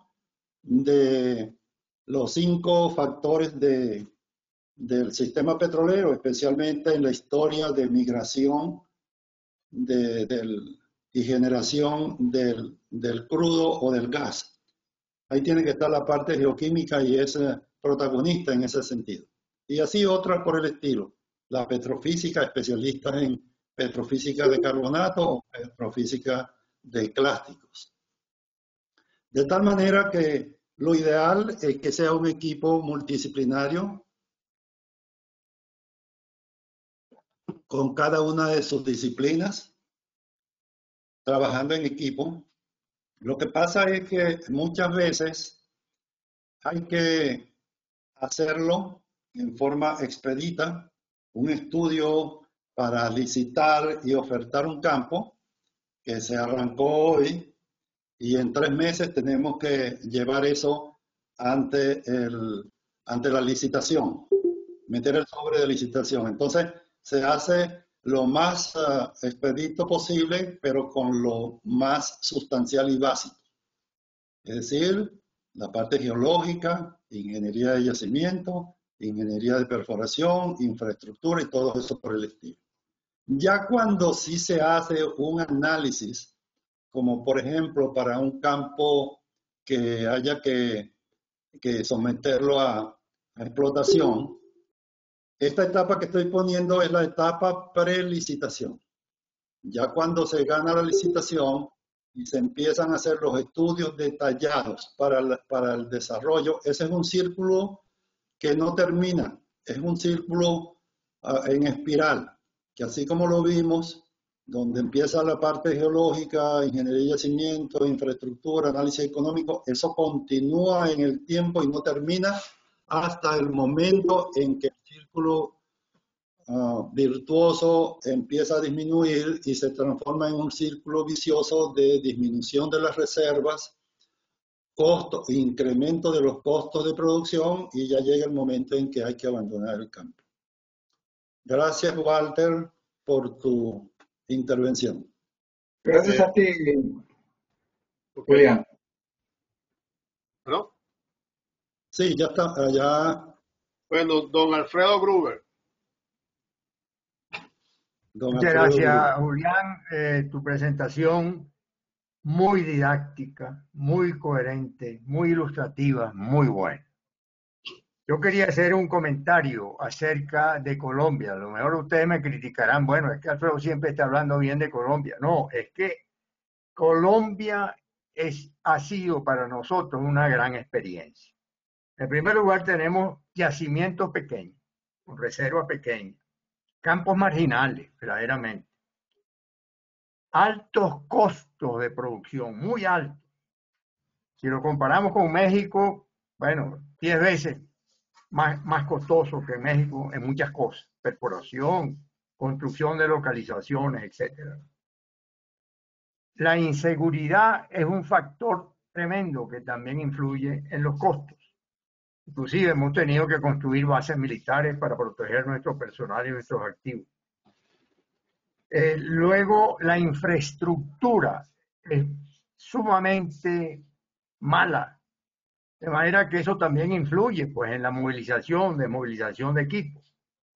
de los cinco factores de, del sistema petrolero, especialmente en la historia de migración de, del, y generación del, del crudo o del gas. Ahí tiene que estar la parte geoquímica y es protagonista en ese sentido. Y así otras por el estilo. La petrofísica, especialistas en petrofísica de carbonato o petrofísica de clásticos. De tal manera que lo ideal es que sea un equipo multidisciplinario con cada una de sus disciplinas, trabajando en equipo. Lo que pasa es que muchas veces hay que hacerlo en forma expedita, un estudio para licitar y ofertar un campo que se arrancó hoy y en tres meses tenemos que llevar eso ante, el, ante la licitación, meter el sobre de licitación. Entonces se hace lo más uh, expedito posible, pero con lo más sustancial y básico. Es decir, la parte geológica, ingeniería de yacimiento, ingeniería de perforación, infraestructura y todo eso por el estilo. Ya cuando sí se hace un análisis, como por ejemplo para un campo que haya que, que someterlo a, a explotación. Esta etapa que estoy poniendo es la etapa pre-licitación. Ya cuando se gana la licitación y se empiezan a hacer los estudios detallados para, la, para el desarrollo, ese es un círculo que no termina, es un círculo uh, en espiral, que así como lo vimos, donde empieza la parte geológica, ingeniería de yacimientos, infraestructura, análisis económico, eso continúa en el tiempo y no termina hasta el momento en que el círculo uh, virtuoso empieza a disminuir y se transforma en un círculo vicioso de disminución de las reservas, costo, incremento de los costos de producción, y ya llega el momento en que hay que abandonar el campo. Gracias, Walter, por tu intervención. Gracias Eh, a ti, ok. Julián. ¿No? Sí, ya está, allá. Bueno, don Alfredo Gruber. Don Muchas Alfredo gracias, Gruber. Julián. Eh, tu presentación muy didáctica, muy coherente, muy ilustrativa, muy buena. Yo quería hacer un comentario acerca de Colombia. A lo mejor ustedes me criticarán, bueno, es que Alfredo siempre está hablando bien de Colombia. No, es que Colombia es, ha sido para nosotros una gran experiencia. En primer lugar, tenemos yacimientos pequeños, con reservas pequeñas, campos marginales, verdaderamente. Altos costos de producción, muy altos. Si lo comparamos con México, bueno, diez veces más, más costoso que México en muchas cosas, perforación, construcción de localizaciones, etcétera. La inseguridad es un factor tremendo que también influye en los costos. Inclusive hemos tenido que construir bases militares para proteger nuestro personal y nuestros activos. Eh, luego, la infraestructura es sumamente mala, de manera que eso también influye pues, en la movilización, desmovilización de equipos.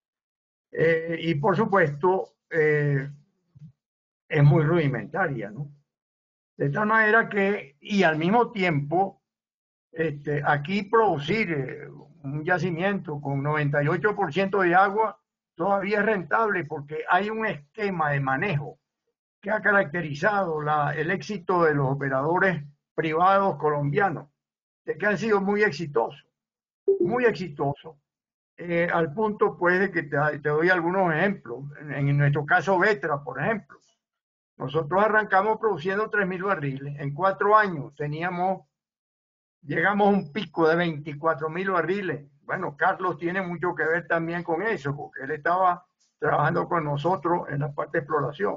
Eh, y por supuesto, eh, es muy rudimentaria, ¿no? De tal manera que, y al mismo tiempo, este, aquí producir eh, un yacimiento con noventa y ocho por ciento de agua todavía es rentable porque hay un esquema de manejo que ha caracterizado la, el éxito de los operadores privados colombianos, de que han sido muy exitosos, muy exitosos, eh, al punto pues de que te, te doy algunos ejemplos. En, en nuestro caso Vetra, por ejemplo, nosotros arrancamos produciendo tres mil barriles, en cuatro años teníamos, llegamos a un pico de veinticuatro mil barriles. Bueno, Carlos tiene mucho que ver también con eso, porque él estaba trabajando con nosotros en la parte de exploración.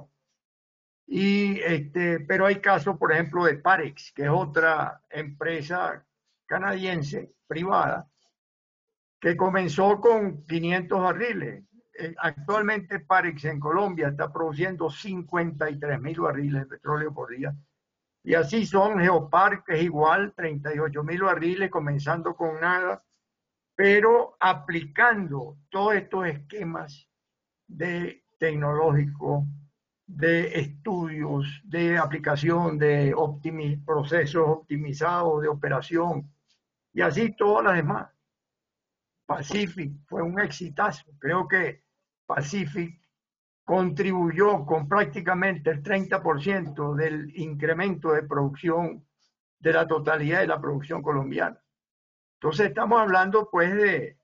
Y este, pero hay casos, por ejemplo, de Parex, que es otra empresa canadiense privada, que comenzó con quinientos barriles. Eh, actualmente Parex en Colombia está produciendo cincuenta y tres mil barriles de petróleo por día. Y así son Geopark, que es igual, treinta y ocho mil barriles, comenzando con nada, pero aplicando todos estos esquemas de tecnológicos, de estudios, de aplicación, de optimi procesos optimizados, de operación, y así todas las demás. Pacific fue un exitazo. Creo que Pacific contribuyó con prácticamente el treinta por ciento del incremento de producción de la totalidad de la producción colombiana. Entonces estamos hablando pues de,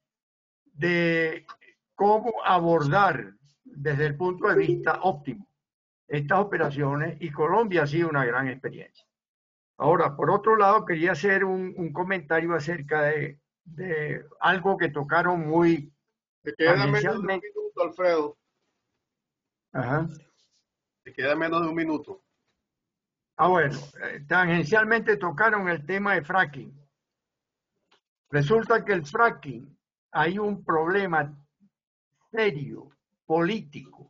de cómo abordar desde el punto de vista óptimo estas operaciones, y Colombia ha sido una gran experiencia. Ahora, por otro lado, quería hacer un, un comentario acerca de, de algo que tocaron muy Te queda menos de un tangencialmente. minuto, Alfredo. Ajá. Te queda menos de un minuto. Ah, bueno, eh, tangencialmente tocaron el tema de fracking. Resulta que el fracking, hay un problema serio, político,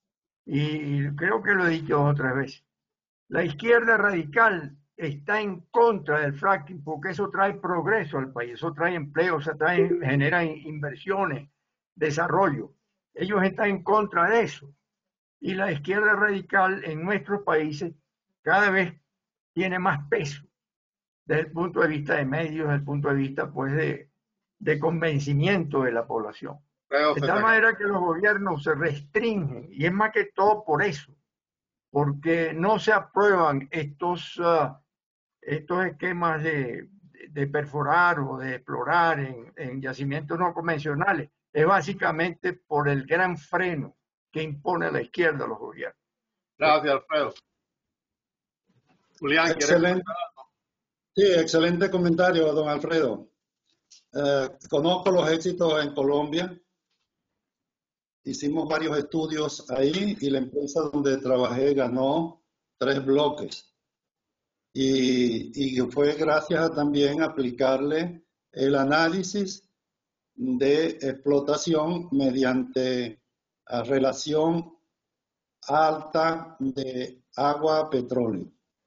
y creo que lo he dicho otras veces. La izquierda radical está en contra del fracking porque eso trae progreso al país, eso trae empleo, eso trae, genera inversiones, desarrollo. Ellos están en contra de eso. Y la izquierda radical en nuestros países cada vez tiene más peso. desde el punto de vista de medios, desde el punto de vista pues de, de convencimiento de la población. Creo, De tal manera que los gobiernos se restringen, y es más que todo por eso, porque no se aprueban estos, uh, estos esquemas de, de perforar o de explorar en, en yacimientos no convencionales. Es básicamente por el gran freno que impone la izquierda a los gobiernos. Gracias, Alfredo. Julián, ¿quieres Excelente. Sí, excelente comentario, don Alfredo. Eh, conozco los éxitos en Colombia. Hicimos varios estudios ahí y la empresa donde trabajé ganó tres bloques. Y, y fue gracias a también aplicarle el análisis de explotación mediante a relación alta de agua-petróleo.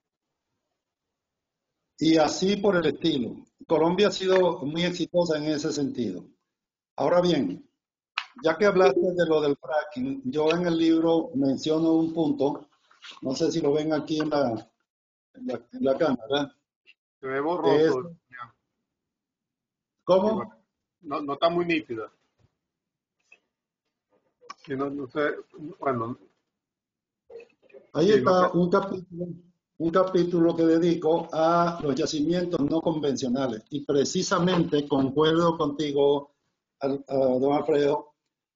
Y así por el estilo. Colombia ha sido muy exitosa en ese sentido. Ahora bien, ya que hablaste de lo del fracking, yo en el libro menciono un punto, no sé si lo ven aquí en la, en la, en la cámara. Se ve borroso. Es, ¿Cómo? No, no está muy nítida. Si no, no sé, bueno. Ahí Sí, está no sé. un capítulo, un capítulo que dedico a los yacimientos no convencionales. Y precisamente concuerdo contigo, al, a don Alfredo,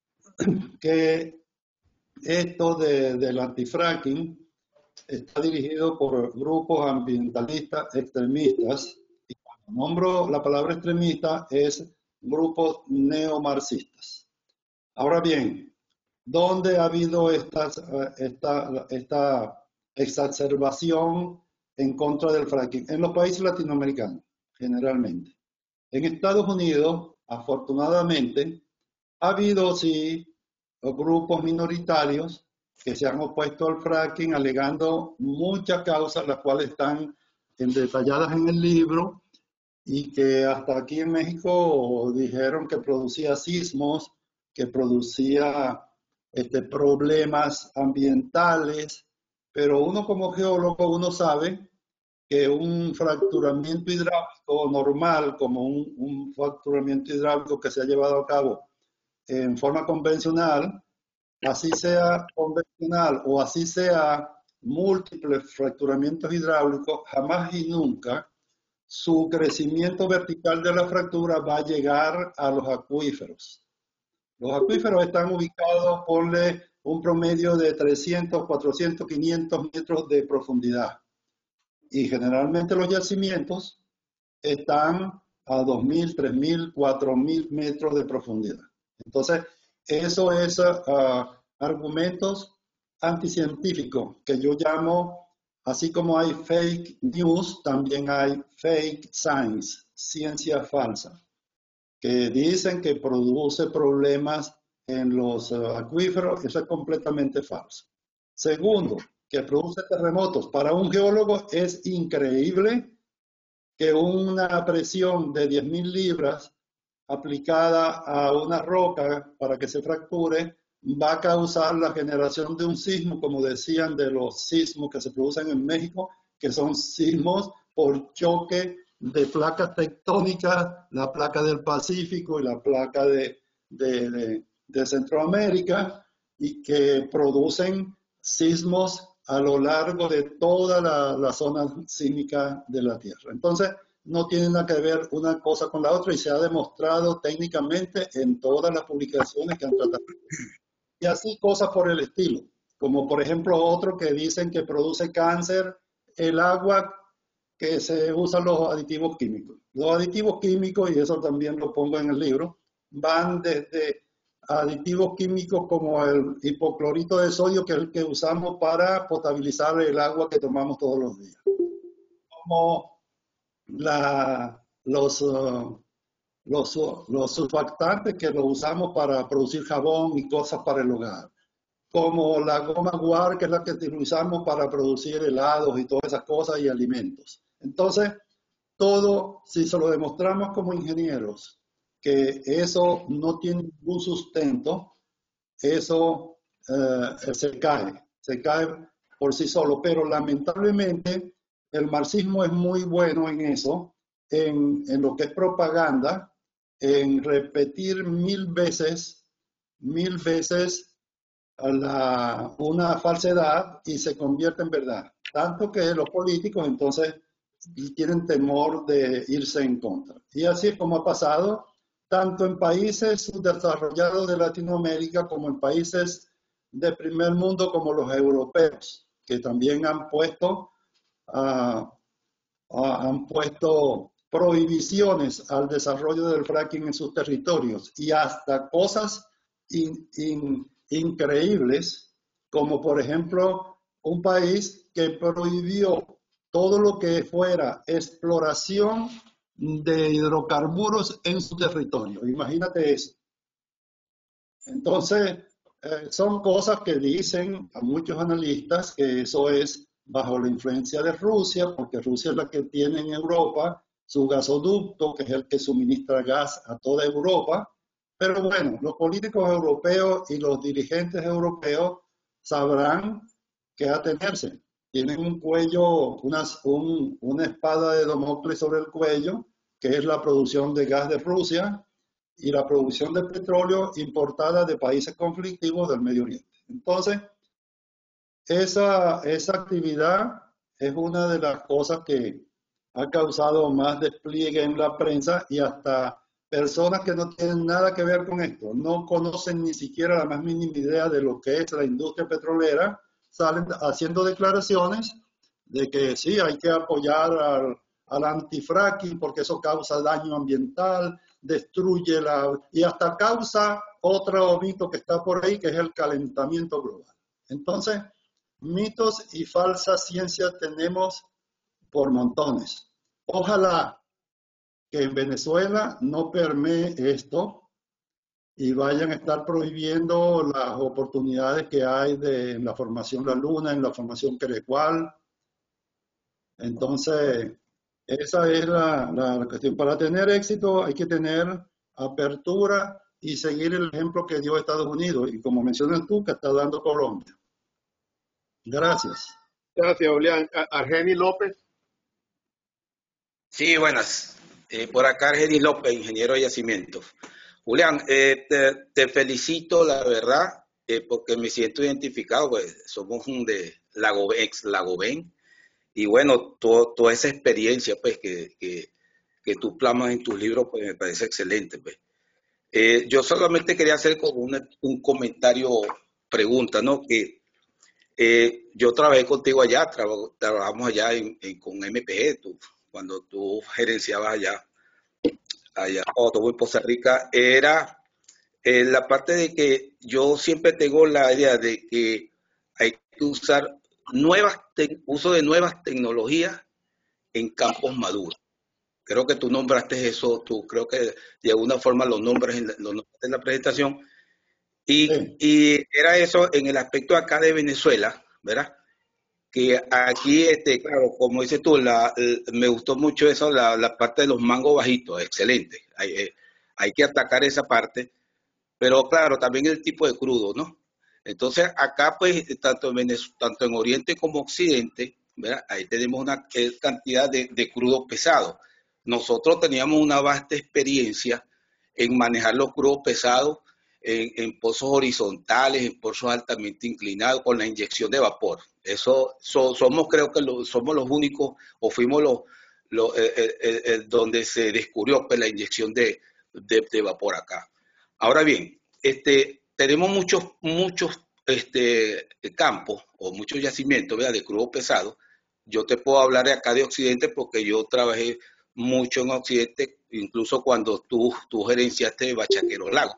que esto de, del antifracking está dirigido por grupos ambientalistas extremistas. Y cuando nombro la palabra extremista es grupos neomarxistas. Ahora bien, ¿dónde ha habido estas, esta, esta exacerbación en contra del fracking? En los países latinoamericanos, generalmente. En Estados Unidos, afortunadamente, ha habido, sí, grupos minoritarios que se han opuesto al fracking, alegando muchas causas, las cuales están detalladas en el libro, y que hasta aquí en México dijeron que producía sismos, que producía este, problemas ambientales, pero uno como geólogo, uno sabe que un fracturamiento hidráulico normal, como un, un fracturamiento hidráulico que se ha llevado a cabo en forma convencional, así sea convencional o así sea múltiples fracturamientos hidráulicos, jamás y nunca su crecimiento vertical de la fractura va a llegar a los acuíferos. Los acuíferos están ubicados, ponle un promedio de trescientos, cuatrocientos, quinientos metros de profundidad. Y generalmente los yacimientos están a dos mil, tres mil, cuatro mil metros de profundidad. Entonces, eso es uh, argumentos anticientíficos que yo llamo, así como hay fake news, también hay fake science, ciencia falsa, que dicen que produce problemas en los uh, acuíferos. Eso es completamente falso. Segundo, que produce terremotos. Para un geólogo es increíble que una presión de diez mil libras aplicada a una roca para que se fracture va a causar la generación de un sismo, como decían de los sismos que se producen en México, que son sismos por choque de placas tectónicas, la placa del Pacífico y la placa de, de, de, de Centroamérica, y que producen sismos a lo largo de toda la, la zona sísmica de la Tierra. Entonces, no tiene nada que ver una cosa con la otra y se ha demostrado técnicamente en todas las publicaciones que han tratado. Y así cosas por el estilo, como por ejemplo otro que dicen que produce cáncer el agua que se usan los aditivos químicos. Los aditivos químicos, y eso también lo pongo en el libro, van desde aditivos químicos como el hipoclorito de sodio, que es el que usamos para potabilizar el agua que tomamos todos los días. Como la, los, uh, los, uh, los surfactantes que los usamos para producir jabón y cosas para el hogar. Como la goma guar, que es la que utilizamos para producir helados y todas esas cosas y alimentos. Entonces, todo, si se lo demostramos como ingenieros, que eso no tiene ningún sustento, eso eh, se cae, se cae por sí solo. Pero lamentablemente el marxismo es muy bueno en eso, en, en lo que es propaganda, en repetir mil veces, mil veces a la, una falsedad y se convierte en verdad. Tanto que los políticos entonces tienen temor de irse en contra. Y así es como ha pasado tanto en países subdesarrollados de Latinoamérica como en países de primer mundo como los europeos, que también han puesto, uh, uh, han puesto prohibiciones al desarrollo del fracking en sus territorios y hasta cosas in, in, increíbles, como por ejemplo un país que prohibió todo lo que fuera exploración de hidrocarburos en su territorio. Imagínate eso. Entonces, eh, son cosas que dicen a muchos analistas que eso es bajo la influencia de Rusia, porque Rusia es la que tiene en Europa su gasoducto, que es el que suministra gas a toda Europa. Pero bueno, los políticos europeos y los dirigentes europeos sabrán qué atenerse. Tienen un cuello, una, un, una espada de Damocles sobre el cuello, que es la producción de gas de Rusia y la producción de petróleo importada de países conflictivos del Medio Oriente. Entonces, esa, esa actividad es una de las cosas que ha causado más despliegue en la prensa y hasta personas que no tienen nada que ver con esto, no conocen ni siquiera la más mínima idea de lo que es la industria petrolera, salen haciendo declaraciones de que sí, hay que apoyar al, al antifracking porque eso causa daño ambiental, destruye la... y hasta causa otro mito que está por ahí, que es el calentamiento global. Entonces, mitos y falsas ciencias tenemos por montones. Ojalá que en Venezuela no permee esto y vayan a estar prohibiendo las oportunidades que hay de, en la formación La Luna, en la formación Querecual. Entonces, esa es la, la cuestión. Para tener éxito hay que tener apertura y seguir el ejemplo que dio Estados Unidos y como mencionas tú, que está dando Colombia. Gracias. Gracias, Julián. Argenis López. Sí, buenas. Eh, por acá Argenis López, ingeniero de yacimientos. Julián, eh, te, te felicito, la verdad, eh, porque me siento identificado, pues somos un de Lago, ex Lagoven, y bueno, todo, toda esa experiencia pues que, que, que tú plasmas en tus libros, pues me parece excelente. Pues. Eh, yo solamente quería hacer como una, un comentario, pregunta, ¿no? Que eh, yo trabajé contigo allá, tra trabajamos allá en, en, con M P G, tú, cuando tú gerenciabas allá, allá, cuando en Costa Rica, era eh, la parte de que yo siempre tengo la idea de que hay que usar nuevas, uso de nuevas tecnologías en campos maduros. Creo que tú nombraste eso, tú creo que de alguna forma lo nombras en la, lo nombras en la presentación. Y, sí. y era eso en el aspecto acá de Venezuela, ¿verdad? Que aquí, este, claro, como dices tú, la, la, me gustó mucho eso, la, la parte de los mangos bajitos, excelente. Hay, eh, hay que atacar esa parte, pero claro, también el tipo de crudo, ¿no? Entonces, acá, pues, tanto en, Venezuela, tanto en Oriente como Occidente, ¿verdad? Ahí tenemos una cantidad de, de crudo pesado. Nosotros teníamos una vasta experiencia en manejar los crudos pesados en, en pozos horizontales, en pozos altamente inclinados, con la inyección de vapor. Eso so, somos, creo que lo, somos los únicos, o fuimos los, los eh, eh, eh, donde se descubrió pues, la inyección de, de, de vapor acá. Ahora bien, este, tenemos muchos, muchos este, campos o muchos yacimientos, ¿verdad? De crudo pesado. Yo te puedo hablar de acá de Occidente porque yo trabajé mucho en Occidente, incluso cuando tú, tú gerenciaste Bachaquero Lago.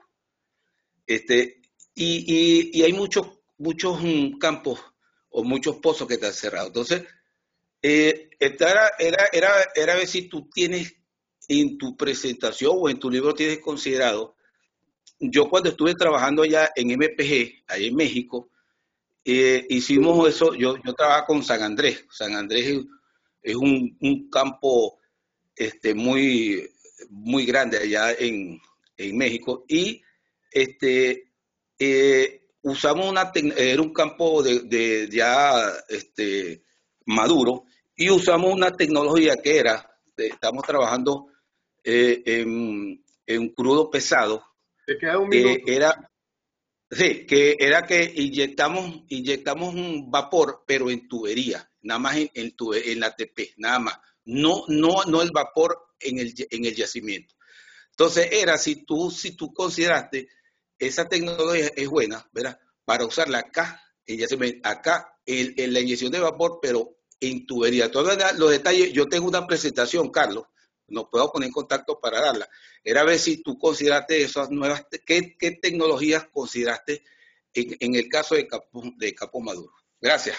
Este, y, y, y hay muchos, muchos um, campos o muchos pozos que están cerrados. Entonces, eh, era, era, era, era ver si tú tienes en tu presentación o en tu libro tienes considerado. Yo cuando estuve trabajando allá en M P G, allá en México, eh, hicimos eso, yo, yo trabajaba con San Andrés. San Andrés es, es un, un campo este, muy, muy grande allá en, en México y este, eh, usamos una, era un campo de, de ya este, maduro y usamos una tecnología que era, estamos trabajando eh, en, en crudo pesado, Te queda un que minuto. era, sí, que era que inyectamos, inyectamos un vapor, pero en tubería, nada más en, en, tube, en la T P, nada más, no, no, no el vapor en el, en el yacimiento. Entonces era, si tú, si tú consideraste esa tecnología es buena, ¿verdad? Para usarla acá, en yacimiento, acá en, en la inyección de vapor, pero en tubería. Todos los detalles, yo tengo una presentación, Carlos, nos puedo poner en contacto para darla. Era ver si tú consideraste esas nuevas, qué, qué tecnologías consideraste en, en el caso de Capó, de Capó Maduro. Gracias.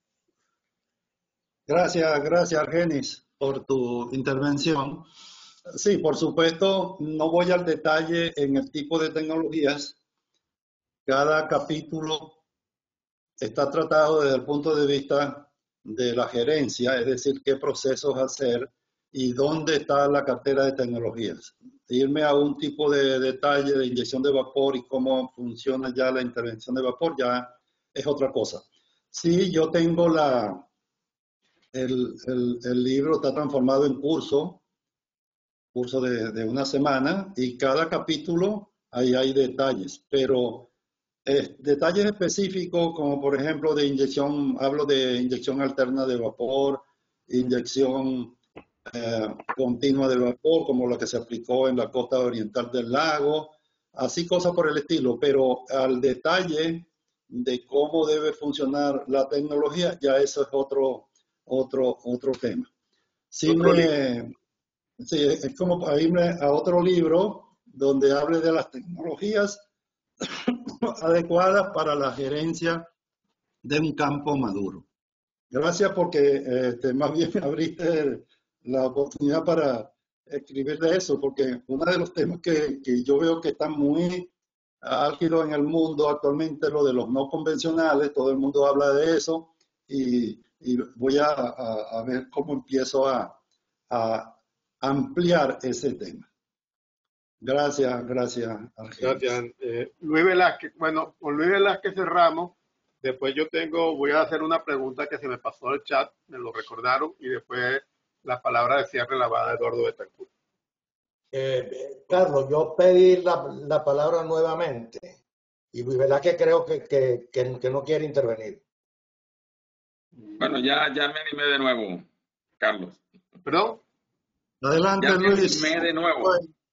Gracias, gracias, Argenis, por tu intervención. Sí, por supuesto, no voy al detalle en el tipo de tecnologías. Cada capítulo está tratado desde el punto de vista de la gerencia, es decir, qué procesos hacer y dónde está la cartera de tecnologías. Irme a un tipo de detalle de inyección de vapor y cómo funciona ya la intervención de vapor ya es otra cosa. Sí, yo tengo la, el, el, el libro está transformado en curso, curso de, de una semana, y cada capítulo ahí hay detalles, pero eh, detalles específicos como por ejemplo de inyección, hablo de inyección alterna de vapor, inyección eh, continua de vapor, como la que se aplicó en la costa oriental del lago, así cosas por el estilo, pero al detalle de cómo debe funcionar la tecnología, ya eso es otro, otro, otro tema. Sí, Otro me, sí, es como para irme a otro libro donde hable de las tecnologías adecuadas para la gerencia de un campo maduro. Gracias porque este, más bien me abriste la oportunidad para escribir de eso, porque uno de los temas que, que yo veo que están muy álgidos en el mundo actualmente, lo de los no convencionales, todo el mundo habla de eso y, y voy a, a, a ver cómo empiezo a, a ampliar ese tema. Gracias, gracias, Argenis. Gracias. Eh, Luis Velázquez, bueno, con Luis Velázquez cerramos. Después yo tengo, voy a hacer una pregunta que se me pasó al chat, me lo recordaron, y después la palabra de cierre la va a Eduardo Betancourt. Eh, Carlos, yo pedí la, la palabra nuevamente y Luis Velázquez creo que, que, que, que no quiere intervenir. Bueno, ya, ya me animé de nuevo, Carlos. ¿Perdón? Adelante, ya Luis. Me animé de nuevo.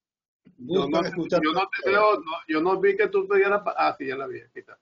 Yo no, yo no te veo, no, yo no vi que tú te dieras. Ah, sí, ya la vi. Aquí está.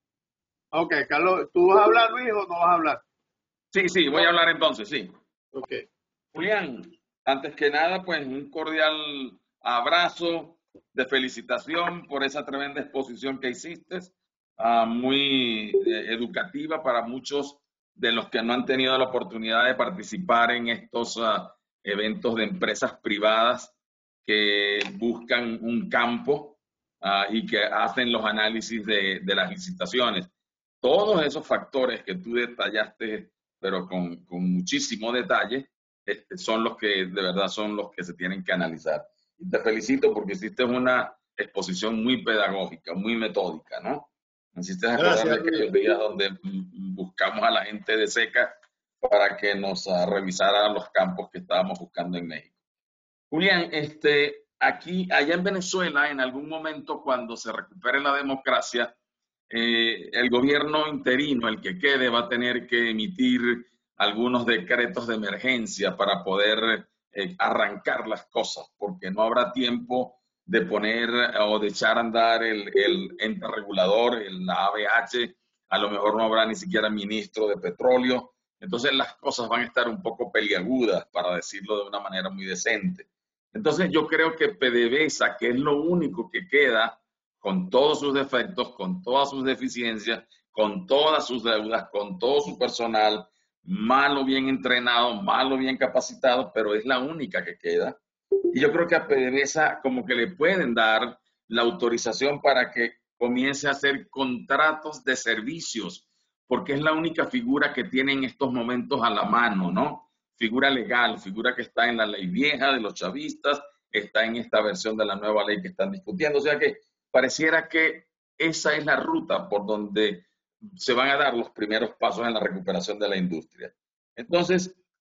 Ok, Carlos, ¿tú vas a hablar, Luis, o no vas a hablar? Sí, sí, voy a hablar entonces, sí. Ok. Julián, antes que nada, pues un cordial abrazo de felicitación por esa tremenda exposición que hiciste, uh, muy eh, educativa para muchos de los que no han tenido la oportunidad de participar en estos uh, eventos de empresas privadas que buscan un campo uh, y que hacen los análisis de, de las licitaciones. Todos esos factores que tú detallaste, pero con, con muchísimo detalle, este, son los que de verdad son los que se tienen que analizar. Y te felicito porque hiciste una exposición muy pedagógica, muy metódica, ¿no? Me hiciste acordar de aquellos días donde buscamos a la gente de SECA para que nos uh, revisara los campos que estábamos buscando en México. Julián, este, aquí, allá en Venezuela, en algún momento cuando se recupere la democracia, eh, el gobierno interino, el que quede, va a tener que emitir algunos decretos de emergencia para poder eh, arrancar las cosas, porque no habrá tiempo de poner o de echar a andar el, el ente regulador, el, la A B H, a lo mejor no habrá ni siquiera ministro de petróleo, entonces las cosas van a estar un poco peliagudas, para decirlo de una manera muy decente. Entonces yo creo que PDVSA, que es lo único que queda, con todos sus defectos, con todas sus deficiencias, con todas sus deudas, con todo su personal, mal o bien entrenado, mal o bien capacitado, pero es la única que queda. Y yo creo que a PDVSA como que le pueden dar la autorización para que comience a hacer contratos de servicios, porque es la única figura que tiene en estos momentos a la mano, ¿no? Figura legal, figura que está en la ley vieja de los chavistas, está en esta versión de la nueva ley que están discutiendo. O sea que pareciera que esa es la ruta por donde se van a dar los primeros pasos en la recuperación de la industria. Entonces,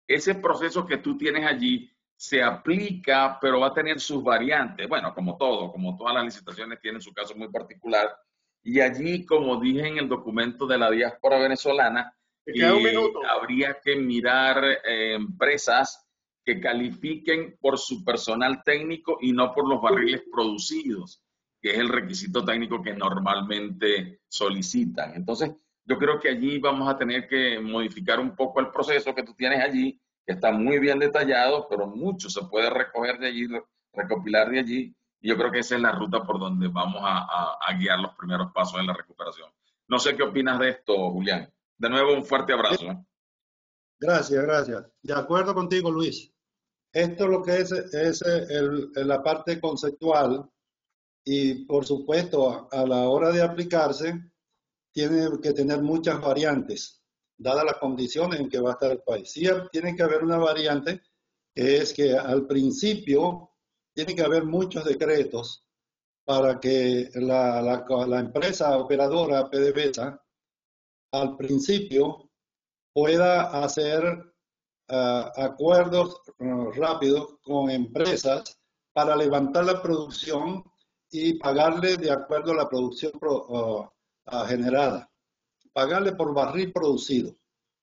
ese proceso que tú tienes allí se aplica, pero va a tener sus variantes. Bueno, como todo, como todas las licitaciones tienen su caso muy particular. Y allí, como dije en el documento de la diáspora venezolana, queda un eh, minuto. habría que mirar eh, empresas que califiquen por su personal técnico y no por los barriles producidos, que es el requisito técnico que normalmente solicitan. Entonces, yo creo que allí vamos a tener que modificar un poco el proceso que tú tienes allí, que está muy bien detallado, pero mucho se puede recoger de allí, recopilar de allí, y yo creo que esa es la ruta por donde vamos a, a, a guiar los primeros pasos en la recuperación. No sé qué opinas de esto, Julián. De nuevo, un fuerte abrazo. ¿eh? Gracias, gracias. De acuerdo contigo, Luis. Esto lo que es, es el, la parte conceptual y, por supuesto, a, a la hora de aplicarse, tiene que tener muchas variantes, dadas las condiciones en que va a estar el país. Sí, tiene que haber una variante, que es que al principio tiene que haber muchos decretos para que la, la, la empresa operadora PDVSA al principio pueda hacer uh, acuerdos uh, rápidos con empresas para levantar la producción y pagarle de acuerdo a la producción pro, uh, uh, generada, pagarle por barril producido.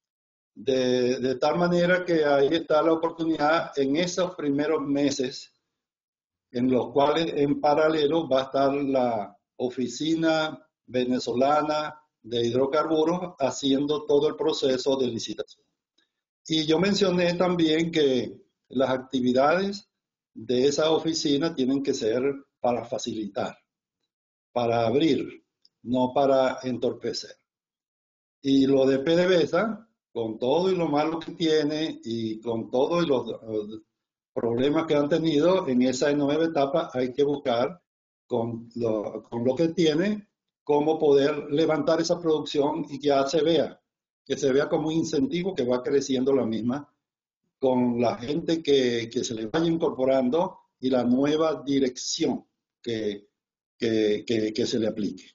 De, de tal manera que ahí está la oportunidad en esos primeros meses en los cuales en paralelo va a estar la oficina venezolana de hidrocarburos haciendo todo el proceso de licitación. Y yo mencioné también que las actividades de esa oficina tienen que ser para facilitar, para abrir, no para entorpecer. Y lo de PDVSA, con todo y lo malo que tiene y con todos los uh, problemas que han tenido en esa nueva etapa, hay que buscar con lo, con lo que tiene cómo poder levantar esa producción y que ya se vea, que se vea como un incentivo que va creciendo la misma con la gente que, que se le vaya incorporando y la nueva dirección que, que, que, que se le aplique.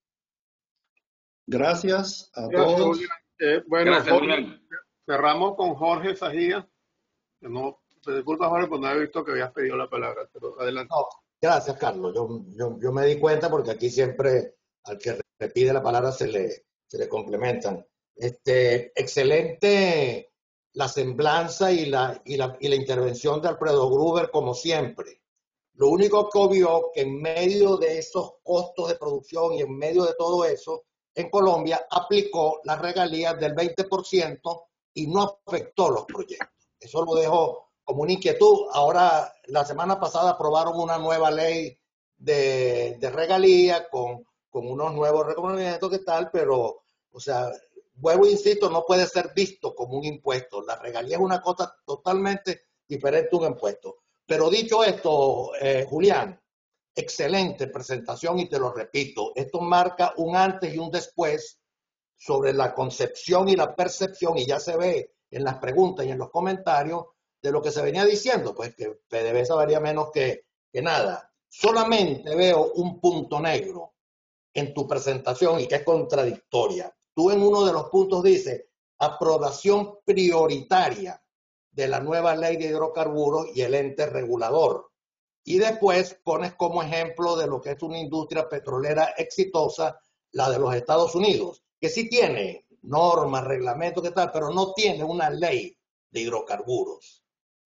Gracias a Gracias, todos. Julián. Eh, bueno, Gracias, Jorge, Julián. cerramos con Jorge Sajía. Que no, te disculpa, Jorge, porque no había visto que habías pedido la palabra, pero adelante. No, gracias, Carlos. Yo, yo, yo me di cuenta porque aquí siempre al que repite la palabra se le, se le complementan. Este, excelente la semblanza y la, y, la, y la intervención de Alfredo Gruber, como siempre. Lo único que obvió que en medio de esos costos de producción y en medio de todo eso, en Colombia aplicó las regalías del veinte por ciento y no afectó los proyectos. Eso lo dejo como una inquietud. Ahora, la semana pasada aprobaron una nueva ley de, de regalía con, con unos nuevos reconocimientos que tal, pero, o sea, vuelvo e insisto, no puede ser visto como un impuesto. La regalía es una cosa totalmente diferente a un impuesto. Pero dicho esto, eh, Julián, excelente presentación y te lo repito, esto marca un antes y un después sobre la concepción y la percepción, y ya se ve en las preguntas y en los comentarios de lo que se venía diciendo, pues que PDVSA varía menos que, que nada. Solamente veo un punto negro en tu presentación y que es contradictoria. Tú en uno de los puntos dices aprobación prioritaria de la nueva ley de hidrocarburos y el ente regulador. Y después pones como ejemplo de lo que es una industria petrolera exitosa, la de los Estados Unidos, que sí tiene normas, reglamentos, ¿qué tal? Pero no tiene una ley de hidrocarburos.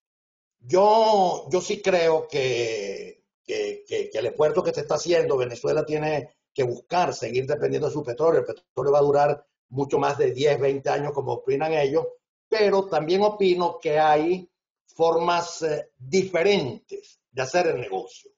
Yo, yo sí creo que, que, que, que el esfuerzo que se está haciendo, Venezuela tiene que buscar seguir dependiendo de su petróleo. El petróleo va a durar mucho más de diez, veinte años, como opinan ellos, pero también opino que hay formas eh, diferentes de hacer el negocio.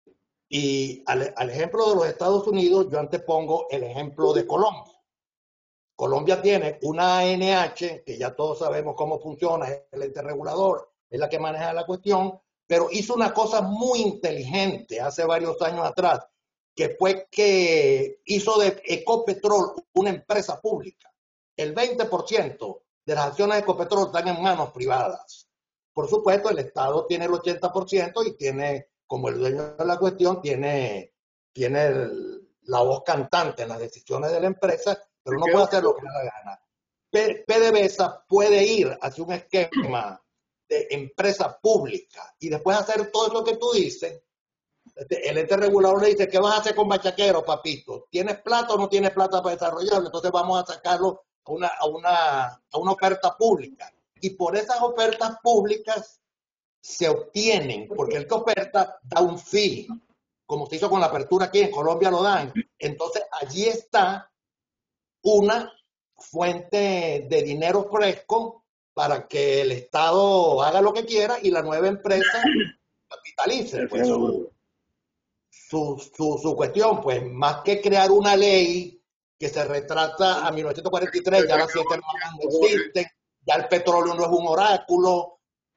Y al, al ejemplo de los Estados Unidos, yo antepongo el ejemplo de Colombia. Colombia tiene una A N H, que ya todos sabemos cómo funciona, es el ente regulador, es la que maneja la cuestión, pero hizo una cosa muy inteligente hace varios años atrás, que fue que hizo de Ecopetrol una empresa pública. El veinte por ciento de las acciones de Ecopetrol están en manos privadas. Por supuesto, el Estado tiene el ochenta por ciento y tiene, como el dueño de la cuestión, tiene, tiene el, la voz cantante en las decisiones de la empresa, pero no puede hacer lo que le da la gana. PDVSA puede ir hacia un esquema de empresa pública y después hacer todo lo que tú dices. El ente regulador le dice, ¿qué vas a hacer con Bachaquero, papito? ¿Tienes plata o no tienes plata para desarrollarlo? Entonces vamos a sacarlo a una, a una, a una oferta pública. Y por esas ofertas públicas se obtienen, porque el que oferta da un fee, como se hizo con la apertura aquí en Colombia lo dan. Entonces allí está una fuente de dinero fresco para que el Estado haga lo que quiera y la nueva empresa capitalice pues, su, su, su, su cuestión. Pues más que crear una ley que se retrata a mil novecientos cuarenta y tres, ya las siete hermanas no existen, ya el petróleo no es un oráculo.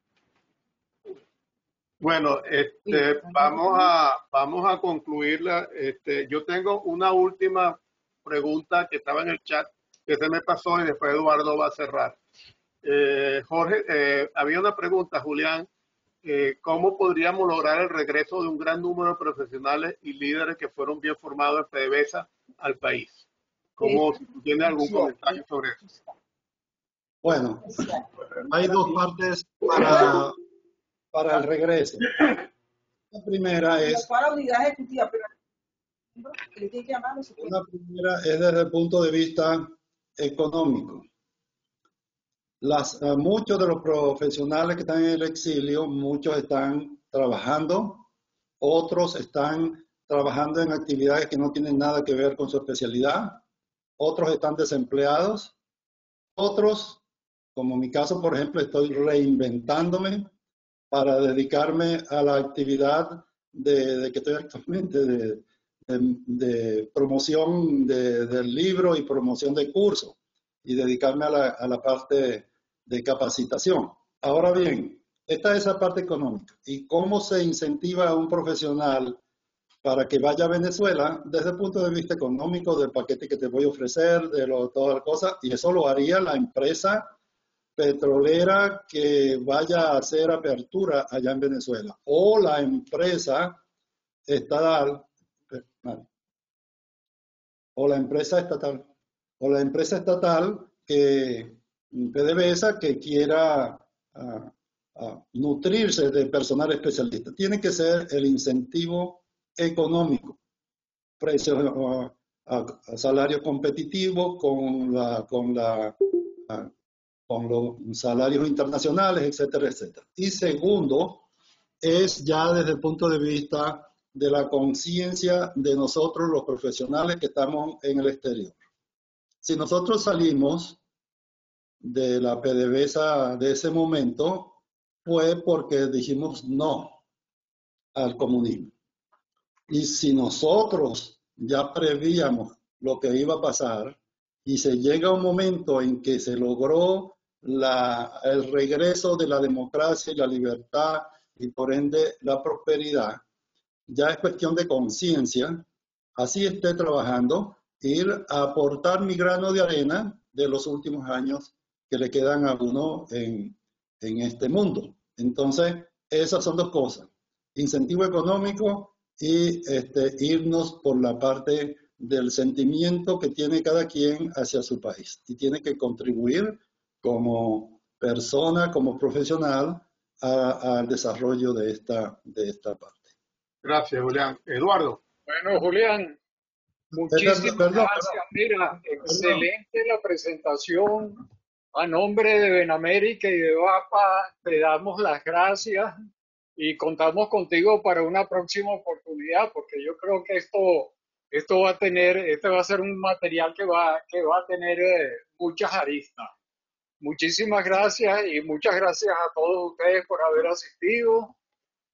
Bueno, este, vamos a vamos a concluirla. Este, yo tengo una última pregunta que estaba en el chat que se me pasó y después Eduardo va a cerrar. Eh, Jorge, eh, había una pregunta, Julián, eh, ¿cómo podríamos lograr el regreso de un gran número de profesionales y líderes que fueron bien formados en PDVSA al país? ¿Cómo tiene algún comentario sobre eso? Bueno, hay dos partes para para el regreso. La primera es la unidad ejecutiva, pero una primera es desde el punto de vista económico. Las, uh, muchos de los profesionales que están en el exilio, muchos están trabajando, otros están trabajando en actividades que no tienen nada que ver con su especialidad, otros están desempleados, otros, como en mi caso, por ejemplo, estoy reinventándome para dedicarme a la actividad de, de que estoy actualmente, de, de, de promoción de, del libro y promoción de cursos, y dedicarme a la, a la parte de capacitación. Ahora bien, esta es la parte económica. ¿Y cómo se incentiva a un profesional para que vaya a Venezuela? Desde el punto de vista económico, del paquete que te voy a ofrecer, de lo, todas las cosas, y eso lo haría la empresa petrolera que vaya a hacer apertura allá en Venezuela, o la empresa estatal, o la empresa estatal, o la empresa estatal que PDVSA que quiera uh, uh, nutrirse de personal especialista. Tiene que ser el incentivo económico, precio, uh, uh, salario competitivo con la, con la uh, con los salarios internacionales, etcétera, etcétera. Y segundo, es ya desde el punto de vista de la conciencia de nosotros, los profesionales que estamos en el exterior. Si nosotros salimos de la PDVSA de ese momento, fue porque dijimos no al comunismo. Y si nosotros ya prevíamos lo que iba a pasar, y se llega a un momento en que se logró La, el regreso de la democracia y la libertad y por ende la prosperidad, ya es cuestión de conciencia, así esté trabajando, ir a aportar mi grano de arena de los últimos años que le quedan a uno en, en este mundo. Entonces, esas son dos cosas, incentivo económico y este, irnos por la parte del sentimiento que tiene cada quien hacia su país y tiene que contribuir como persona, como profesional, al desarrollo de esta, de esta parte. Gracias, Julián. Eduardo. Bueno, Julián, muchísimas perdón, gracias. perdón. Mira, excelente la presentación. A nombre de Benamérica y de VAPA, te damos las gracias y contamos contigo para una próxima oportunidad, porque yo creo que esto, esto va a tener, este va a ser un material que va, que va a tener eh, muchas aristas. Muchísimas gracias y muchas gracias a todos ustedes por haber asistido.